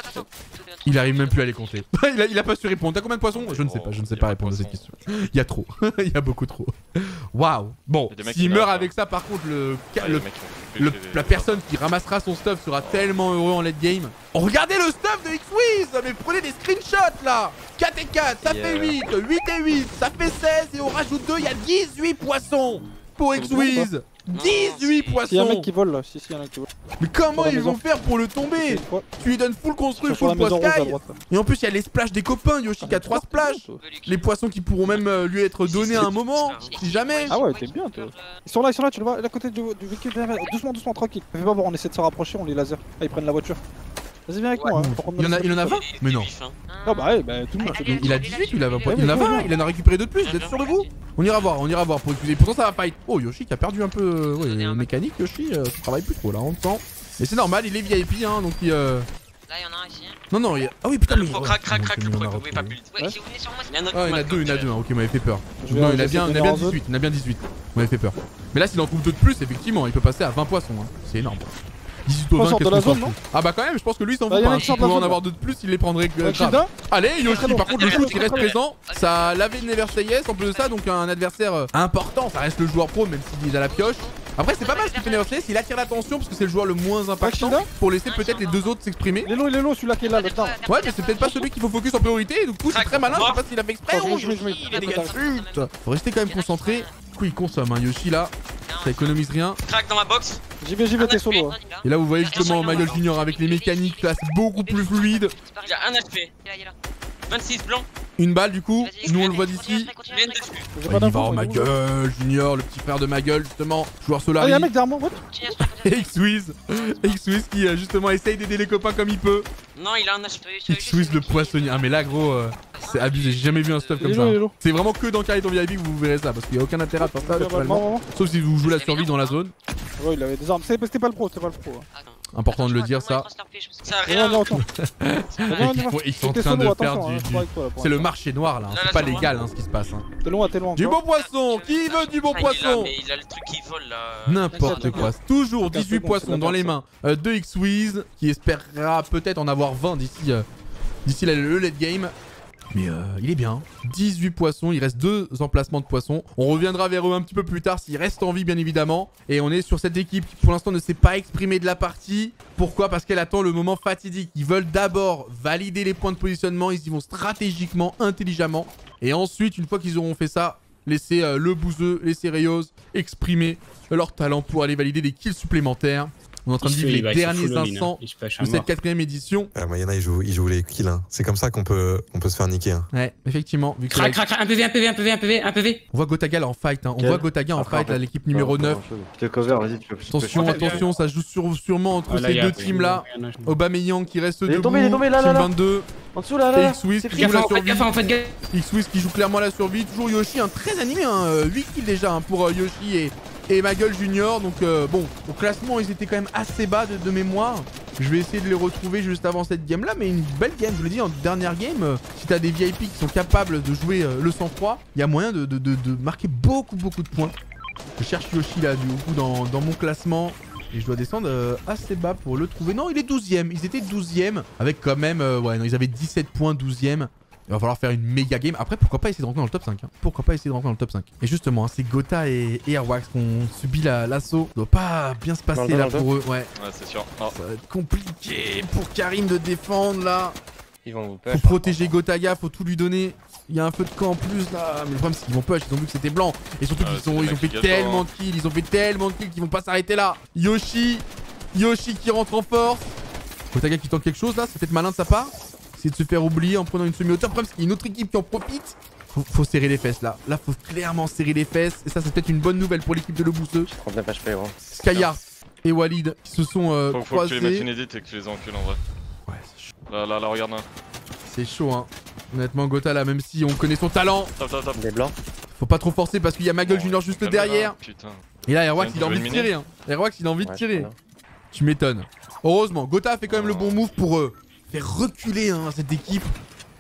Il arrive même plus à les compter. il, a, il a pas su répondre. T'as combien de poissons? Je ne sais pas, je ne sais pas répondre à cette question. Il y a trop. Il y a beaucoup trop. Waouh. Bon, Il y a des mecs s'il qui meurt meurent, avec ça, par contre, le, Ah, le- les mecs qui ont le- fait des- la personne qui ramassera son stuff sera tellement heureux en late game. Oh, regardez le stuff de X-Wiz. Mais prenez des screenshots là. quatre et quatre, ça fait huit. huit et huit, ça fait seize. Et on rajoute deux, il y a dix-huit poissons pour X-Wiz. dix-huit poissons. S'il y a un mec qui vole là, si, si, y en a un qui vole. Mais comment Sur la ils maison. vont faire pour le tomber? Tu lui donnes full construit, Sur la full maison poisson. rouge à droite, là. Et en plus, il y a les splashs des copains. Yoshi qui a trois splashs. Les poissons qui pourront même euh, lui être donnés à un moment, si jamais. Ah ouais, t'es bien toi. Ils sont là, ils sont là, tu le vois, à côté du, du véhicule derrière. Doucement, doucement, tranquille. Fais pas voir, on essaie de se rapprocher, on les laser. Ah, ils prennent la voiture. Vas-y, viens avec moi. Hein, pour prendre Il en a, notre- il en a vingt? Mais non. Ah bah ouais, bah tout le monde. Il a dix-huit ou il a vingt? Ouais, Il en a mais vingt, ouais. il en a récupéré deux de plus, vous êtes sûr de vous? On ira voir, on ira voir pour excuser. Pourtant ça va fight. Oh, Yoshi qui a perdu un peu euh, ouais, mécanique, Yoshi, euh, ça travaille plus trop là, on le sent. Mais c'est normal, il est V I P hein, donc il... Euh... Là, il y en a un ici. Non, non, il y a... Ah oui, putain, mais... Faut ouais, crac, crac, bon, crac, c'est le mieux, pro, on a vous pouvez pas retrouvé. plus vite. Ouais, si vous venez sur moi, il y a un autre. Ah, il y en a deux, il y en a deux, hein. Ok, il m'avait fait peur. Je Non, vais il a essayer bien, de il a venir bien en zone. dix-huit, il a bien dix-huit. Il m'avait fait peur. Mais là, s'il en trouve deux de plus, effectivement, il peut passer à vingt poissons. Hein. C'est énorme. dix-huit au On vingt, sort de qu'est-ce la qu'on s'en zone, non fout? Ah bah quand même, je pense que lui il s'en Bah, fout y en a pas. qui S'il sortent de la pouvait en zone, avoir deux de plus, il les prendrait Ouais, grave. Kilda. Allez, Yoshi, Très long. par contre, le Très shoot long, qui reste très long. présent, ça a lavé Never Say Yes. En plus de ça, donc un adversaire euh, important. Ça reste le joueur pro, même s'il est à la pioche. Après, c'est pas mal ce qu'il fait Never Say Yes. Il attire l'attention parce que c'est le joueur le moins impactant Kilda. pour laisser peut-être les deux autres s'exprimer. Il est low, il est low, celui-là qui est là, le temps. Ouais, mais c'est peut-être pas celui qu'il faut focus en priorité. Du coup, c'est très malin. Je sais pas s'il a fait exprès. Attends, Oh, je mets, je mets, je mets. il est dégagé. Putain. Faut rester quand même concentré. Du coup, il consomme. Hein. Yoshi là, ça économise rien. Crac dans ma box. J'y vais, j'y vais, t'es solo. hein. Et là, vous voyez justement Michael Junior avec les mécaniques là, c'est beaucoup plus fluide. Il a un H P. vingt-six blanc. Une balle du coup, nous on le voit d'ici. Il vient dessus. J'ai Ouais, pas il va d'infos. en mais ma bon. gueule, Junior, le petit frère de ma gueule justement, joueur Ah, Solari. y'a un mec derrière moi, what? Et X-Wiz, X-Wiz qui euh, justement essaye d'aider les copains comme il peut. Non, il a un H P. X-Wiz le poissonnier. Ah mais là gros, euh, c'est abusé, j'ai jamais vu un stuff Il comme est ça. low, il est low. C'est vraiment que dans Carry ton V I P que vous verrez ça, parce qu'il n'y a aucun intérêt à faire ça Ouais, naturellement. vraiment, Sauf si vous jouez la survie dans la zone. Ouais, il avait des armes. C'était pas le pro, c'était pas le pro. hein. Important de le dire ça. Ça a Viens, rien. viens, attends. Viens, Ils viens, font- ils sont en T'es train solo, de attention, faire hein, du... je suis du- avec toi, là, pour C'est le l'instant. marché noir là, hein, Là, c'est là, pas sur moi. légal hein, ce qui se passe. hein. T'es loin, t'es loin. Du encore. bon poisson, qui veut du bon Ah, il est là, poisson? mais il a le truc qui vole là. N'importe quoi, c'est toujours Aucun dix-huit second, poissons c'est dans les n'importe mains euh, de X-Wiz qui espérera peut-être en avoir vingt d'ici euh, d'ici la- le late game. Mais euh, il est bien, dix-huit poissons, il reste deux emplacements de poissons. On reviendra vers eux un petit peu plus tard s'ils restent en vie bien évidemment. Et on est sur cette équipe qui pour l'instant ne s'est pas exprimée de la partie. Pourquoi? Parce qu'elle attend le moment fatidique. Ils veulent d'abord valider les points de positionnement, ils y vont stratégiquement, intelligemment. Et ensuite, une fois qu'ils auront fait ça, laisser euh, le bouseux, laisser Reyos exprimer leur talent pour aller valider des kills supplémentaires. On est en train de Il se vivre fait, il va, les il se derniers full all-in, instants hein. Il se fâche à de cette mort. quatrième édition. Ah, mais il y en a, ils jouent, ils jouent les kills. Hein. C'est comme ça qu'on peut, on peut se faire niquer. Hein. Ouais, effectivement. Vu que Crac, la- crac, crac, un P V, un P V, un P V, un P V, un P V. On voit Gotaga là en fight. Hein. On Quel voit Gotaga en Après, fight, en là, fait, l'équipe pas- numéro pas neuf. grand-chose. Je te cover, vas-y, tu peux. tu peux- Attention, tu peux- attention, ça joue sur- sûrement entre Ah, là, ces y a- deux y a- teams là. y en a- Aubameyang qui reste Il est debout. tombé, il est tombé, là, là, Team là. vingt-deux. En dessous là, là, Et là. X-Wiz C'est qui pris. joue la Gaffe, en fait, survie. gaffe, en fait, gaffe. X-Wiz qui joue clairement la survie. Toujours Yoshi, un très animé, hein. euh, huit kills déjà hein, pour euh, Yoshi et, et Maggle Junior. Donc euh, bon, au classement, ils étaient quand même assez bas de, de mémoire. Je vais essayer de les retrouver juste avant cette game là. Mais une belle game, je vous l'ai dit, en dernière game. euh, si t'as des V I P qui sont capables de jouer euh, le sang-froid, il y a moyen de, de, de, de marquer beaucoup, beaucoup de points. Je cherche Yoshi là, du coup, dans, dans mon classement. Et je dois descendre euh, assez bas pour le trouver. Non, il est douzième. Ils étaient douzième. Avec quand même... euh, ouais, non, ils avaient dix-sept points, douzième. Il va falloir faire une méga game. Après, pourquoi pas essayer de rentrer dans le top cinq hein. Pourquoi pas essayer de rentrer dans le top cinq. Et justement, hein, c'est Gotha et, et Airwax qui ont subi l'assaut. Ça doit pas bien se passer Dans le là dos, pour dans le eux. Ouais. Ouais, c'est sûr. Oh. Ça va être compliqué pour Karim de défendre là. Ils vont vous Faut protéger Gotaga, faut tout lui donner. Il y a un feu de camp en plus là. Mais le problème c'est qu'ils vont push, ils ont vu que c'était blanc. Et surtout Ah, qu'ils c'est sont- des ils ont mecs fait qui gâchent, tellement hein. de kills. Ils ont fait tellement de kills qu'ils vont pas s'arrêter là. Yoshi. Yoshi qui rentre en force. Gotaga qui tente quelque chose là, c'est peut-être malin de sa part. Essayer de se faire oublier en prenant une semi-hauteur. Le problème c'est qu'il y a une autre équipe qui en profite. Faut, faut serrer les fesses là. Là faut clairement serrer les fesses. Et ça c'est peut-être une bonne nouvelle pour l'équipe de Le Bousseux. trente-neuf H P, gros. Skyar et Walid qui se sont euh, Faut, faut que tu les mettes croisés. une édite et que tu les encules en vrai. Ouais, c'est chaud. Là, là, là, regarde là. C'est chaud hein. Honnêtement Gotha là, même si on connaît son talent, Top, top, top. Des blancs. faut pas trop forcer parce qu'il y a Maggle Junior juste calme derrière. là, Putain. Et là Airwax C'est il a une envie de éliminer. tirer hein. Airwax il a envie de Ouais, tirer. c'est bien. Tu m'étonnes. Heureusement, Gotha a fait quand même le bon move pour euh, faire reculer hein, cette équipe.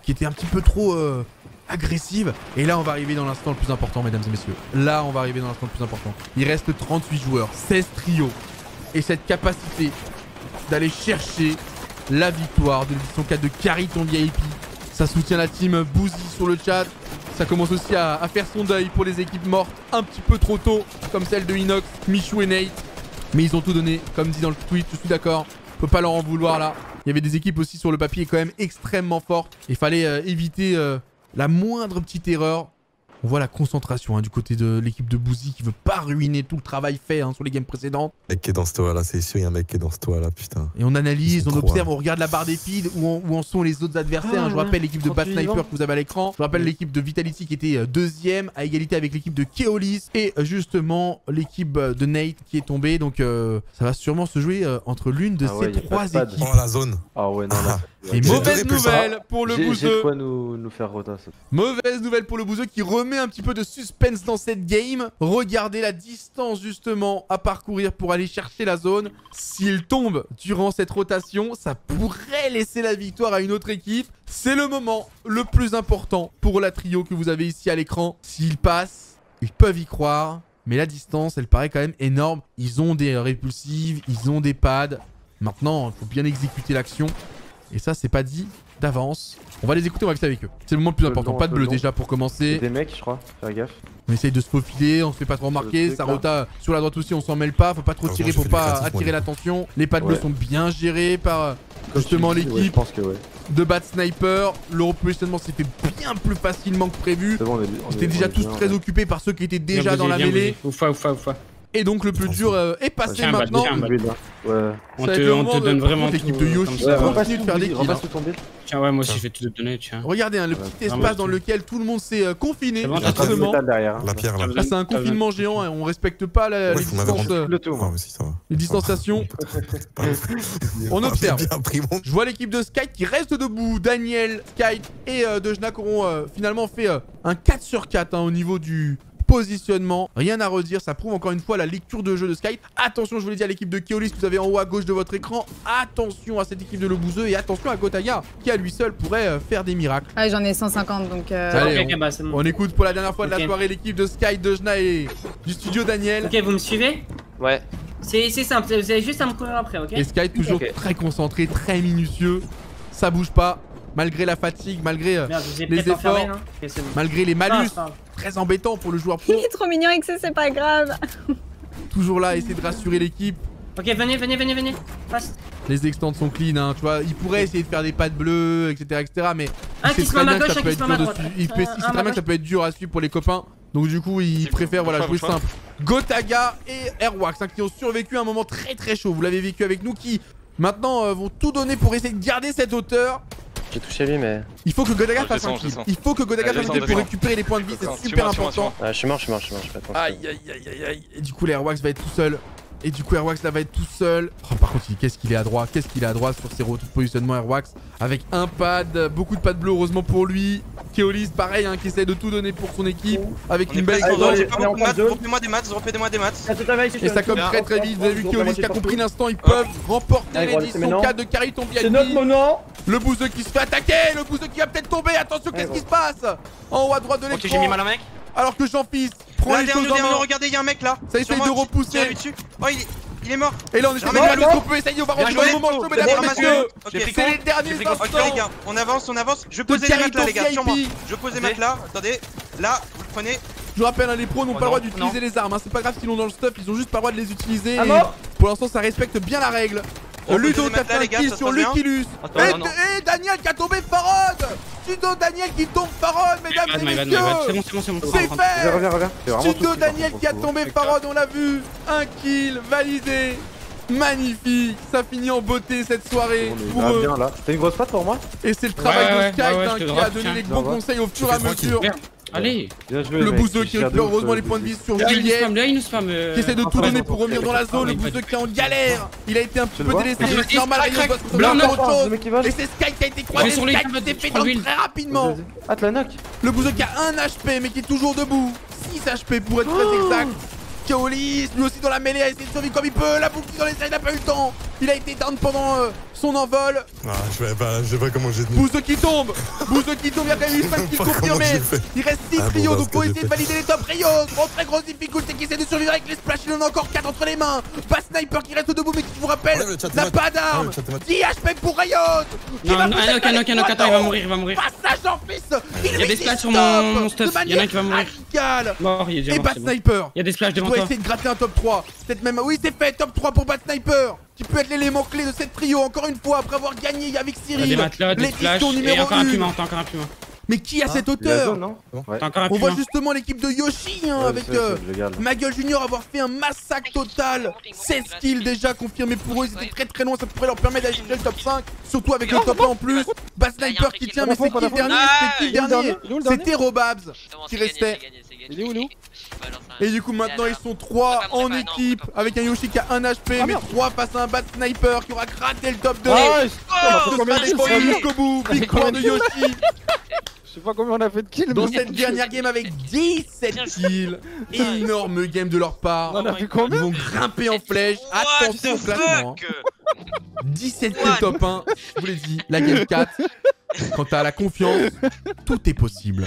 qui était un petit peu trop euh, agressive. Et là, on va arriver dans l'instant le plus important, mesdames et messieurs. Là, on va arriver dans l'instant le plus important. Il reste trente-huit joueurs, seize trios. Et cette capacité d'aller chercher la victoire de l'édition quatre de Cariton V I P. Ça soutient la team Boozy sur le chat. Ça commence aussi à, à faire son deuil pour les équipes mortes un petit peu trop tôt, comme celle de Inox, Michou et Nate. Mais ils ont tout donné, comme dit dans le tweet, je suis d'accord. On peut pas leur en vouloir là. Il y avait des équipes aussi sur le papier quand même extrêmement fortes. Il fallait euh, éviter euh, la moindre petite erreur. On voit la concentration hein, du côté de l'équipe de Boozy qui veut pas ruiner tout le travail fait hein, sur les games précédentes. Mec qui est dans ce toit là, c'est sûr, il y a un mec qui est dans ce toit là, putain. Et on analyse, on trop, observe, hein. on regarde la barre des feeds, où, en, où en sont les autres adversaires. Ah, je vous rappelle l'équipe de Bad trente-huit Sniper vivants. que vous avez à l'écran. Je vous rappelle Oui. l'équipe de Vitality qui était euh, deuxième, à égalité avec l'équipe de Keolis. Et euh, justement l'équipe euh, de Nate qui est tombée. Donc euh, ça va sûrement se jouer euh, entre l'une de Ah ouais, ces y a pas trois de pad. équipes. Oh la zone. Ah ouais, non, non. Et J'ai mauvaise donné plus nouvelle pour le J'ai j'ai de bouseux. quoi nous, nous faire rota ça. Mauvaise nouvelle pour le bouseux qui remet un petit peu de suspense dans cette game. Regardez la distance justement à parcourir pour aller chercher la zone. S'il tombe durant cette rotation, ça pourrait laisser la victoire à une autre équipe. C'est le moment le plus important pour la trio que vous avez ici à l'écran. S'ils passent, ils peuvent y croire. Mais la distance, elle paraît quand même énorme. Ils ont des répulsives, ils ont des pads. Maintenant, il faut bien exécuter l'action. Et ça, c'est pas dit d'avance. On va les écouter, on va vite avec eux. C'est le moment le plus Peu important. long, Pas de peu bleu long. déjà pour commencer. Des mecs, je crois. Faire gaffe. On essaye de se faufiler, on se fait pas trop remarquer. truc, Ça là. rota sur la droite aussi, on s'en mêle pas. Faut pas trop Heureusement, tirer j'ai pour fait du pas créatif, attirer moi, l'attention. Les pads bleus Ouais. sont bien gérés par euh, Comme justement tu dis, ouais, je l'équipe pense que ouais. de Bad Sniper. Le repositionnement s'est fait bien plus facilement que prévu. C'est bon, on est- on Ils étaient est- déjà on est tous bien, très ouais. occupés par ceux qui étaient déjà Bien dans la bougé, bien mêlée. bougé. Oufa, oufa, oufa. Et donc le plus dur euh, est passé Tiens, bah, maintenant. tiens, bah. Build, hein. Ouais. On Ça va te, être le on moment te de- donne par vraiment contre, l'équipe tout, de euh, Yoshi, comme ça ça. va repasse continue de tout faire des build, kills. repasse hein. tout ton build. Tiens, ouais, moi aussi, je vais tout te donner, tiens. Regardez hein, le Ouais. petit Ah, espace mais dans tu- lequel tout le monde s'est euh, confiné. C'est bon, Il y a pas de justement. métal derrière. hein. La pierre là. Là c'est un confinement géant, hein. On respecte pas la- Ouais, les faut m'avoir distances, euh, Le tout, Ah, moi. mais si, ça va. les distanciations. On Ah, observe. j'ai bien pris mon- Je vois l'équipe de Sky qui reste debout. Daniel, Sky et euh, Dejnak auront euh, finalement fait euh, un quatre sur quatre hein, au niveau du positionnement. Rien à redire, ça prouve encore une fois la lecture de jeu de Sky. Attention, je vous l'ai dit à l'équipe de Keolis que vous avez en haut à gauche de votre écran. Attention à cette équipe de Lebouzeux et attention à Gotaga qui à lui seul pourrait euh, faire des miracles. Ouais, j'en ai cent cinquante donc. Euh... Allez, Ok, ok, bah, c'est bon. On écoute pour la dernière fois de Ok. la soirée l'équipe de Sky, Dejnak et du studio Daniel. Ok, vous me suivez? Ouais. C'est c'est simple, vous avez juste à me courir après, ok? Et Sky toujours Ok. très concentré, très minutieux. Ça bouge pas. Malgré la fatigue, malgré euh, Merde, je vous ai les peut-être enfermé, efforts, non? Ok, c'est bon. malgré les Non, malus. c'est pas grave. Très embêtant pour le joueur pro. Il est trop mignon avec ça, c'est pas grave. Toujours là, essayer de rassurer l'équipe. Ok, venez, venez, venez, venez. Passe. Les extends sont clean, hein, tu vois. Il pourrait essayer de faire des pads bleus, et cetera, et cetera. Mais Un il qui sait se très met à bien ma que ça gauche, peut un être qui se met à dur ma dessus. droite. Il, peut- il Un- sait un très à bien ma que ça peut être dur à suivre pour les copains. Donc du coup, il préfère voilà, jouer bouge pas. simple. Gotaga et Airwax hein, qui ont survécu à un moment très très chaud. Vous l'avez vécu avec nous, qui maintenant euh, vont tout donner pour essayer de garder cette hauteur. J'ai touché lui, mais. Il faut que Gotaga Oh, je fasse un descends, je kill. descends. Il faut que Gotaga Allez, fasse un descends, kill pour descends. récupérer les points de vie, c'est Descends, super suis-moi, suis-moi, important. Ah, je suis mort, je suis mort, je suis mort, je fais attention. Aïe aïe aïe aïe aïe. Et du coup, l'Airwax va être tout seul. Et du coup, Airwax là va être tout seul. Oh, par contre, il- qu'est-ce qu'il est à droite Qu'est-ce qu'il est à droite sur ses positionnements Airwax. Avec un pad, beaucoup de pads bleus, heureusement pour lui. Keolis, pareil, hein, qui essaie de tout donner pour son équipe. Avec On est une belle pas zone. dans- j'ai pas on est en beaucoup de maths, zone. refais-moi des maths, refais-moi des maths. Et ça comme très très vite. Vous avez vu Keolis qui a compris l'instant. Ils peuvent remporter Allez, l'édition maintenant. quatre de Cariton V I P. C'est notre moment. Le bouseux qui se fait attaquer. Le bouseux qui va peut-être tomber. Attention, qu'est-ce qui se passe en haut à droite de Ok, l'écran. j'ai mis mal un mec. Alors que Jean-Fils prend Là, les derrière choses nous, en derrière nous, main. regardez, y'a un mec là. Ça essaye Sur moi, de repousser. tirez-lui dessus. Oh, il est, il est mort. Et là, on essaie de J'ai gagner ramassé. ce qu'on peut essayer. On va Bien rentrer dans le joué. moment chaud, J'ai mesdames et ramassé. messieurs. Ok, j'ai pris C'est con. les derniers J'ai pris con. Ok, instants. les gars, on avance, on avance. Je pose les Cariton maths là, les gars, V I P. sur moi. Je pose les maths là. Attendez. Là, vous le prenez. Je vous rappelle, hein, les pros n'ont Oh pas le droit non, d'utiliser les armes. hein. C'est pas grave s'ils l'ont dans le stuff, ils ont juste pas le droit de les utiliser. À et mort. pour l'instant, ça respecte bien la règle. On Ludo pose les qui a maths fait là, un les gars, kill ça se sur passe bien. Luckilus. Attends, Et, non, non. et Daniel qui a tombé Farod. Studio Daniel qui tombe Farod, mesdames bad, et my bad, my messieurs. bad. C'est bon, c'est bon, c'est bon. C'est Reviens, fait. reviens, reviens. C'est vraiment Studio tout, Daniel pour qui a le coup. tombé Farod, on l'a vu. Un kill validé. Magnifique. Ça finit en beauté cette soirée On est pour grave eux. bien là. T'as une grosse patte pour moi? Et c'est le travail Ouais, de ouais, Sky ouais, ouais, hein, je te qui drop, a donné tiens. les Ça bons va. conseils au fur et fais à tranquille. mesure. Merde. Allez. Bien joué. Le mec. bouseux qui J'ai récupère ouf, heureusement euh, les points de vie sur Là, il nous Juliette. spam, là, il nous spam. euh, Qui essaie de tout enfin, donner non, pour revenir dans la zone. Le il va bouseux du- qui est en galère. Il a été un petit le peu vois délaissé. Mais C'est normal, crac, il doit crac, se blanc, faire non, autre le chose. mec qui vole. Et c'est Sky qui a été Je croisé. vais sur les Sky câbles, qui s'est je fait prends down l'huile. très rapidement. Ah, te la knock. Le bouseux qui a un H P mais qui est toujours debout. six H P pour être très exact. Keolis, lui aussi dans la mêlée, a essayé de survivre comme il peut. La boucle dans les airs, il n'a pas eu le temps. Il a été down pendant euh, son envol. Ah, je sais pas, je sais pas comment j'ai tenu. Bouzeux qui tombe. Bouzeux qui tombe, il y a quand même eu cinq kills confirmés. Il reste six Ah, bon, trios, bah, donc ce faut que j'ai essayer de fait. valider les top. Rayos, en très grosse difficulté, qui essaie de survivre avec les splash. Il en a encore quatre entre les mains. Pas Sniper qui reste debout, mais qui, je vous rappelle, Ouais, le chat est n'a mat. pas d'arme. Ouais, le chat est mat. dix H P pour Rayos. Qui Non, va non, peut-être un knock, un knock, un knock, attends, il va mourir, il va mourir. Passage en fils. Il y a des splashs sur mon, mon stuff, il y en a un qui va mourir. Radicale. Mort, il est déjà Et mort, Bad c'est bon. Sniper. Il y a des splashs Tu devant dois toi. essayer de gratter un top trois. Peut-être même. Oui, c'est fait. Top trois pour Bad Sniper. Qui peut être l'élément clé de cette trio. Encore une fois, après avoir gagné avec Il y a Cyril. des matelas, des Les splashs, pistons et numéro encore un une. puma, t'as encore un puma. Mais qui a cette La hauteur? zone, non Ouais. T'as encore un On voit puma. justement l'équipe de Yoshi hein, Ouais, avec c'est- euh, c'est légal. Maggle Junior avoir fait un massacre total. seize kills déjà confirmés pour eux. Ils étaient très très loin. Ça pourrait leur permettre d'aller chercher le top cinq. Surtout avec le top un en plus. Bad Sniper qui tient, mais c'est qui le dernier? C'était qui le dernier? C'était Robabs qui restait. Il est où, il est où? Et du coup maintenant ils sont trois en équipe avec un Yoshi qui a un H P mais trois face à un Bad Sniper qui aura gratté le top deux. Ah, Ce sera défendu jusqu'au bout. Victoire de Yoshi Je sais pas combien on a fait de kills. dans mais- cette dernière game avec dix-sept kills. Énorme game de leur part. On en a fait combien? Ils vont grimper en flèche. Attention au classement. hein. dix-sept kills top un. Je vous l'ai dit, la game quatre. Quand t'as la confiance, tout est possible.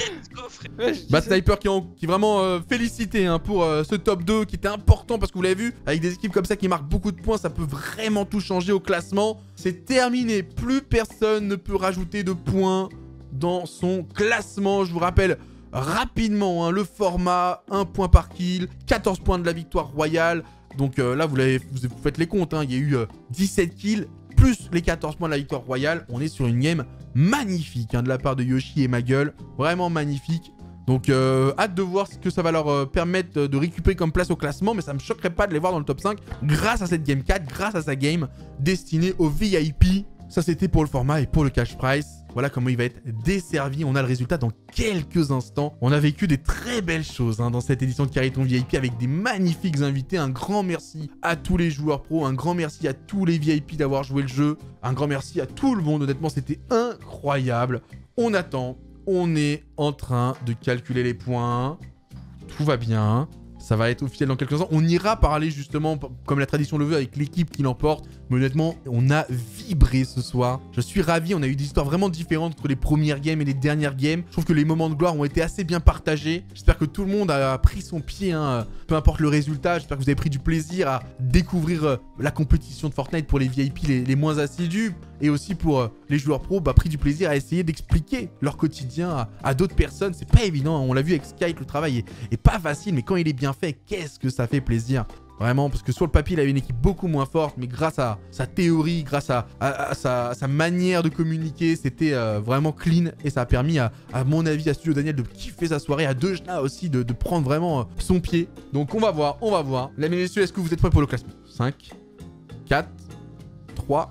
Bad Sniper qui, en, qui est vraiment euh, félicité hein, pour euh, ce top deux qui était important parce que vous l'avez vu, avec des équipes comme ça qui marquent beaucoup de points, ça peut vraiment tout changer au classement. C'est terminé, plus personne ne peut rajouter de points dans son classement. Je vous rappelle rapidement hein, le format, un point par kill, quatorze points de la victoire royale. Donc euh, là, vous, l'avez, vous faites les comptes, hein, il y a eu euh, dix-sept kills, plus les quatorze points de la victoire royale. On est sur une game magnifique hein, de la part de Yoshi et Maggle. Vraiment magnifique. Donc euh, hâte de voir ce que ça va leur euh, permettre de récupérer comme place au classement. Mais ça me choquerait pas de les voir dans le top cinq grâce à cette game quatre, grâce à sa game destinée aux V I P. Ça c'était pour le format et pour le cash prize. Voilà comment il va être desservi. On a le résultat dans quelques instants. On a vécu des très belles choses hein, dans cette édition de Khariton V I P avec des magnifiques invités. Un grand merci à tous les joueurs pros. Un grand merci à tous les V I P d'avoir joué le jeu. Un grand merci à tout le monde. Honnêtement, c'était incroyable. On attend. On est en train de calculer les points. Tout va bien. Ça va être officiel dans quelques instants. On ira parler justement, comme la tradition le veut, avec l'équipe qui l'emporte. Mais honnêtement, on a vibré ce soir. Je suis ravi. On a eu des histoires vraiment différentes entre les premières games et les dernières games. Je trouve que les moments de gloire ont été assez bien partagés. J'espère que tout le monde a pris son pied, hein, peu importe le résultat. J'espère que vous avez pris du plaisir à découvrir euh, la compétition de Fortnite pour les V I P les, les moins assidus. Et aussi pour euh, les joueurs pros, bah, pris du plaisir à essayer d'expliquer leur quotidien à, à d'autres personnes. C'est pas évident. On l'a vu avec Skype, le travail est, est pas facile. Mais quand il est bien fait, qu'est-ce que ça fait plaisir. Vraiment, parce que sur le papier, il avait une équipe beaucoup moins forte, mais grâce à sa théorie, grâce à, à, à, sa, à sa manière de communiquer, c'était euh, vraiment clean et ça a permis, à, à mon avis, à Studio Daniel de kiffer sa soirée, à Dejna aussi de, de prendre vraiment euh, son pied. Donc on va voir, on va voir. Mesdames et messieurs, est-ce que vous êtes prêts pour le classement? Cinq, quatre, trois,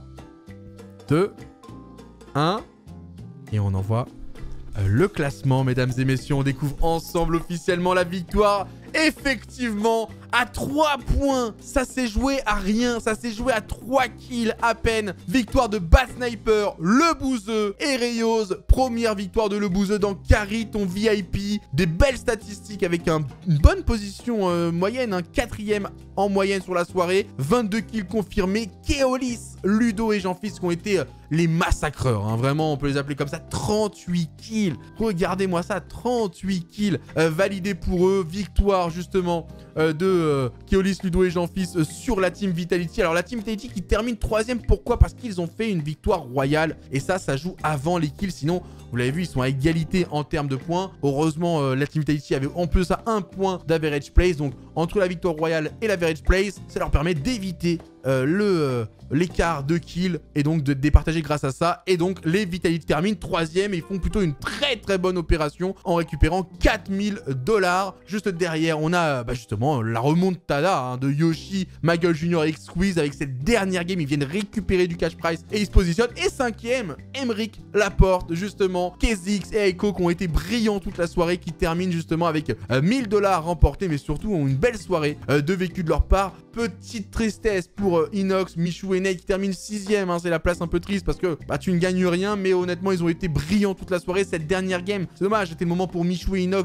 deux, un, et on envoie euh, le classement, mesdames et messieurs. On découvre ensemble officiellement la victoire. Effectivement, à trois points, ça s'est joué à rien, ça s'est joué à trois kills à peine. Victoire de Bad Sniper, Le Bouzeux et Rayos. Première victoire de Le Bouzeux dans Khariton V I P. Des belles statistiques avec un, une bonne position euh, moyenne, un quatrième en moyenne sur la soirée. vingt-deux kills confirmés. Keolis, Ludo et Jean-Fils qui ont été euh, les massacreurs. Hein. Vraiment, on peut les appeler comme ça. trente-huit kills. Regardez-moi ça, trente-huit kills euh, validés pour eux. Victoire justement euh, de euh, Keolis, Ludo et Jean-Fils euh, sur la team Vitality. Alors la team Vitality qui termine troisième, pourquoi? Parce qu'ils ont fait une victoire royale et ça, ça joue avant les kills. Sinon, vous l'avez vu, ils sont à égalité en termes de points. Heureusement, euh, la team Vitality avait en plus à un point d'average place. Donc entre la victoire royale et l'average place, ça leur permet d'éviter euh, le euh, l'écart de kills et donc de départager grâce à ça. Et donc les Vitality terminent troisième et ils font plutôt une très très bonne opération en récupérant quatre mille dollars. Juste derrière, on a bah, justement la remontada hein, de Yoshi, Maggle Junior et X-Squeeze avec cette dernière game. Ils viennent récupérer du cash prize et ils se positionnent. Et cinquième, Emeric Laporte, justement, Kezix et Aiko qui ont été brillants toute la soirée, qui terminent justement avec euh, mille dollars remportés, mais surtout ont une belle soirée euh, de vécu de leur part. Petite tristesse pour euh, Inox, Michou et Nate qui terminent sixième. Hein, c'est la place un peu triste parce que bah, tu ne gagnes rien, mais honnêtement, ils ont été brillants toute la soirée. Cette dernière game, c'est dommage, c'était le moment pour Michou et Inox de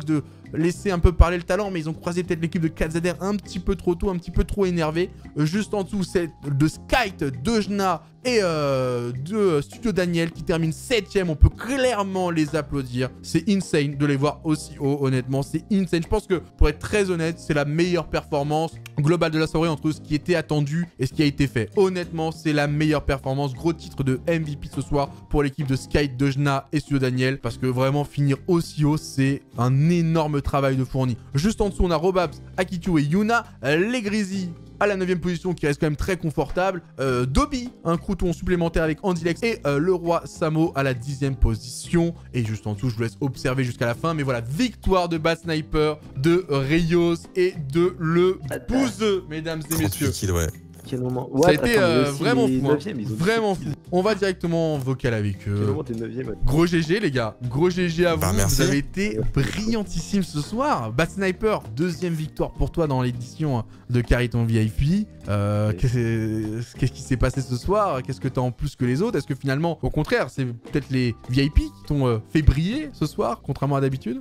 laissé un peu parler le talent, mais ils ont croisé peut-être l'équipe de Kazadar un petit peu trop tôt, un petit peu trop énervé. Euh, juste en dessous, c'est de Skyte, Dejna et euh, de Studio Daniel qui termine septième. On peut clairement les applaudir. C'est insane de les voir aussi haut, honnêtement. C'est insane. Je pense que, pour être très honnête, c'est la meilleure performance globale de la soirée entre ce qui était attendu et ce qui a été fait. Honnêtement, c'est la meilleure performance. Gros titre de M V P ce soir pour l'équipe de Skyte, Dejna et Studio Daniel. Parce que vraiment, finir aussi haut, c'est un énorme travail de fourni. Juste en dessous, on a Robabs, Akitu et Yuna. Les Grizzlies à la neuvième position qui reste quand même très confortable. Euh, Dobby, un crouton supplémentaire avec Andilex et euh, le roi Samo à la dixième position. Et juste en dessous, je vous laisse observer jusqu'à la fin. Mais voilà, victoire de Bad Sniper, de Rayos et de le Bouzeux, mesdames et messieurs. Kill, ouais. Quel moment. Ça a été euh, attends, vraiment fou. Hein. neuvième, Vraiment fou. On va directement en vocal avec eux. Quel moment t'es neuvième, ouais. Gros G G, les gars. Gros G G à bah, vous. merci. Vous avez été brillantissime ce soir. Bad Sniper, deuxième victoire pour toi dans l'édition de Cariton V I P. Euh, oui. Qu'est-ce qu'est-ce qui s'est passé ce soir? Qu'est-ce que t'as en plus que les autres? Est-ce que finalement, au contraire, c'est peut-être les V I P qui t'ont euh, fait briller ce soir, contrairement à d'habitude?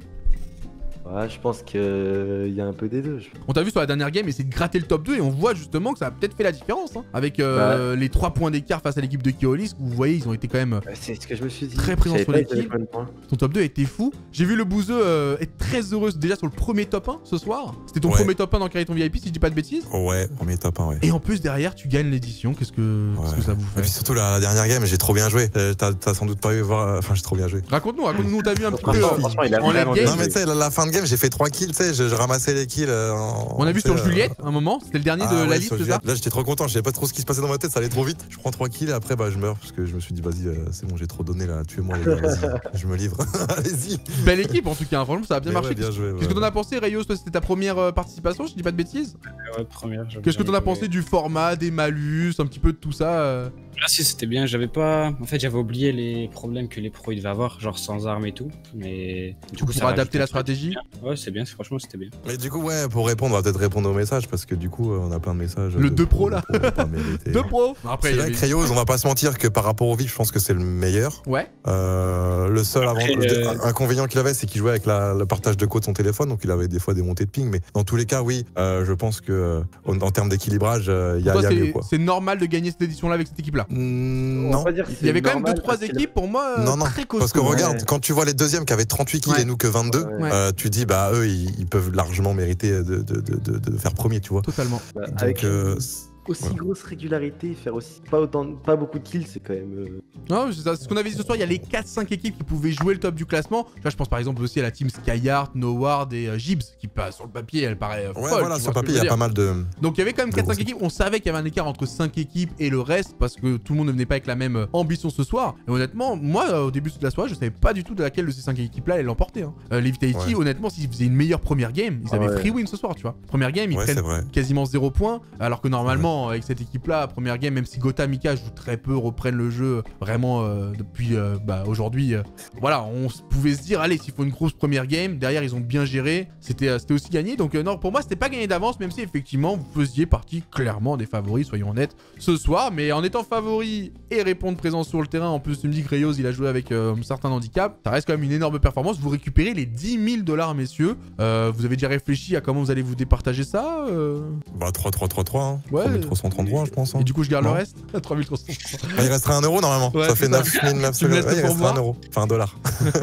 Ouais, je pense qu'il euh, y a un peu des deux. Je... On t'a vu sur la dernière game essayer de gratter le top deux et on voit justement que ça a peut-être fait la différence hein, avec euh, bah. les trois points d'écart face à l'équipe de Keolis. Vous voyez, ils ont été quand même bah, c'est ce que je me suis dit. Très présents sur l'équipe. Ton top deux a été fou. J'ai vu le Bouzeux euh, être très heureux déjà sur le premier top un ce soir. C'était ton ouais. premier top un dans Cariton V I P si je dis pas de bêtises. Ouais, premier top un, ouais. Et en plus derrière, tu gagnes l'édition. Qu'est-ce que, ouais. que ça vous fait? Et puis surtout la, la dernière game, j'ai trop bien joué. Euh, T'as as sans doute pas eu voir. Enfin, j'ai trop bien joué. Raconte-nous, raconte-nous. T'as vu un petit peu franchement, il a en late game. Non mais tu sais, la, la fin de game, j'ai fait trois kills. Je, je ramassais les kills. Euh, en, on a vu sur euh... Juliette un moment, c'était le dernier ah, de ouais, la liste, c'est ça? Là, j'étais trop content, je savais pas trop ce qui se passait dans ma tête, ça allait trop vite. Je prends trois kills et après, bah, je meurs parce que je me suis dit, vas-y, euh, c'est bon, j'ai trop donné là, tuez-moi les gars, vas-y, je me livre. Allez-y. Belle équipe en tout cas, franchement, ça a bien mais marché. Ouais, bien joué, Qu'est-ce ouais. que t'en as pensé, Rayos? Toi, c'était ta première euh, participation, je dis pas de bêtises? Ouais, première. Qu'est-ce que t'en as pensé du format, des malus, un petit peu de tout ça euh... Là, si, c'était bien. J'avais pas. En fait, j'avais oublié les problèmes que les pros ils devaient avoir, genre sans armes et tout. Mais du coup, pour adapter la stratégie. Ouais, c'est bien, franchement, c'était bien. Mais du coup, ouais, pour répondre, on va peut-être répondre aux messages parce que du coup, on a plein de messages. Le deux pro là. deux pro. Après, c'est vrai que Rayos, on va pas se mentir que par rapport au V I P, je pense que c'est le meilleur. Ouais. Euh, le seul avant... euh... inconvénient qu'il avait, c'est qu'il jouait avec la, le partage de code de son téléphone, donc il avait des fois des montées de ping. Mais dans tous les cas, oui, euh, je pense que euh, en termes d'équilibrage, il euh, y a, y a mieux quoi. C'est normal de gagner cette édition-là avec cette équipe-là. Mmh, non. Il y avait quand même deux trois équipes pour moi euh, non, non. très costauds. Parce que regarde, ouais. quand tu vois les deuxièmes qui avaient trente-huit kills ouais. et nous que vingt-deux, ouais. euh, tu dis bah eux ils, ils peuvent largement mériter de, de, de, de, de faire premier, tu vois. Totalement. Bah, donc, avec euh, aussi voilà. grosse régularité, faire aussi pas autant, pas beaucoup de kills, c'est quand même. Euh... Non, c'est ce qu'on avait dit ce soir. Il y a les quatre cinq équipes qui pouvaient jouer le top du classement. Là, je pense par exemple aussi à la team Skyheart, Noward et euh, Gibbs qui passe sur le papier. Elle paraît euh, ouais, folle. Voilà, sur le papier, il y a pas mal de. Donc il y avait quand même quatre cinq équipes. On savait qu'il y avait un écart entre cinq équipes et le reste parce que tout le monde ne venait pas avec la même ambition ce soir. Et honnêtement, moi, euh, au début de la soirée, je savais pas du tout de laquelle de ces cinq équipes-là allait l'emporter. Hein. Euh, les Vitality, ouais. honnêtement, s'ils faisaient une meilleure première game, ils avaient ouais. free win ce soir, tu vois. Première game, ils ouais, prennent quasiment zéro point. Alors que normalement, ouais. avec cette équipe-là, première game, même si Gotha Mika joue très peu, reprennent le jeu vraiment euh, depuis euh, bah, aujourd'hui. Euh, voilà, on pouvait se dire, allez, s'il faut une grosse première game, derrière ils ont bien géré, c'était euh, aussi gagné. Donc euh, non, pour moi, c'était pas gagné d'avance, même si effectivement vous faisiez partie clairement des favoris, soyons honnêtes, ce soir. Mais en étant favori et répondre présent sur le terrain, en plus tu me dis que Rayos il a joué avec euh, un certain handicap, ça reste quand même une énorme performance. Vous récupérez les dix mille dollars, messieurs. Euh, vous avez déjà réfléchi à comment vous allez vous départager ça euh... Bah trois trois trois trois, hein. Ouais. trois mille trois cent trente-trois, je pense. Hein. Et du coup, je garde non. le reste trois mille trois cent trente-trois. Ah, il restera un euro normalement. Ouais, ça fait neuf mille neuf cents. Ouais, il restera un euro. Enfin un dollar.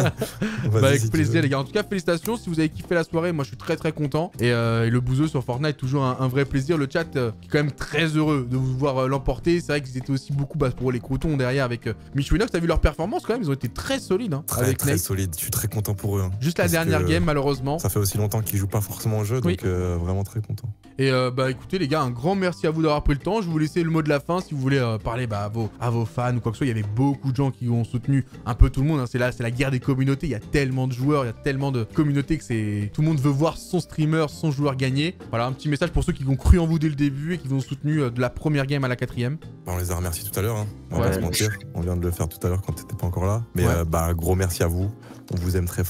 Bah avec si plaisir les gars. En tout cas, félicitations si vous avez kiffé la soirée. Moi, je suis très très content. Et, euh, et le Bouzeux sur Fortnite, toujours un, un vrai plaisir. Le chat euh, qui est quand même très heureux de vous voir euh, l'emporter. C'est vrai qu'ils étaient aussi beaucoup bah, pour les croutons derrière avec euh, Michouinox. T'as vu leur performance quand même? Ils ont été très solides. Hein, très avec très Nate. solides. Je suis très content pour eux. Hein, Juste la dernière game, malheureusement. Ça fait aussi longtemps qu'ils jouent pas forcément au jeu, donc oui. euh, vraiment très content. Et euh, bah écoutez les gars, un grand merci à vous d'avoir pris le temps. Je vais vous laisser le mot de la fin si vous voulez euh, parler bah, à, vos, à vos fans ou quoi que ce soit. Il y avait beaucoup de gens qui ont soutenu un peu tout le monde. Hein. C'est là, c'est la guerre des communautés. Il y a tellement de joueurs, il y a tellement de communautés que c'est tout le monde veut voir son streamer, son joueur gagner. Voilà, un petit message pour ceux qui ont cru en vous dès le début et qui vous ont soutenu euh, de la première game à la quatrième. Bah, on les a remerciés tout à l'heure. Hein. On va ouais, pas se mentir. On vient de le faire tout à l'heure quand t'étais pas encore là. Mais ouais. euh, bah gros merci à vous. On vous aime très fort.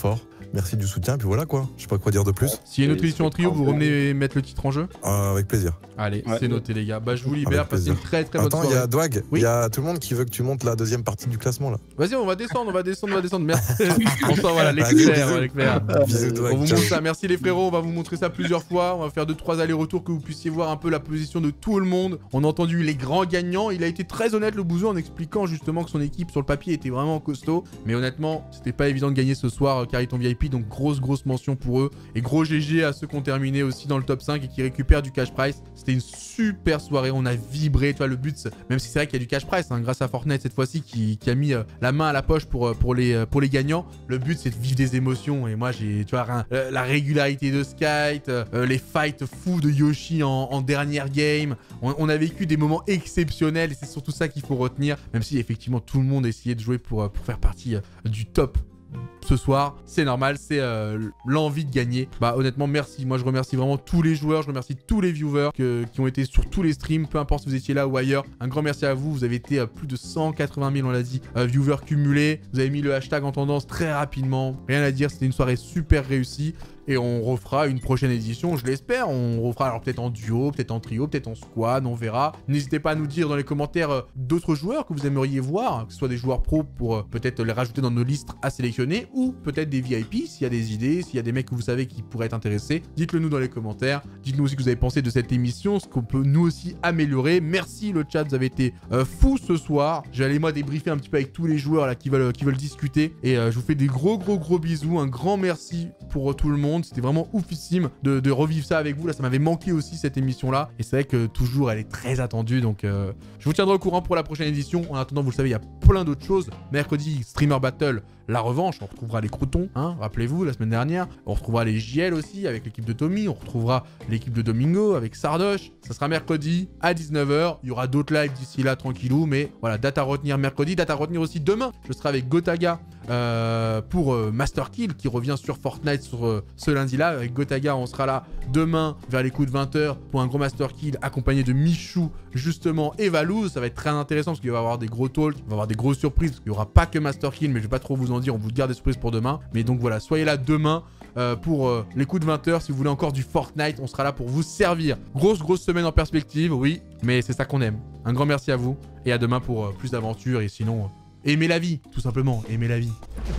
merci du soutien, puis voilà quoi. Je sais pas quoi dire de plus. S'il y a une autre édition en trio, vous revenez mettre le titre en jeu? Euh, avec plaisir. Allez, Ouais. c'est noté les gars. Bah je vous libère, Avec passez une plaisir. très très bonne Attends, soirée. il y a Dwag, il Oui. y a tout le monde qui veut que tu montes la deuxième partie du classement là. Vas-y, on va descendre, on va descendre, on va descendre. Merci. Bonsoir, voilà, Vas-y, l'éclair, bisous. l'éclair. Bisous, Dwag, On vous ciao. montre ça. Merci les frérots, on va vous montrer ça plusieurs fois. On va faire deux trois allers-retours que vous puissiez voir un peu la position de tout le monde. On a entendu les grands gagnants. Il a été très honnête le bouseux en expliquant justement que son équipe sur le papier était vraiment costaud. Mais honnêtement, c'était pas évident de gagner ce soir euh, Cariton V I P. Donc grosse grosse mention pour eux. Et gros G G à ceux qui ont terminé aussi dans le top cinq et qui récupèrent du cash prize. C'était une super soirée. On a vibré. Tu vois, le but, c'est- même si c'est vrai qu'il y a du cash prize, hein, grâce à Fortnite cette fois-ci qui, qui a mis euh, la main à la poche pour, euh, pour, les, euh, pour les gagnants. Le but, c'est de vivre des émotions. Et moi, j'ai, tu vois, rien- euh, la régularité de Skype, euh, les fights fous de Yoshi en, en dernière game. On, on a vécu des moments exceptionnels et c'est surtout ça qu'il faut retenir. Même si effectivement tout le monde essayait de jouer pour, euh, pour faire partie euh, du top ce soir, c'est normal, c'est euh, l'envie de gagner. Bah honnêtement merci, moi je remercie vraiment tous les joueurs, je remercie tous les viewers que- qui ont été sur tous les streams, peu importe si vous étiez là ou ailleurs. Un grand merci à vous, vous avez été à plus de cent quatre-vingt mille, on l'a dit, euh, viewers cumulés. Vous avez mis le hashtag en tendance très rapidement, rien à dire, c'était une soirée super réussie. Et on refera une prochaine édition, je l'espère. On refera alors peut-être en duo, peut-être en trio, peut-être en squad, on verra. N'hésitez pas à nous dire dans les commentaires euh, d'autres joueurs que vous aimeriez voir, que ce soit des joueurs pro pour euh, peut-être les rajouter dans nos listes à sélectionner, ou peut-être des V I P, s'il y a des idées, s'il y a des mecs que vous savez qui pourraient être intéressés. Dites-le nous dans les commentaires. Dites-nous aussi ce que vous avez pensé de cette émission, ce qu'on peut nous aussi améliorer. Merci le chat, vous avez été euh, fous ce soir. Je vais aller moi débriefer un petit peu avec tous les joueurs là qui veulent, qui veulent discuter. Et euh, je vous fais des gros gros gros bisous, un grand merci pour euh, tout le monde. C'était vraiment oufissime de, de revivre ça avec vous. Là, ça m'avait manqué aussi cette émission-là. Et c'est vrai que toujours, elle est très attendue. Donc, euh, je vous tiendrai au courant pour la prochaine édition. En attendant, vous le savez, il y a plein d'autres choses. Mercredi, Streamer Battle, la revanche. On retrouvera les Crotons, hein, rappelez-vous, la semaine dernière. On retrouvera les J L aussi avec l'équipe de Tommy. On retrouvera l'équipe de Domingo avec Sardoche. Ça sera mercredi à dix-neuf heures. Il y aura d'autres lives d'ici là, tranquillou. Mais voilà, date à retenir mercredi. Date à retenir aussi demain. Je serai avec Gotaga euh, pour euh, Master Kill qui revient sur Fortnite sur euh, ce lundi-là. Avec Gotaga, on sera là demain vers les coups de vingt heures pour un gros Master Kill accompagné de Michou justement et Valouz. Ça va être très intéressant parce qu'il va y avoir des gros talks, il va y avoir des grosses surprises parce qu'il n'y aura pas que Master Kill, mais je vais pas trop vous en dire, on vous garde des surprises pour demain. Mais donc voilà, soyez là demain euh, pour euh, les coups de vingt heures. Si vous voulez encore du Fortnite, on sera là pour vous servir. Grosse grosse semaine en perspective, oui, mais c'est ça qu'on aime. Un grand merci à vous et à demain pour euh, plus d'aventures et sinon, euh, aimez la vie, tout simplement, aimez la vie.